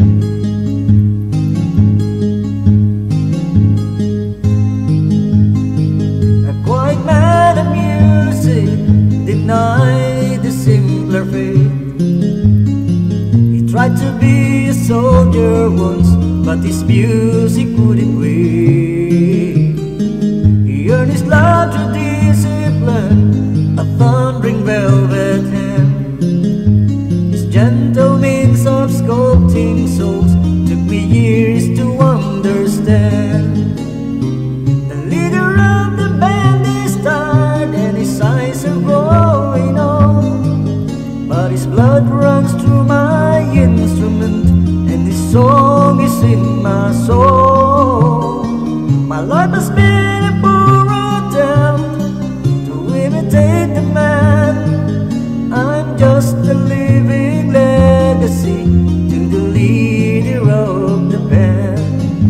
A quiet man of music denied the simpler faith. He tried to be a soldier once, but his music wouldn't wait. He earned his life through discipline, a thundering velvet hand. His gentle means of sculpting souls took me years to understand. The leader of the band is tired and his eyes are growing old, but his blood runs through my instrument and his song is in my soul. My life has been a poor attempt to imitate the man. I'm just a living legacy to the leader of the band.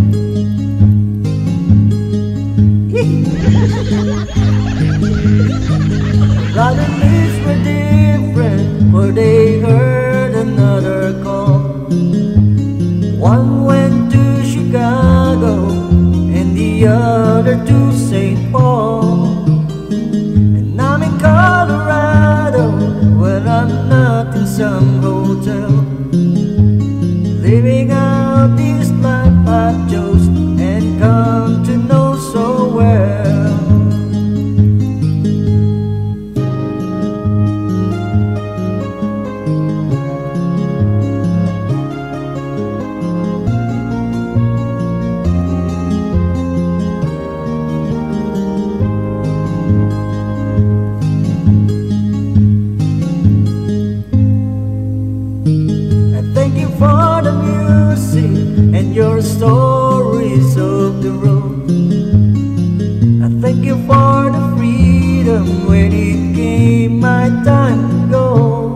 Brother lives were different, for they heard another call. One went to Chicago and the other to Saint Paul. And I'm in Colorado, where I'm not in some hotel, living out this life I chose and come to know so well. And your stories of the road, I thank you for the freedom when it came my time to go.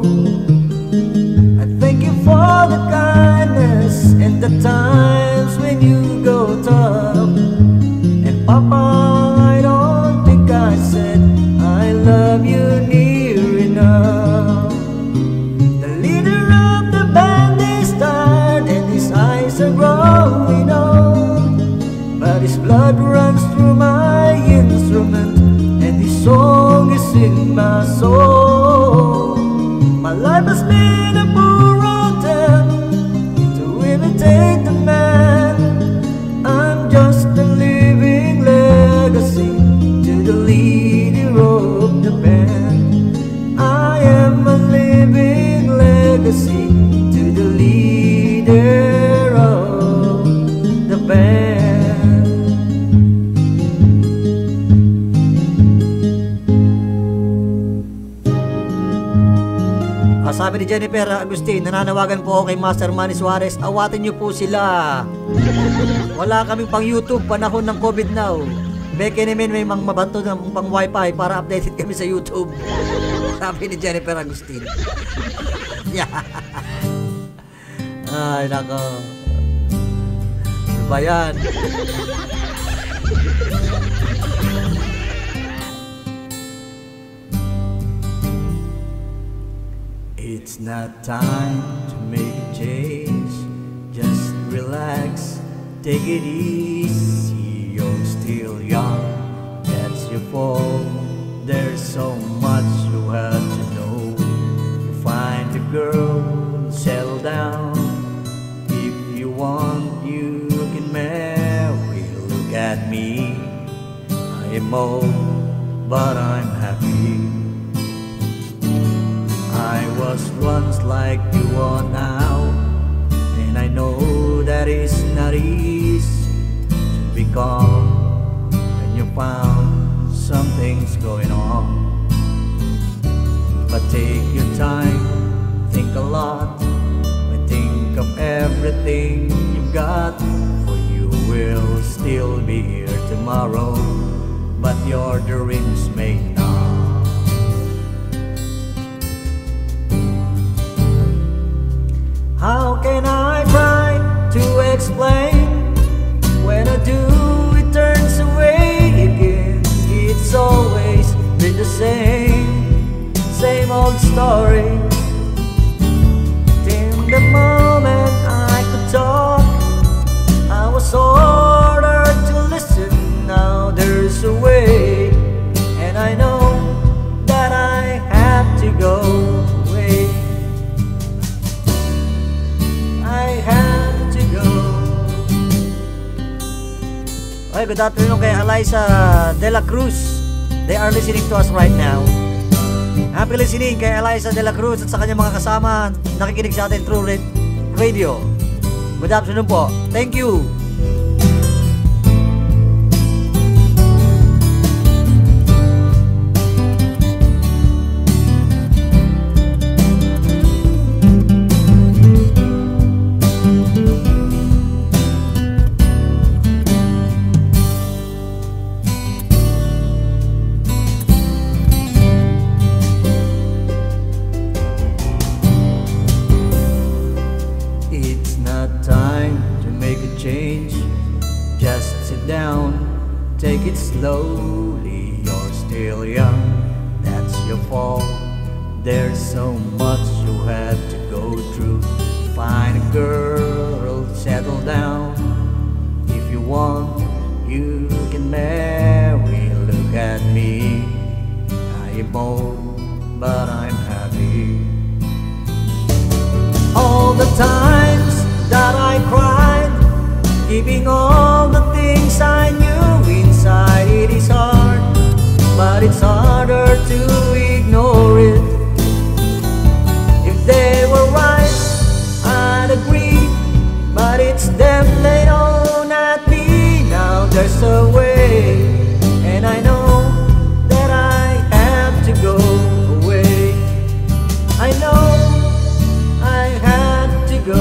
I thank you for the kindness and the times when you go tough. And Papa, I don't think I said I love you near enough. The leader of the band is tired and his eyes are growing old, but his blood runs through my instrument and his song is in my soul. My life has been a poor attempt to imitate the man. I'm just a living legacy to the leader of the band. I am a living legacy to the leader of the band. Sabi ni Jennifer Agustin, nananawagan po ako kay Master Manny Suarez, awatin niyo po sila. Wala kaming pang YouTube, panahon ng COVID now. Beke namin may mga mabanto ng pang wifi para updated kami sa YouTube. Sabi ni Jennifer Agustin. Yeah. Ay, nako. Ano ba yan? It's not time to make a change. Just relax, take it easy. You're still young, that's your fault. There's so much you have to know. Find a girl, settle down. If you want, you can marry. Look at me, I am old, but I'm happy. I was once like you are now, and I know that it's not easy to be calm when you found something's going on. But take your time, think a lot, and think of everything you've got, for you will still be here tomorrow, but your dreams may not. How can I try to explain? When I do, it turns away again. It's always been the same, same old story. In the moment I could talk, I was ordered to listen. Now there's a way, and I know that I have to go. I have to go. Okay, good afternoon kay Eliza De La Cruz. They are listening to us right now. Happy listening kay Eliza De La Cruz at sa kanyang mga kasama nakikinig sa atin through radio. Good afternoon po. Thank you. Take it slowly, you're still young, that's your fault. There's so much you had to go through. Find a girl, settle down. If you want, you can marry. Look at me, I am old, but I'm happy. All the times that I cried, giving all the things I knew inside, it is hard, but it's harder to ignore it. If they were right, I'd agree, but it's them they own at me. Now there's a way, and I know that I have to go away. I know I have to go.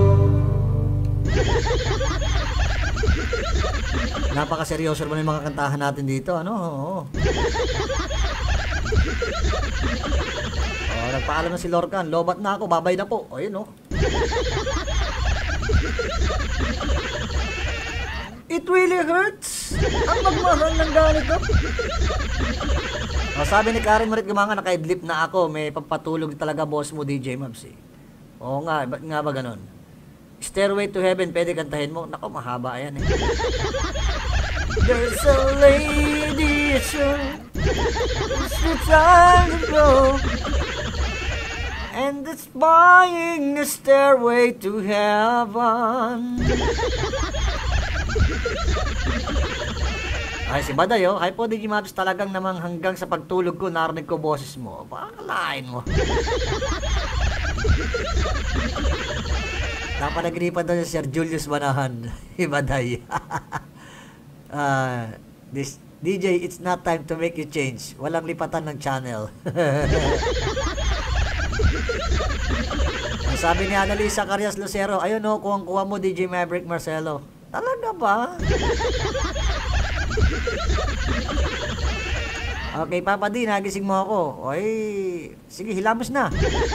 Napaka-seryoso naman yung mga kantahan natin dito, ano? Oo. Oh, nagpaalam na si Lorcan, lobat na ako, babay na po. O, yun, oh. It really hurts. Ang magmahal ng ganito. Oh, sabi ni Karen Marit Gumanga, naka-idlip na ako. May pampatulog talaga boss mo, D J Mabs, eh. Oo nga, ba't nga ba ganon? Stairway to Heaven, pwede kantahin mo. Nako, mahaba yan, eh. There's a lady, sure, it's time to go, and it's buying a stairway to heaven. Ay, si Baday, oh. Hi po, D J Mabs, talagang namang hanggang sa pagtulog ko, narinig ko boses mo. Pakalain mo. Napanaginipan daw si Sir Julius Banahan. Ibaday. uh, this D J, it's not time to make you change. Walang lipatan ng channel. Ang sabi ni Annalisa Carias Lucero, ayun o, kuwang-kuha mo D J Maverick Marcelo. Talaga ba? Okay, Papa D, nagising mo ako. Oy, sige, hilamos na.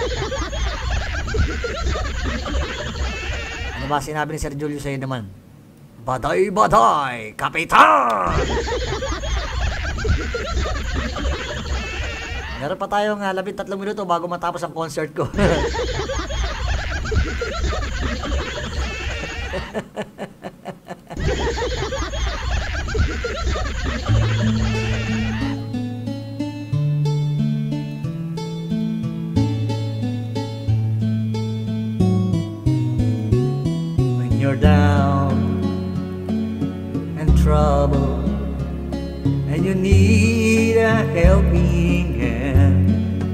Ano ba sinabi ni Sir Julio sa'yo naman? Baday, baday, kapitan! Meron pa tayong uh, labing tatlong minuto bago matapos ang concert ko. When you're down and trouble and you need a helping hand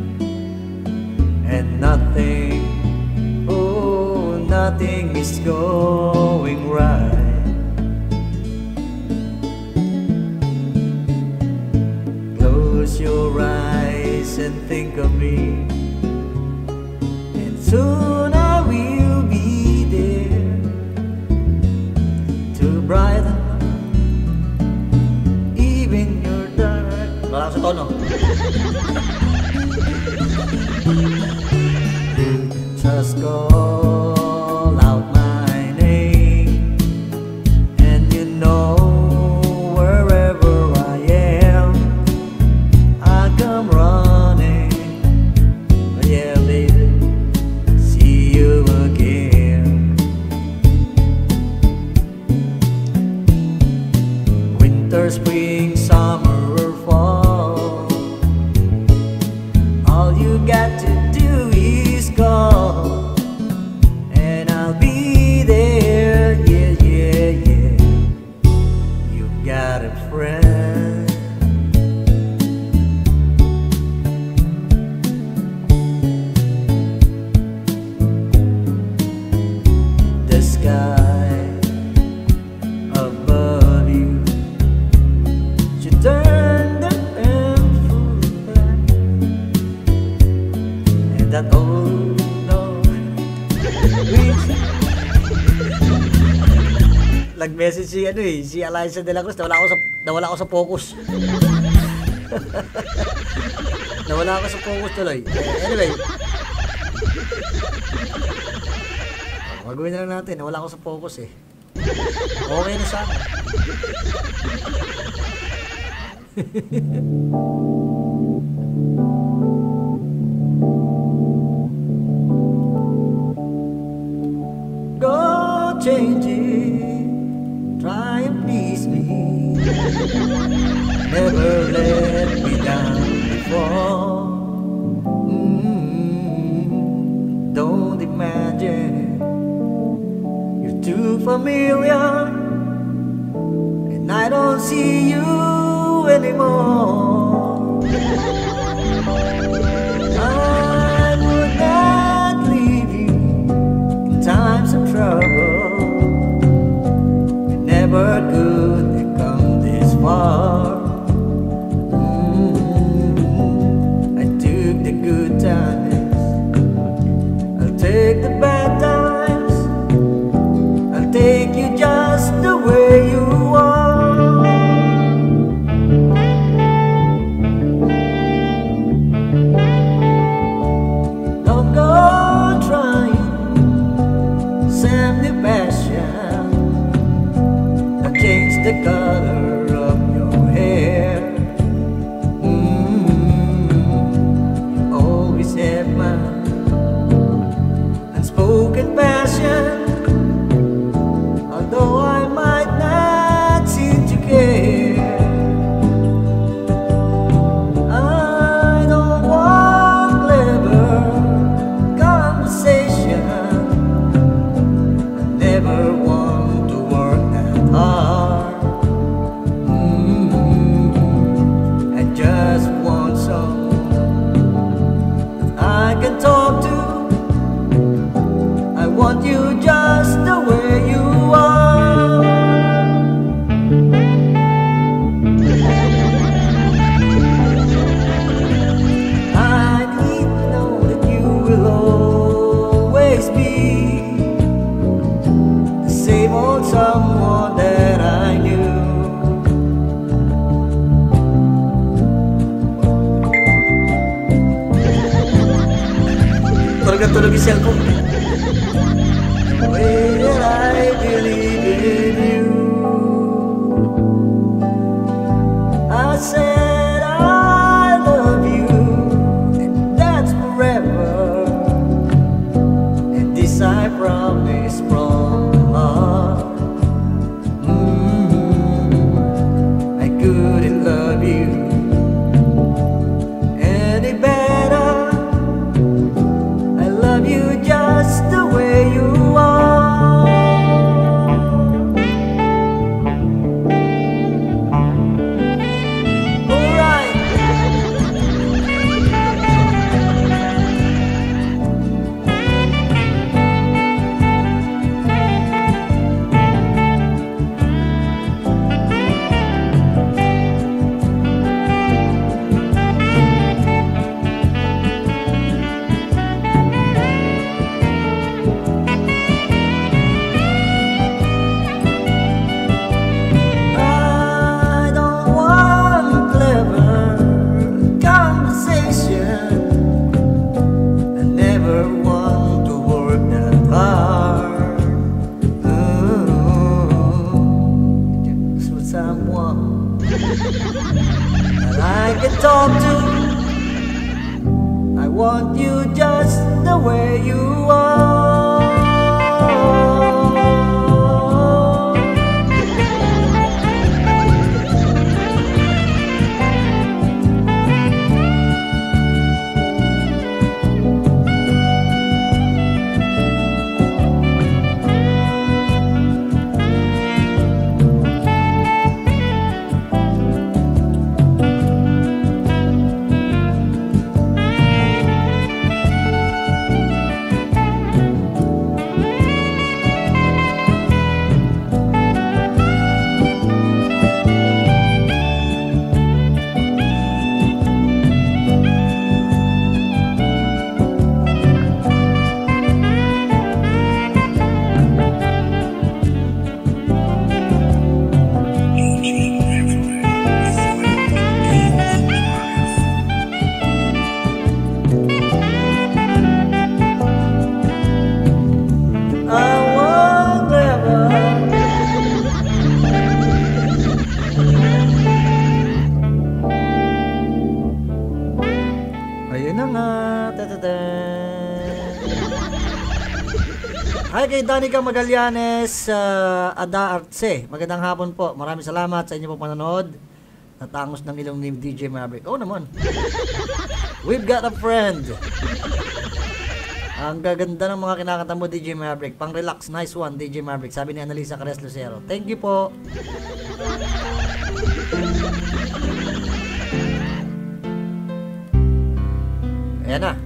and nothing, oh, nothing is going right. Close your eyes and think of me, and soon I will be there to brighten even your dark. Wala sa tono. Just call out my name, and you know wherever I am, I come running. Yeah, baby, see you again. Winter, spring, summer, or fall, all you got to do is call, and I'll be there. Yeah, yeah, yeah. You got a friend. The sky above you should turn the full black, and that old dog nag-message si ano eh, si Eliza de la Cruz, nawala ako sa nawala ako sa focus. Nawala ako sa focus tuloy. Anyway, magawin na lang natin, nawala ako sa focus eh. Okay na sana. Go change it, try and please me. Never let me down before. Mm, don't imagine you're too familiar, and I don't see you anymore. I would not leave you in times of trouble. We never could have come this far. Mm-hmm. I took the good times, I'll take the bad times, I'll take you just the way you are. same old someone that I knew. Tulog-tulog yung cellphone. The way that I believe in you, I said I love you, and that's forever, and this I promise from the heart. Mm, I couldn't love you any better. I love you just the way you are. Talk to. I want you just the way you are. Hi kay Danica Magallanes, uh, Ada Artse. Magandang hapon po. Maraming salamat sa inyo pong panonood. Natangos ng ilong ni D J Maverick. Oo naman. We've got a friend. Ang gaganda ng mga kinakanta mo, D J Maverick. Pang relax, nice one, D J Maverick. Sabi ni Annalisa Cares Lucero. Thank you po. Ayan na.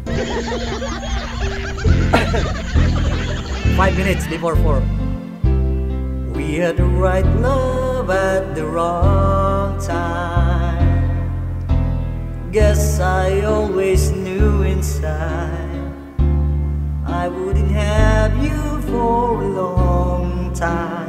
Five minutes before four. We had the right love at the wrong time. Guess I always knew inside I wouldn't have you for a long time.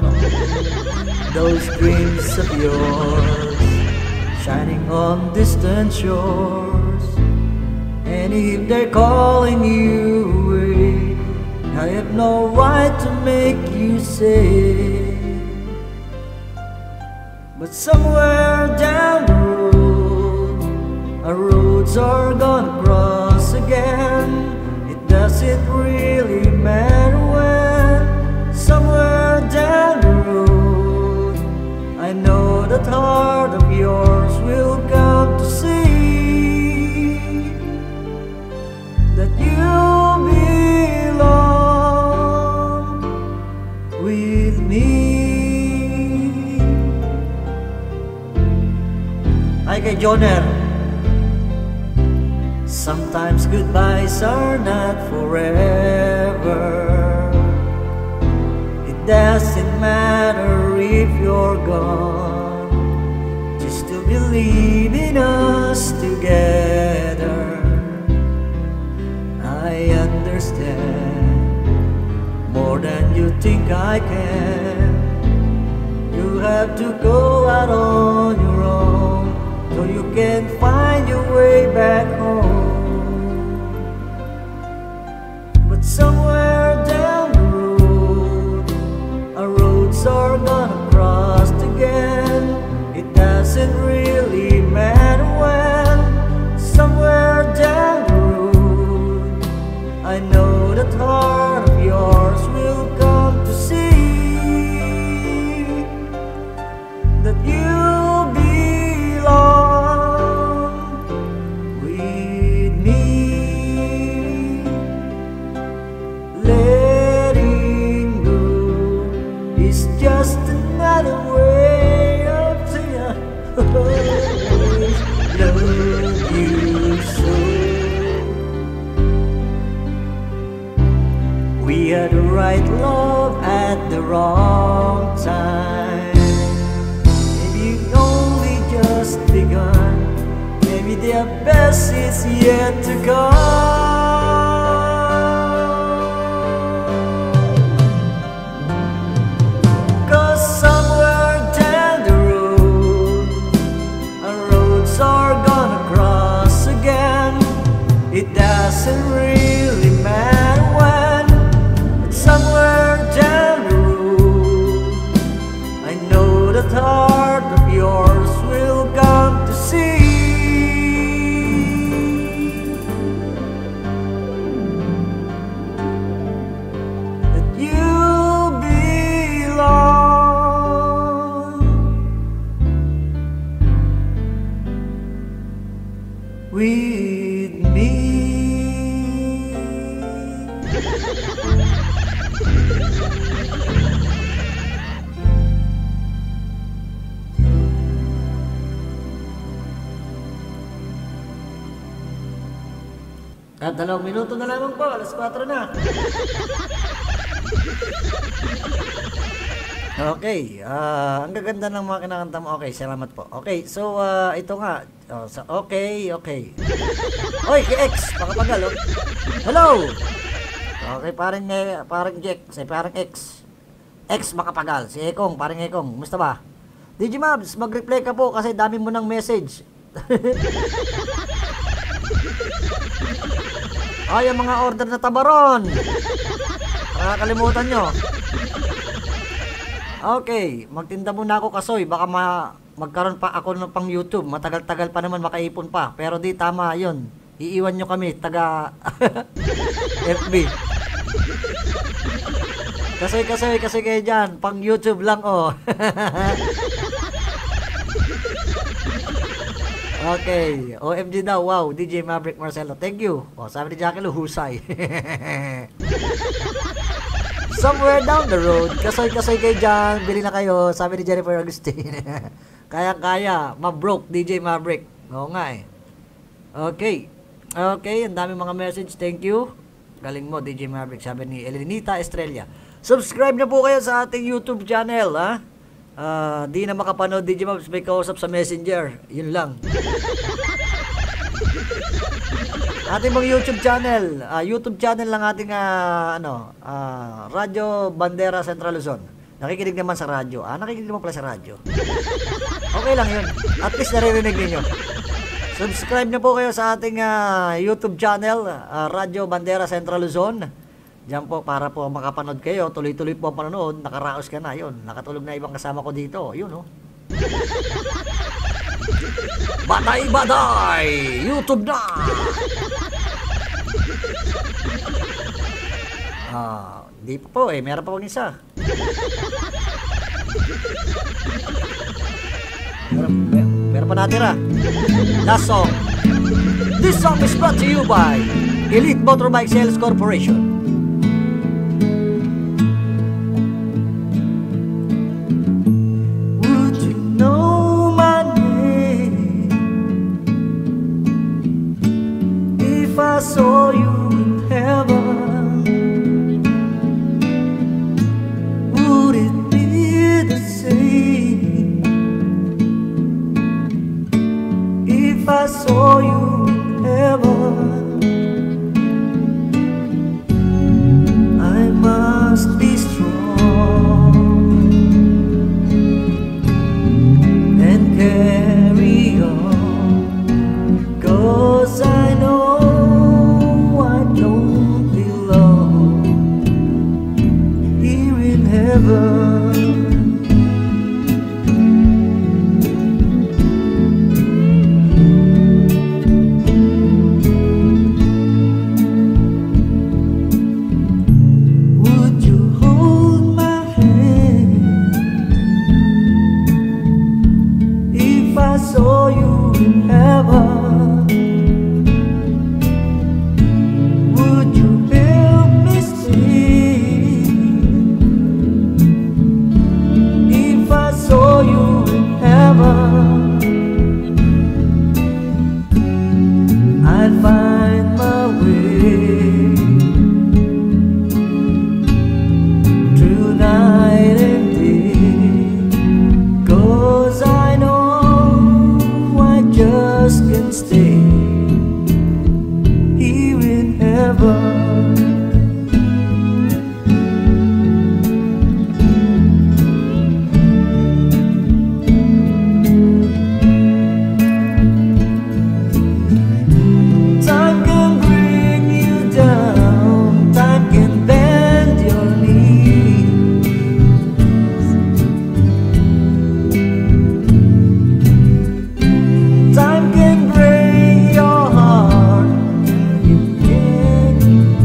Those dreams of yours shining on distant shores, and if they're calling you away, I have no right to make you say. But somewhere down the road, our roads are gonna cross again. It doesn't really matter when. Somewhere down the road, I know that heart of yours will come to see that you belong with me. Ay kay Joner. Sometimes goodbyes are not forever. It doesn't matter if you're gone, just to believe in us together. I understand more more than you think I can. You have to go out on your own so you can find your way back home. But somewhere down the road, our roads are gonna cross again. It doesn't really matter when. Somewhere down the road, I know that heart of yours will come to see that you belong with me. Letting go is just another way of saying I always love you so. We had the right love at the wrong time. Maybe only just begun. Maybe the best is yet to come. Cause somewhere down the road, our roads are gonna cross again. It doesn't really matter when. But somewhere down the road, I know that heart of yours will come to see that you belong with me. At dalawang minuto na lamang po, alas kwatro na. Okay, ah, ang gaganda ng mga kinakanta mo. Okay, salamat po. Okay, so ah, ito nga. Oh, so, okay, okay. Oy, kay X, makapagal, oh. Hello! Okay, parang, eh, parang Jack, si parang X. X makapagal, si Ekong, parang Ekong. Kumusta ba? Digimabs, mag-reply ka po kasi dami mo ng message. Ay, ang mga order na tabaron. Nakakalimutan nyo. Okay, magtinda muna ako kasoy. Baka ma magkaroon pa ako ng pang YouTube. Matagal-tagal pa naman makaipon pa. Pero di tama yun. Iiwan nyo kami, taga F B. Kasoy, kasoy, kasi kayo dyan. Pang YouTube lang, oh. Okay, O M G daw, wow, D J Maverick Marcelo, thank you. O, sabi ni Jackie Lu, husay. Somewhere down the road, kasoy-kasoy kayo dyan, bili na kayo, sabi ni Jennifer Agustin. Kaya-kaya, ma-broke, D J Maverick. Oo nga eh. Okay, okay, ang dami mga message, thank you. Galing mo, D J Maverick, sabi ni Elenita Estrella. Subscribe na po kayo sa ating YouTube channel, ha? Uh, di na makapanood D J Mavs, may kausap sa Messenger. Yun lang. Ating mga YouTube channel, uh, YouTube channel lang ating uh, ano, uh, Radyo Bandera Central Luzon. Nakikinig naman sa radyo. Ah, nakikinig naman pala sa radyo. Okay lang yun. At least naririnig ninyo. Subscribe na po kayo sa ating uh, YouTube channel, uh, Radyo Bandera Central Luzon. Diyan po, para po makapanood kayo, tuloy-tuloy po ang panonood, nakaraos ka na, yun. Nakatulog na ibang kasama ko dito, yun, oh. Batay-batay! YouTube na! Ah, di pa po eh, meron pa pong isa. Meron, mer meron pa natira. Last song. This song is brought to you by Elite Motorbike Sales Corporation. I saw you in heaven, would it be the same if I saw you in heaven? heaven. Would you hold my hand if I saw you in heaven? Would you help me see if I saw you in heaven? I'd find my way through night and day, 'cause I know I just can't stay here in heaven. Time can bring you down, time can bend your knees. Time can break your heart, you can't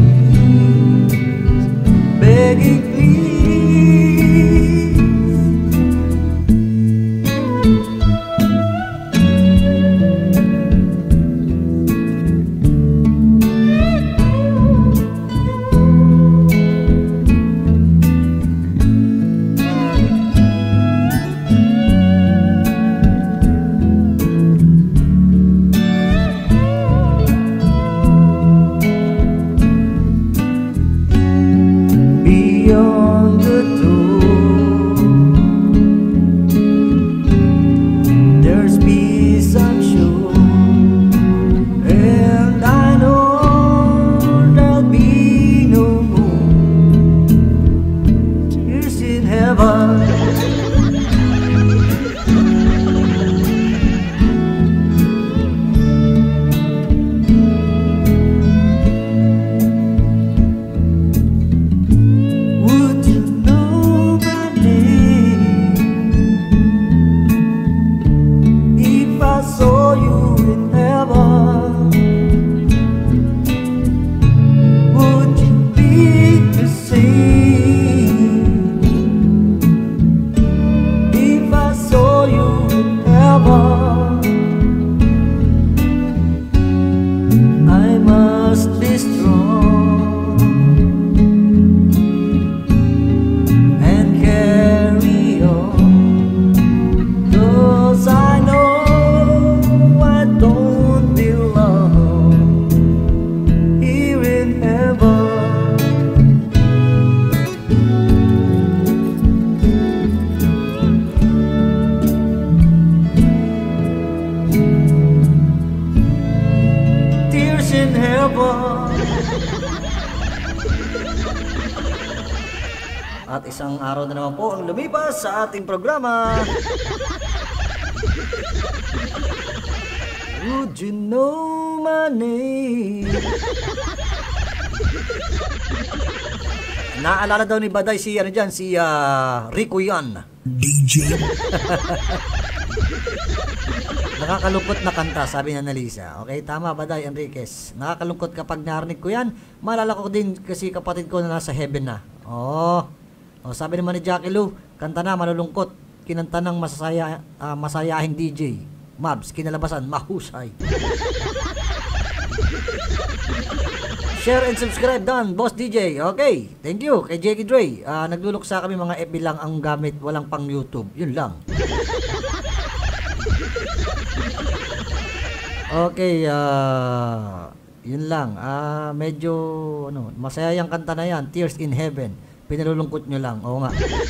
begging please. Beyond the door, there's peace I'm sure, and I know there'll be no more tears in heaven. Would you know my name if I saw you in heaven? Would you be the same if I saw you in heaven? I must be strong and carry on, 'cause I know I don't belong here in heaven. Tears in heaven. At isang araw na naman po ang lumipas sa ating programa. Would you know my name? Naalala daw ni Baday si ano dyan, si ah, Rico yan. D J. Nakakalungkot na kanta, sabi ni Annalisa. Okay, tama Baday Enriquez. Nakakalungkot kapag narinig ko yan. Maalala ko din kasi kapatid ko na nasa heaven na. Oh. Oh, sabi naman ni Jackie Lou, kanta na malulungkot. Kinanta ng masasaya, ah, masayahing D J. Mabs, kinalabasan, mahusay. Share and subscribe done, Boss D J. Okay, thank you kay Jackie Dre. Uh, nagluluksa kami mga F B lang ang gamit, walang pang YouTube. Yun lang. Okay, uh, yun lang. Uh, medyo, ano, masaya yung kanta na yan, Tears in Heaven. Pinalulungkot nyo lang. Oo nga.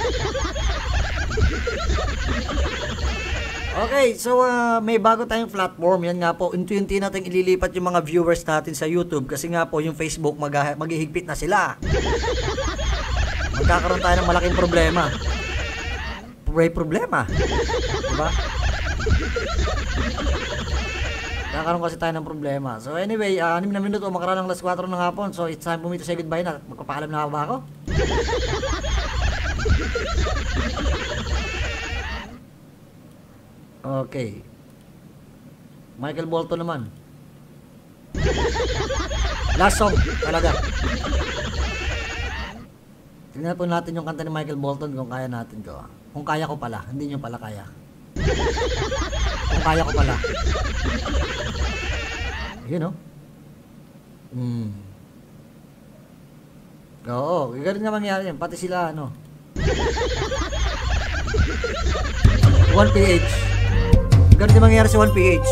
Okay, so uh, may bago tayong platform. Yan nga po, unti-unti natin ililipat yung mga viewers natin sa YouTube kasi nga po yung Facebook mag- maghihigpit na sila. Magkakaroon tayo ng malaking problema. May problema. Diba? Magkakaroon kasi tayo ng problema. So anyway, uh, anim na minuto, makaraan ng alas kwatro ng hapon. So it's time for me to say goodbye na. Magpapaalam na ba ako? Okay. Michael Bolton naman. Last song, talaga. Tingnan po natin yung kanta ni Michael Bolton kung kaya natin to. Kung kaya ko pala, hindi nyo pala kaya. Kung kaya ko pala. You know? Hmm. Oo, ganun nga mangyari yan. Pati sila, ano. one P H. Ganun din mangyari sa one P H.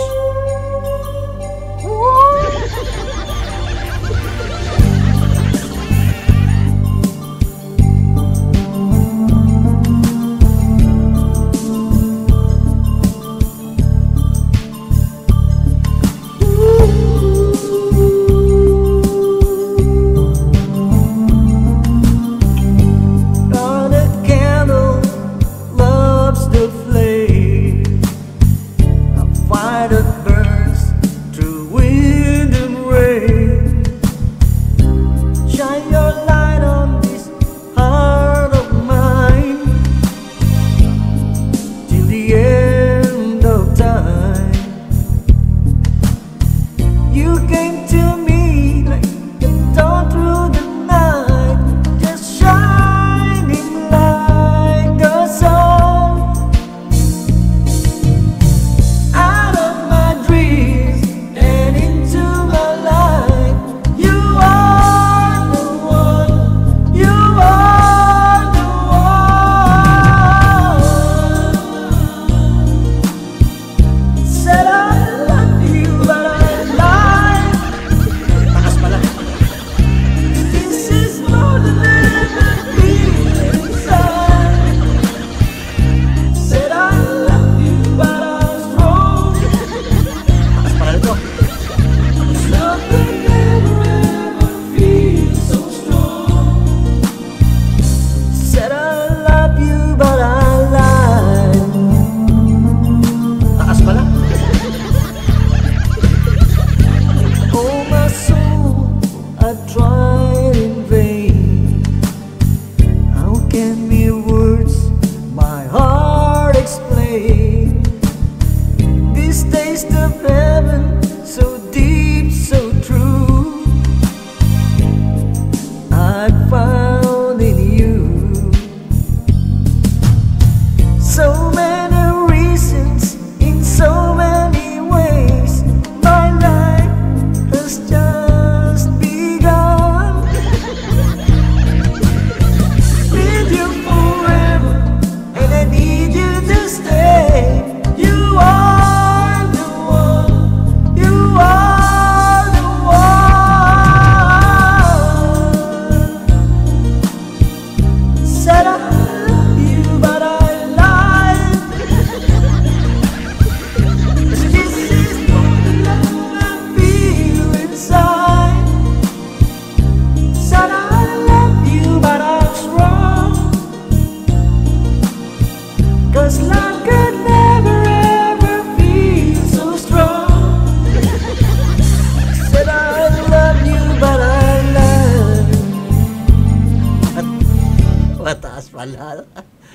Wala.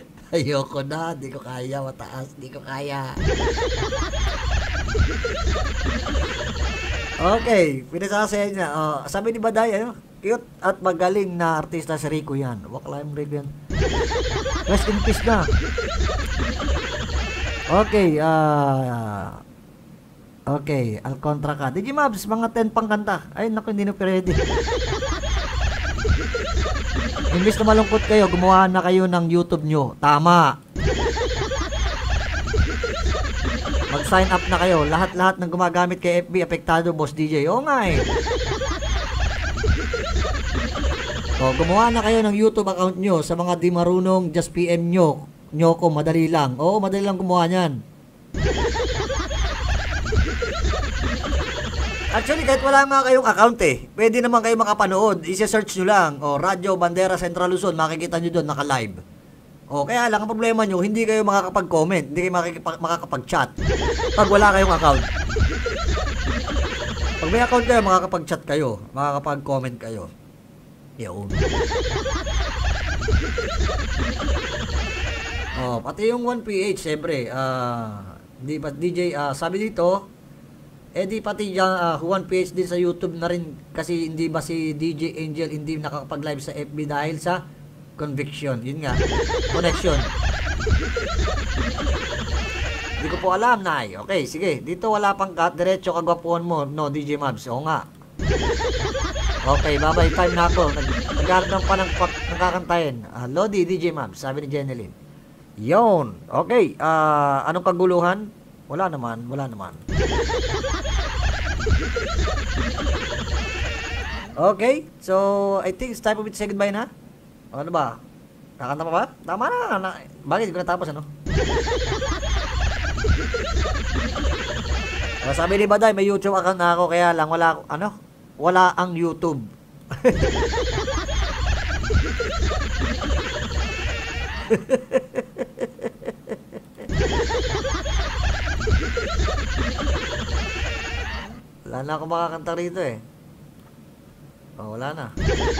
Ayoko na, di ko kaya, mataas, di ko kaya. Okay, pinasasaya niya. Uh, sabi ni Baday, ano? Cute at magaling na artista si Rico yan. Wakla yung Rico yan. Rest in peace na. Okay, ah... Uh, okay, Alcontra ka. Digimabs, mga ten pang kanta. Ay, naku, hindi na pwede. Imbis na malungkot kayo, gumawa na kayo ng YouTube nyo. Tama. Mag-sign up na kayo. Lahat-lahat ng gumagamit kay F B, apektado, Boss D J. Oo nga eh. O, gumawa na kayo ng YouTube account nyo. Sa mga di marunong, just P M nyo. Nyo ko, madali lang. Oo, madali lang gumawa nyan. Actually, kahit wala nga kayong account eh, pwede naman kayo makapanood. I-search nyo lang. O, Radyo Bandera Central Luzon, makikita nyo doon, naka-live. O, kaya lang, ang problema nyo, hindi kayo makakapag-comment, hindi kayo makakapag-chat. Pag wala kayong account. Pag may account kayo, makakapag-chat kayo, makakapag-comment kayo. Yun. O, pati yung one P H, siyempre, ah... Uh, Hindi ba, D J, ah, sabi dito, eh di pati yung uh, Juan P H din sa YouTube na rin kasi hindi ba si D J Angel hindi nakakapag-live sa F B dahil sa conviction. Yun nga, connection. Hindi ko po alam, Nay. Okay, sige. Dito wala pang cut. Diretso kagwapuan mo. No, D J Mabs. Oo nga. Okay, bye-bye. Time na ako. Nag-nag pa ng nakakantayin. Uh, Lodi, D J Mabs. Sabi ni Jeneline. Yon. Okay. Uh, anong kaguluhan? Wala naman. Wala naman. Okay, so I think it's time for me to say goodbye na. Ano ba? Kakanta pa ba? Tama na. na Bakit? Hindi ko natapos, ano? So, sabi ni Baday, may YouTube account na ako, kaya lang wala, ano? Wala ang YouTube. Wala na ako makakanta rito eh. Oh, wala na.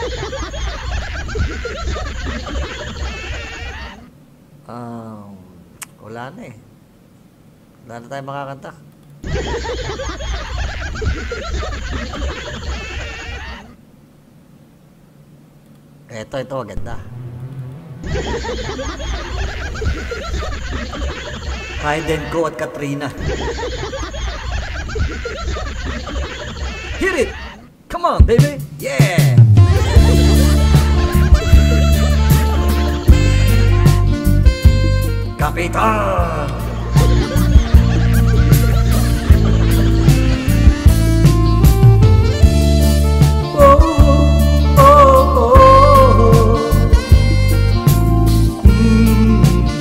Um, wala na eh. Wala na tayo makakanta. Eto, ito, maganda. Hayden Go at Katrina. Hit it! Come on, baby! Yeah! Kapitan! Oh, oh, oh, oh. Mm.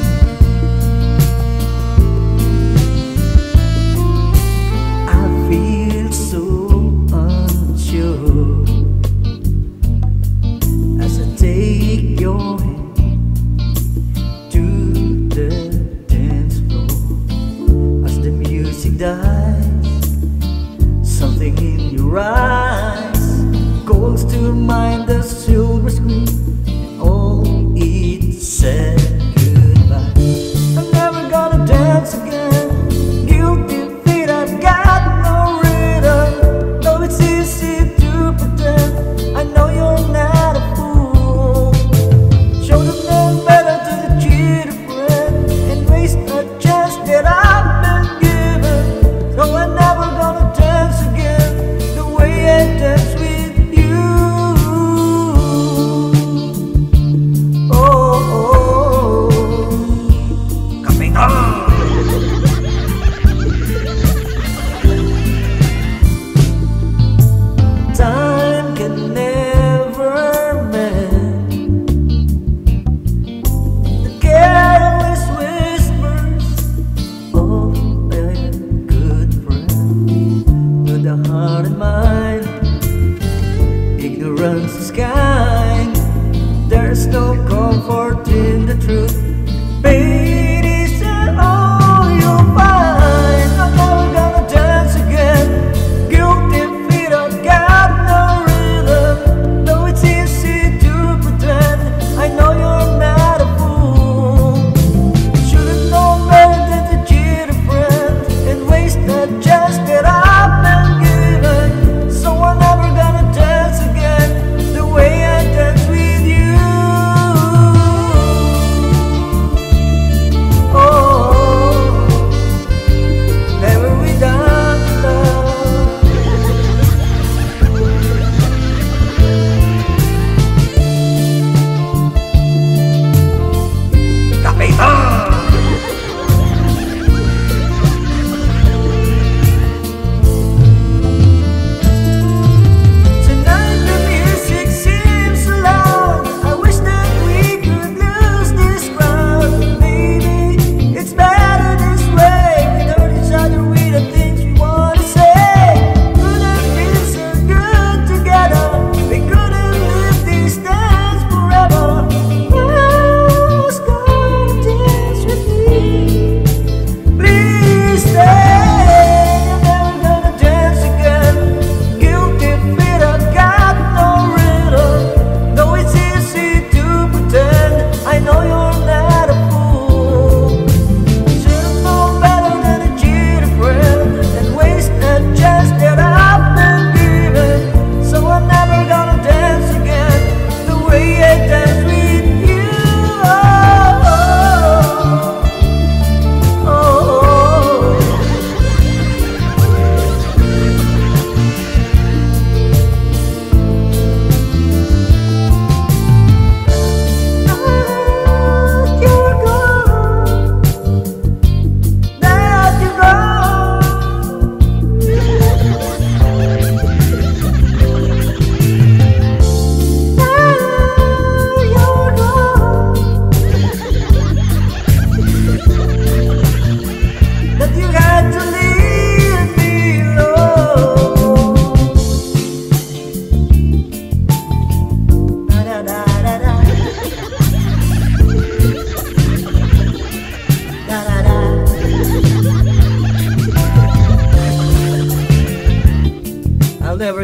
I feel so unsure as I take your hand to the dance floor.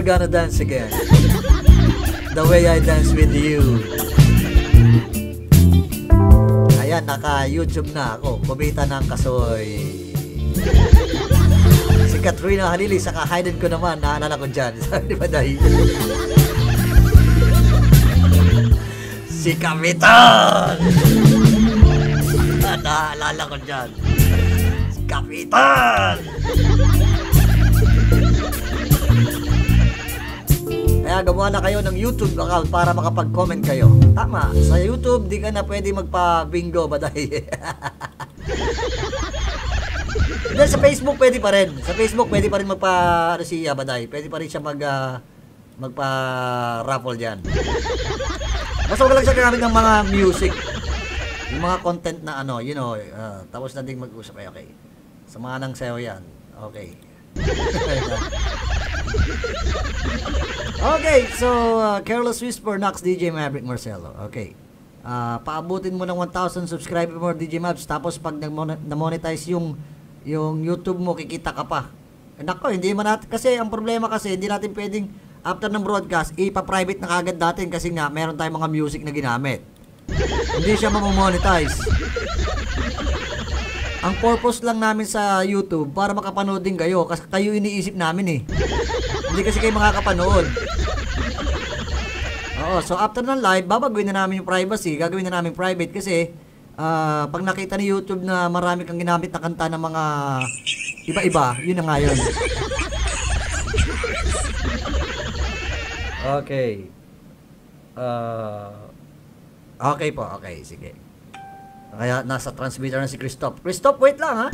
never gonna dance again the way I dance with you. Ayan, naka-YouTube na ako. Kumita ng kasoy. Si Katrina Halili, saka Hayden ko naman, naalala ko dyan. Di ba dahil? Si Kapitan! Naalala ko dyan. Si Kapitan! Kaya gumawa na kayo ng YouTube account para makapag-comment kayo. Tama, sa YouTube di ka na pwede magpa-bingo ba dahil? Then sa Facebook pwede pa rin. Sa Facebook pwede pa rin magpa ano si Abaday. Pwede pa rin siya mag uh, magpa-raffle diyan. Basta wag lang siya gamit ng mga music. Yung mga content na ano, you know, uh, tapos na din mag-usap. Okay, okay. Samahan ng sayo yan. Okay. Okay, so uh, Careless Whisper, Nox, D J Maverick Marcelo. Okay. Uh, paabutin mo ng one thousand subscriber mo, D J Mavs. Tapos pag na-monetize yung yung YouTube mo, kikita ka pa. Eh, nako, hindi man natin, kasi ang problema kasi, hindi natin pwedeng after ng broadcast, ipa-private na kagad natin kasi nga, meron tayong mga music na ginamit. Hindi siya mamomonetize. Ang purpose lang namin sa YouTube, para makapanood din kayo, kasi kayo iniisip namin eh. Hindi kasi kayo makakapanood. Oo, so after ng live, babaguhin na namin yung privacy, gagawin na namin private kasi, uh, pag nakita ni YouTube na marami kang ginamit na kanta ng mga iba-iba, yun na nga yun. Okay. Uh, okay po, okay, sige. Kaya nasa transmitter na si Christoph. Christoph, wait lang ha.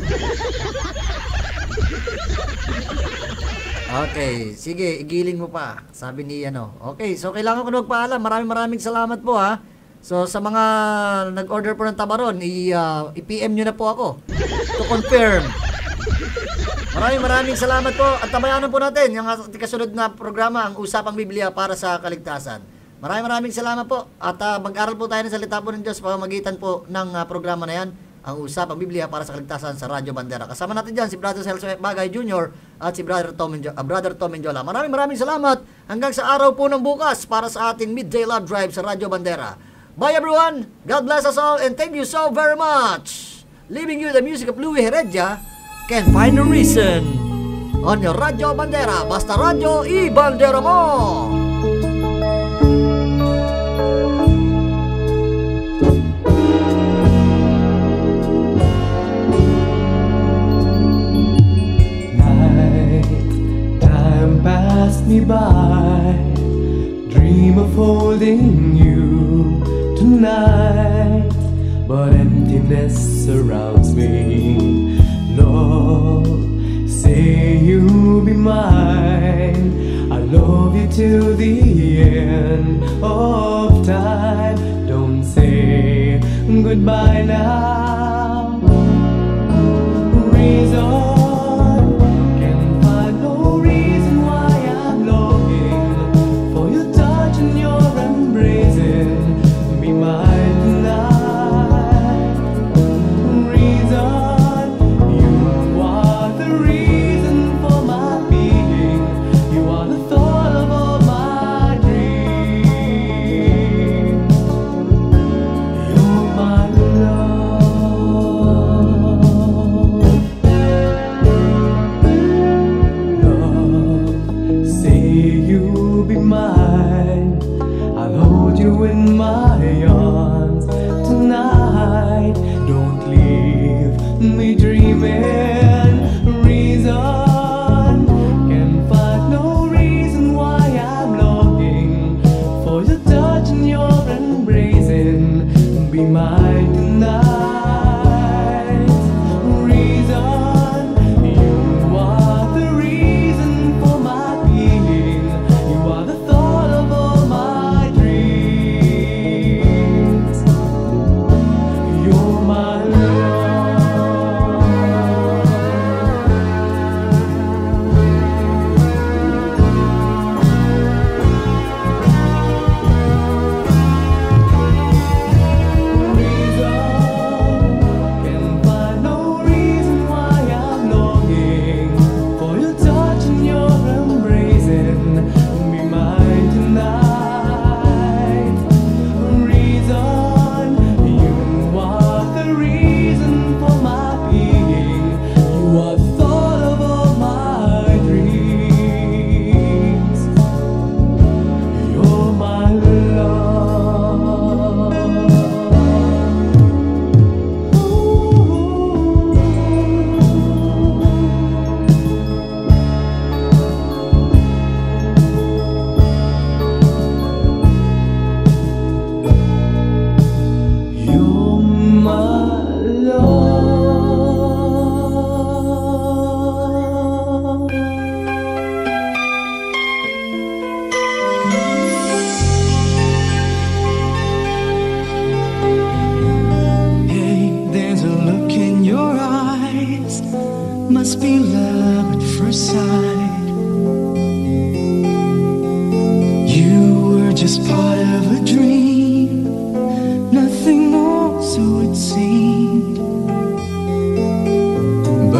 Okay, sige, igiling mo pa. Sabi ni ano. Okay, so kailangan ko na magpaalam. Maraming maraming salamat po ha. So sa mga nag-order po ng tabaron, i, uh, i-P M nyo na po ako to confirm. Maraming maraming salamat po. At tabayanan po natin yung kasunod na programa, ang Usapang Biblia para sa Kaligtasan. Maraming maraming salamat po. At uh, mag-aral po tayo ng salita po ng Diyos pamamagitan po ng uh, programa na yan, ang Usapang Biblia para sa Kaligtasan sa Radyo Bandera. Kasama natin dyan si Brother Celso Bagay Junior at si Brother Tom, Enjo- uh, Brother Tom Enjola. Maraming maraming salamat. Hanggang sa araw po ng bukas para sa ating Midday Love Drive sa Radyo Bandera. Bye everyone. God bless us all and thank you so very much. Leaving you the music of Louie Heredia, Can't Find a Reason. On your Radyo Bandera. Basta Radyo, i-bandera mo! Pass me by, dream of holding you tonight, but emptiness surrounds me. Lord, say you'll be mine. I love you till the end of time. Don't say goodbye now. Reason love.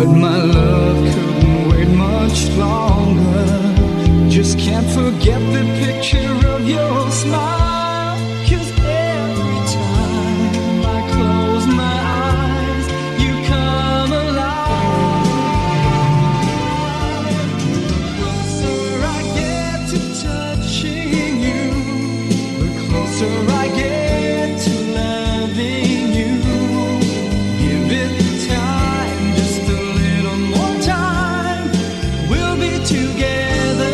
But my love couldn't wait much longer. Just can't forget the picture of your smile. 'Cause every time I close my eyes, you come alive. The closer I get to touching you, the closer I get to loving you. Give it time, just a little more time. We'll be together.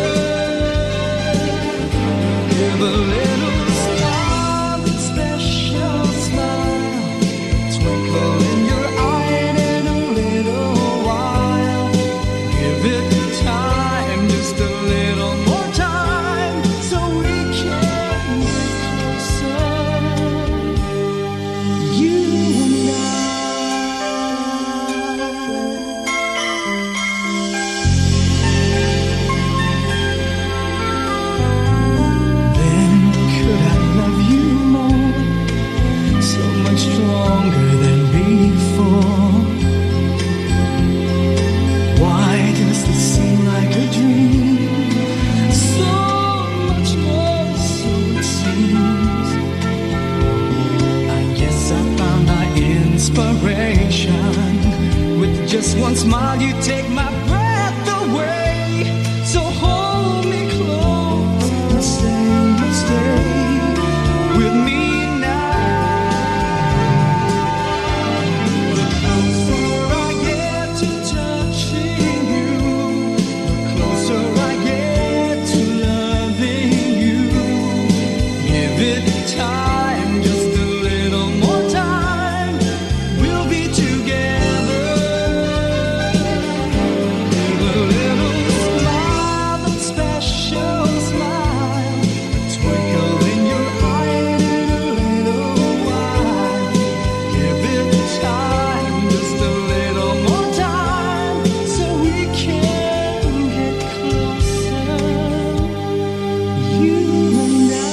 Give a little star, that special smile, twinkle in your eye in a little while. Give it time, just a little more time, so we can get closer. You and I. Then could I love you more, so much stronger than before? Why does this seem like a dream? So much more, so it seems. I guess I found my inspiration. With just one smile, you take my breath away. So hold me close and stay, stay with me now. The closer I get to touching you, the closer I get to loving you. Give it time, just a little more time. We'll be together. Give a little smile, that special smile, a twinkle in your eye in a little while. Give it time, just a little more time, so we can get closer. You and I.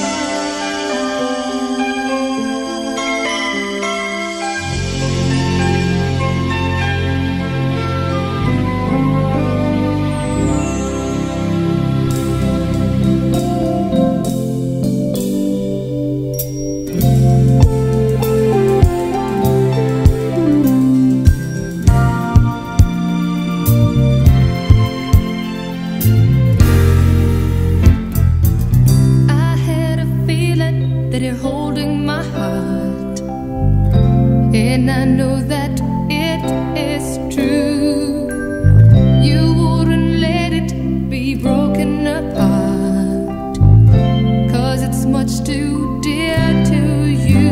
I had a feeling that you're holding my heart, and I know that it is true. You wouldn't let it be broken apart, 'cause it's much too dear to you.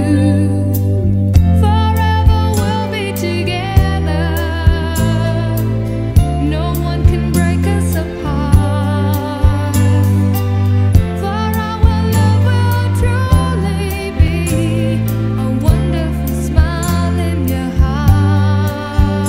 Forever we'll be together. No one can break us apart. For our love will truly be a wonderful smile in your heart.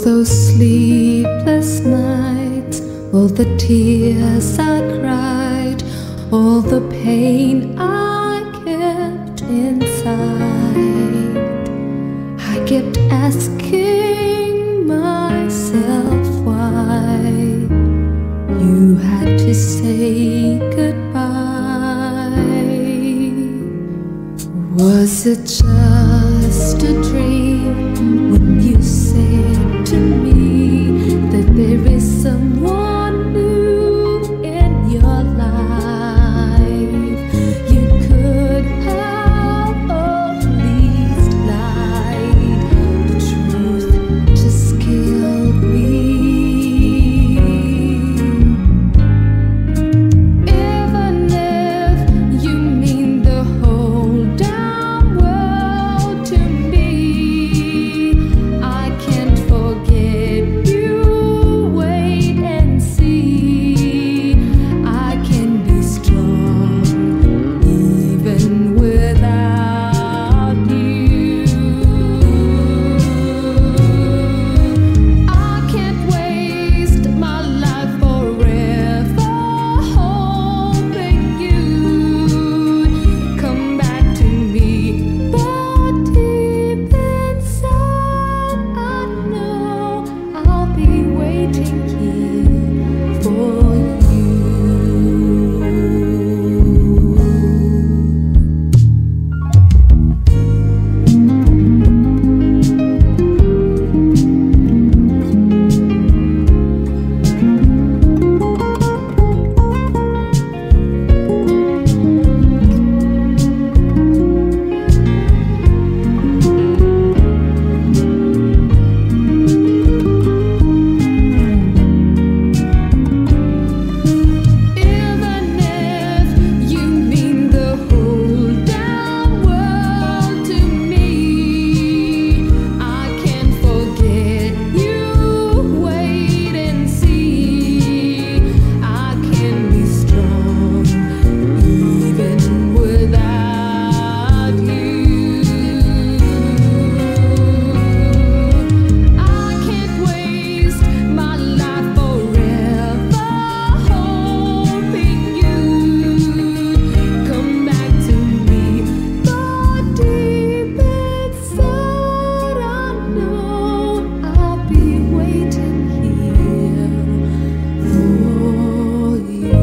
those sleepless nights, all the tears I cried, all the pain I kept inside. I kept asking myself why you had to say goodbye. Was it just a dream when you said to me that there is someone new in your life? You could have at least lied. The truth just killed me. Even if you mean the whole damn world to me, I can't forget you. Wait and see. I can be strong even without you. I can't waste my life forever hoping you'd come back to me. But deep inside, I know I'll be waiting here for you. Even if you mean the whole damn world to me, I can't forget you. Wait and see. I can be strong even without you. I can't waste my life forever hoping you'd come back to me. But deep inside, I know I'll be waiting here for you.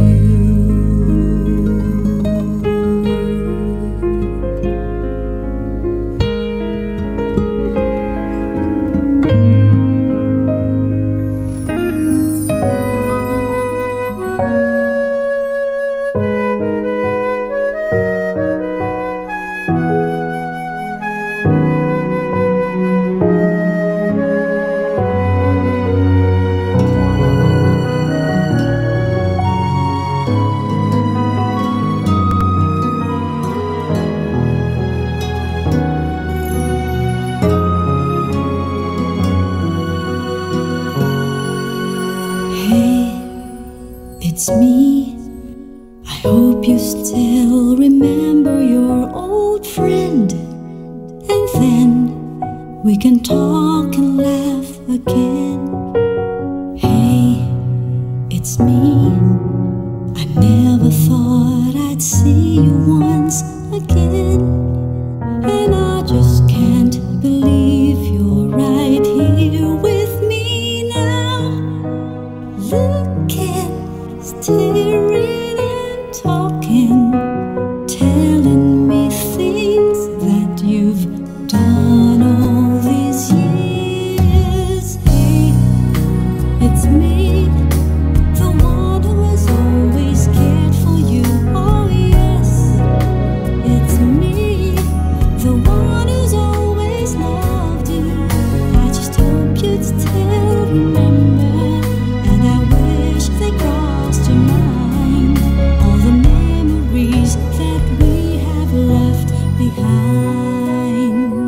Hey, it's me. I hope you still remember your old friend. And then we can talk and laugh again. Hey, it's me. I never thought I'd see you once again. And I just can't believe you're right here with me now. Looking, staring and talking, telling me things that you've done all these years. Hey, it's me, the one who has always cared for you. Oh yes, it's me, the one who's always loved you. I just hope you'd still remember. And I wish they crossed your mind, all the memories that we have left behind.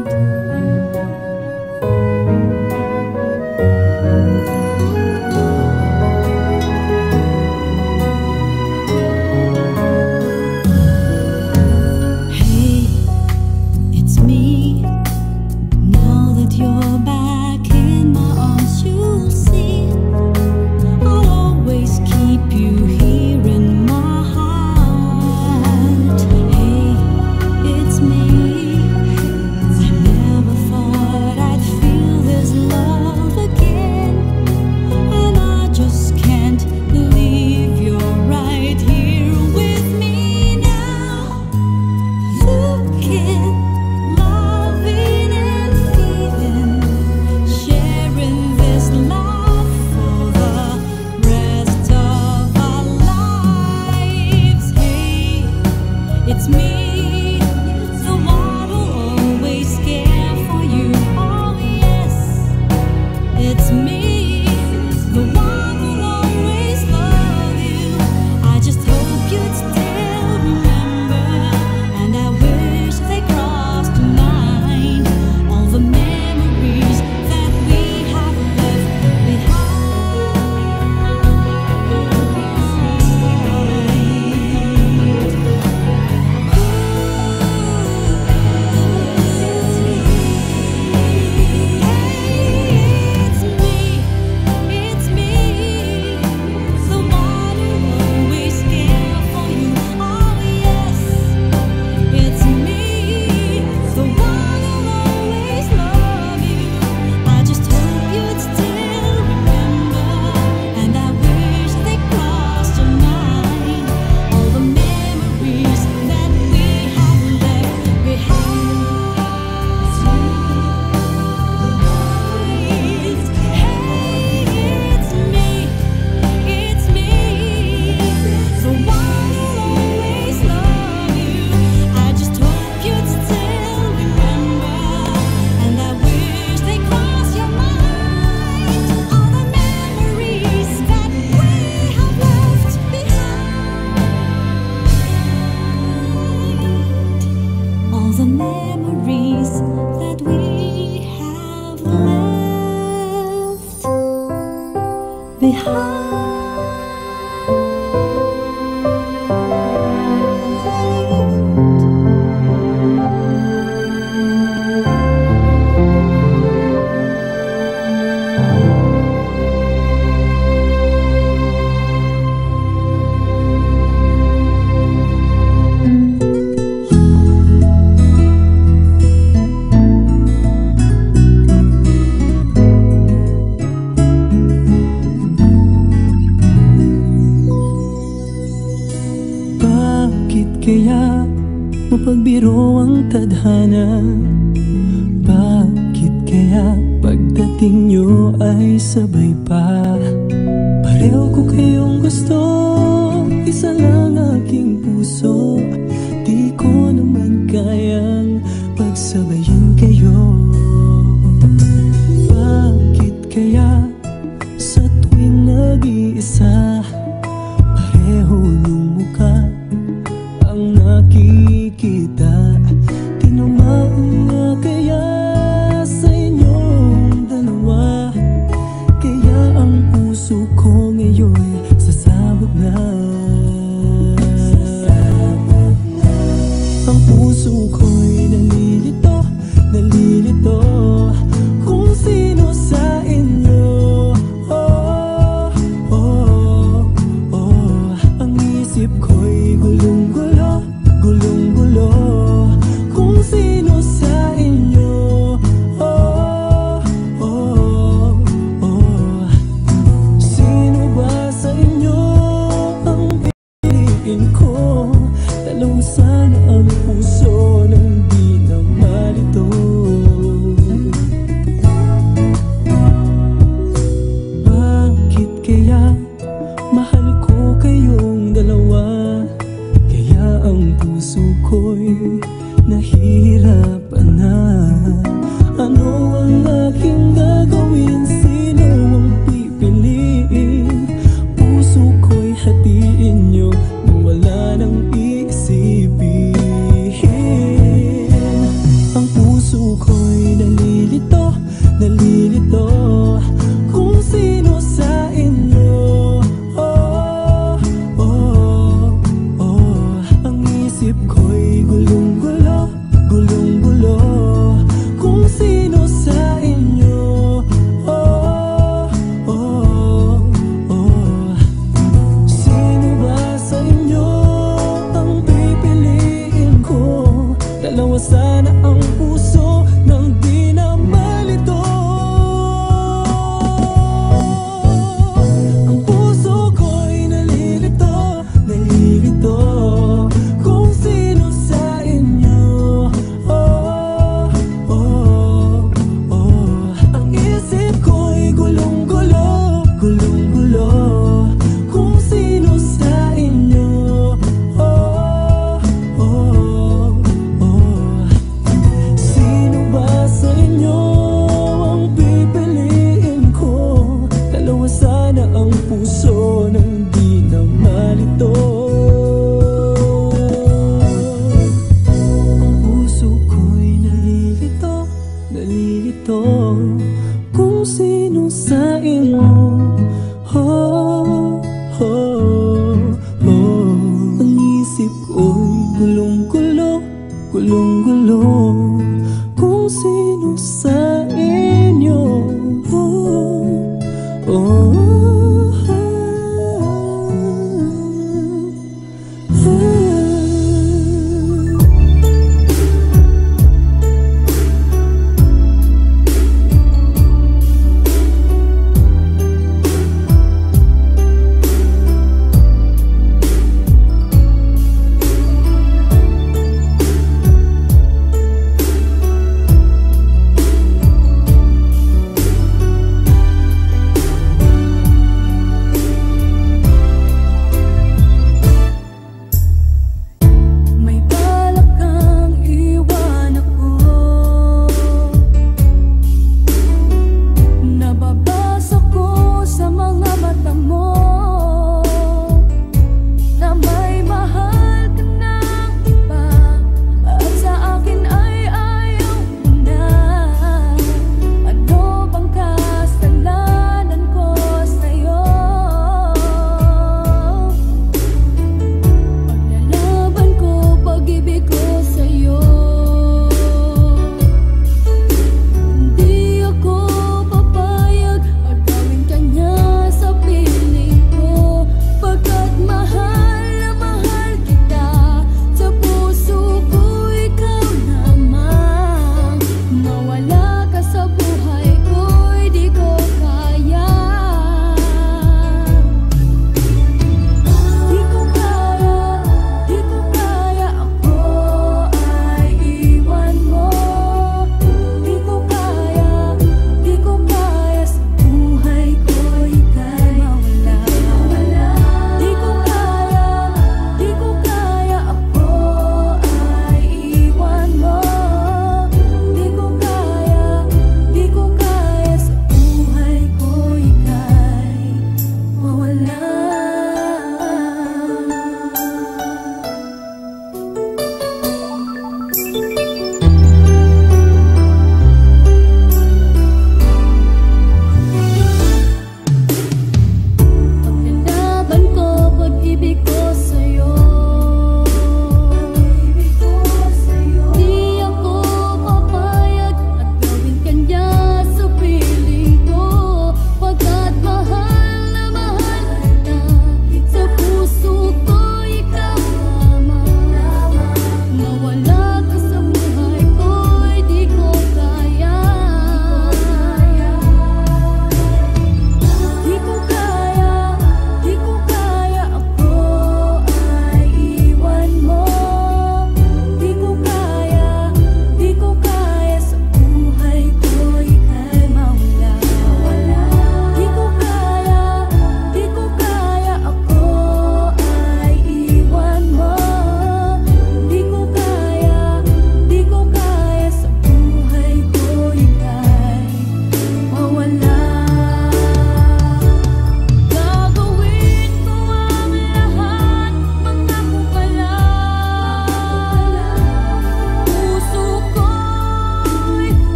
Hey, it's me. Now that you're back in my arms, you memories that we have left behind. Kaya mapagbiro ang tadhana? Bakit kaya pagdating nyo ay sabay pa? Pareho ko kayong gusto, isa lang aking puso. Di ko naman kayang pagsabayin kayo. Bakit kaya sa tuwing nag-iisa pareho nung mukha ang nakikita? Tinamaan nga kaya sa inyong dalawa? Kaya ang puso ko ngayon sasabog na. Ang puso ko'y nalilito, nalilito kung sino sa inyo. Oh, oh, oh. Ang isip ko'y gulong-gulo, gulong-gulo kung sino sa inyo. Oh, oh, oh. Sino ba sa inyo ang piliin ko? Dalawang sana ang puso nang di na malito. Bakit kaya mahal ko kayong dalawa? Kaya ang puso ko'y nahihirapan na. Ano ang aking gagawin? Sino ang pipiliin? Puso ko'y hatiin nyo nang wala nang iisipin. Ang puso ko'y nalilito, nalilito kung sino sa inyo. Oh, oh, oh. Ang isip ko'y gulong-gulo, gulong-gulo kung sino sa inyo. Oh, oh, oh. Sino ba sa inyo ang pipiliin ko? Dalawa sana ang puso nang di na malito. Ang puso ko'y nalilito, nalilito kung sino sa inyo. Oh, oh, oh. Ang isip ko'y gulong-gulo, gulong-gulo kung sino sa inyo. Oh, oh, oh. Sino ba sa inyo ang pipiliin ko? Dalawa sana ang puso nang di na malito. Ang puso ko'y nalilito, nalilito kung sino sa inyo. Oh, oh, oh. Ang isip ko'y gulong-gulo, gulong-gulo kung sino sa inyo. Oh, oh,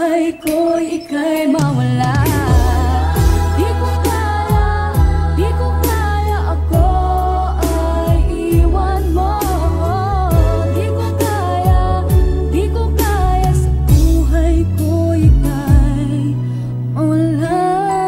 buhay ko ika'y mawala. Di ko kaya, di ko kaya ako ay iwan mo. Di ko kaya, di ko kaya sa buhay ko ika'y mawala.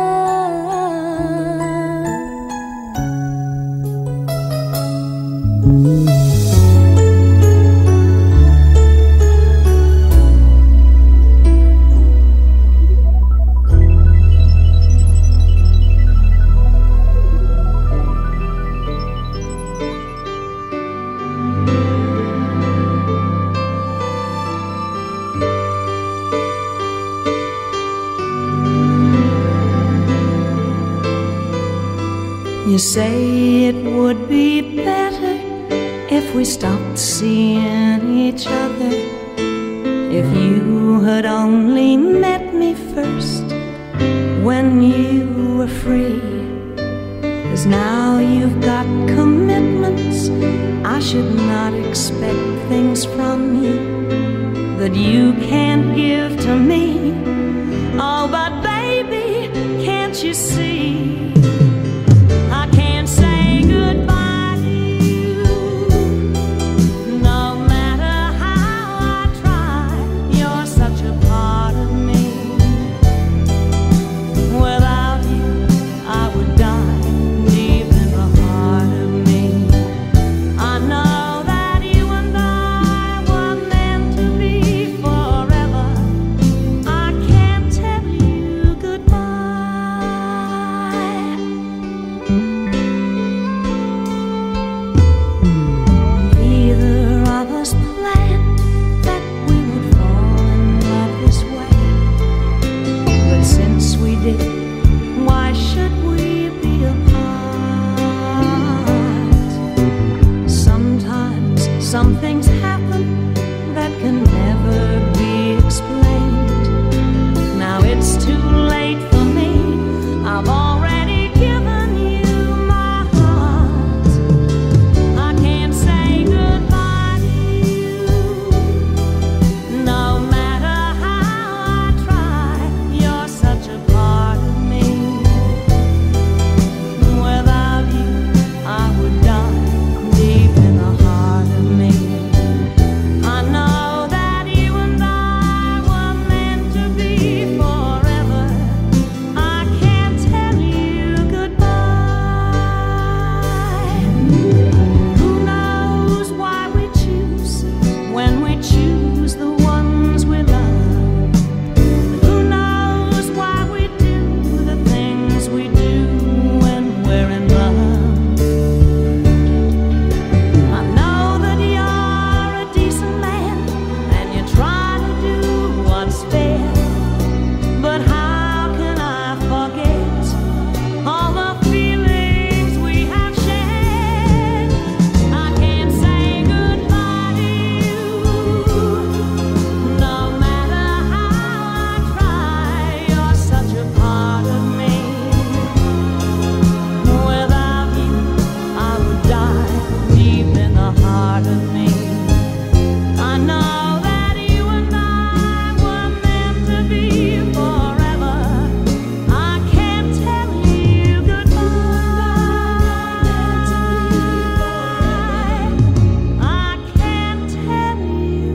You say it would be better if we stopped seeing each other. If you had only met me first when you were free. 'Cause now you've got commitments, I should not expect things from you that you can't give to me. Oh, but baby, can't you see? I can't say goodbye to you. No matter how I try, you're such a part of me. Without you, I would die deep in the heart of me. I know that you and I were meant to be forever. I can't tell you goodbye. Either of us planned that we would fall in love this way. But since we did, why should we be apart? Sometimes some things happen that can never be explained. Now it's too late for me. I've already given you my heart. I can't say goodbye to you. No matter how I try, you're such a part of me. Without you, I would die deep in the heart of me. I know that you and I were meant to be forever. I can't tell you goodbye. Who knows why we choose when we choose the ones we love? Who knows why we do the things we do when we're in love? I know that you're a decent man and you try to do what's fair. But how can I forget all the feelings we have shared? I can't say goodbye to you. No matter how I try, you're such a part of me. Without you, I would die deep in the heart of me. I know that you and I were meant to be forever. I can't tell you goodbye. I can't tell you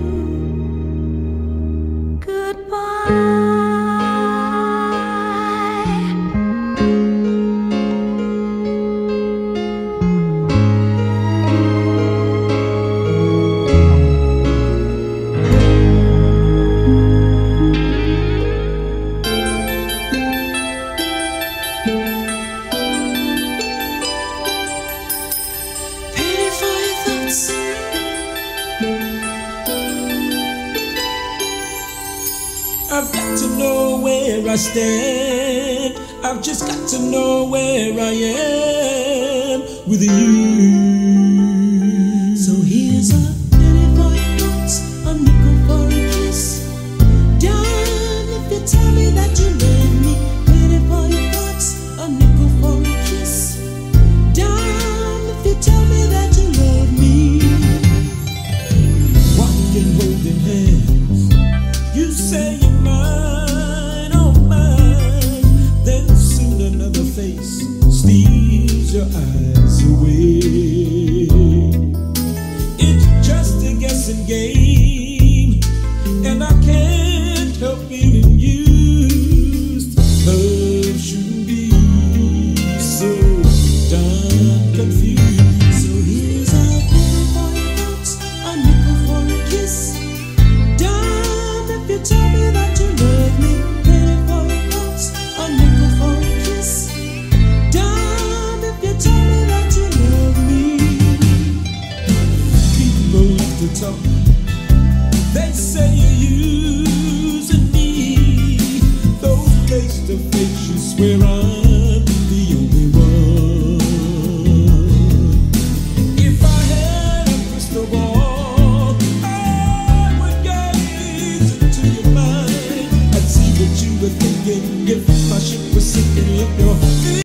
goodbye. Pity for your thoughts. I've got to know where I stand. I've just got to know where I am with you. So here's a penny for your thoughts, a nickel for a kiss. Darling, if you tell me that you love me, penny for your thoughts, a nickel for a kiss. Darling, if you tell me that you love me. Walking, holding hands, you say you're mine. your eyes away. It's just a guessing game, and I can't help feeling used. Love shouldn't be so darn confused. So here's a nickel for your thoughts, a nickel for a kiss. Damn if you tell me that you love me. Penny for your thoughts, a nickel for a kiss. Damn if you tell me that you love me. People like to talk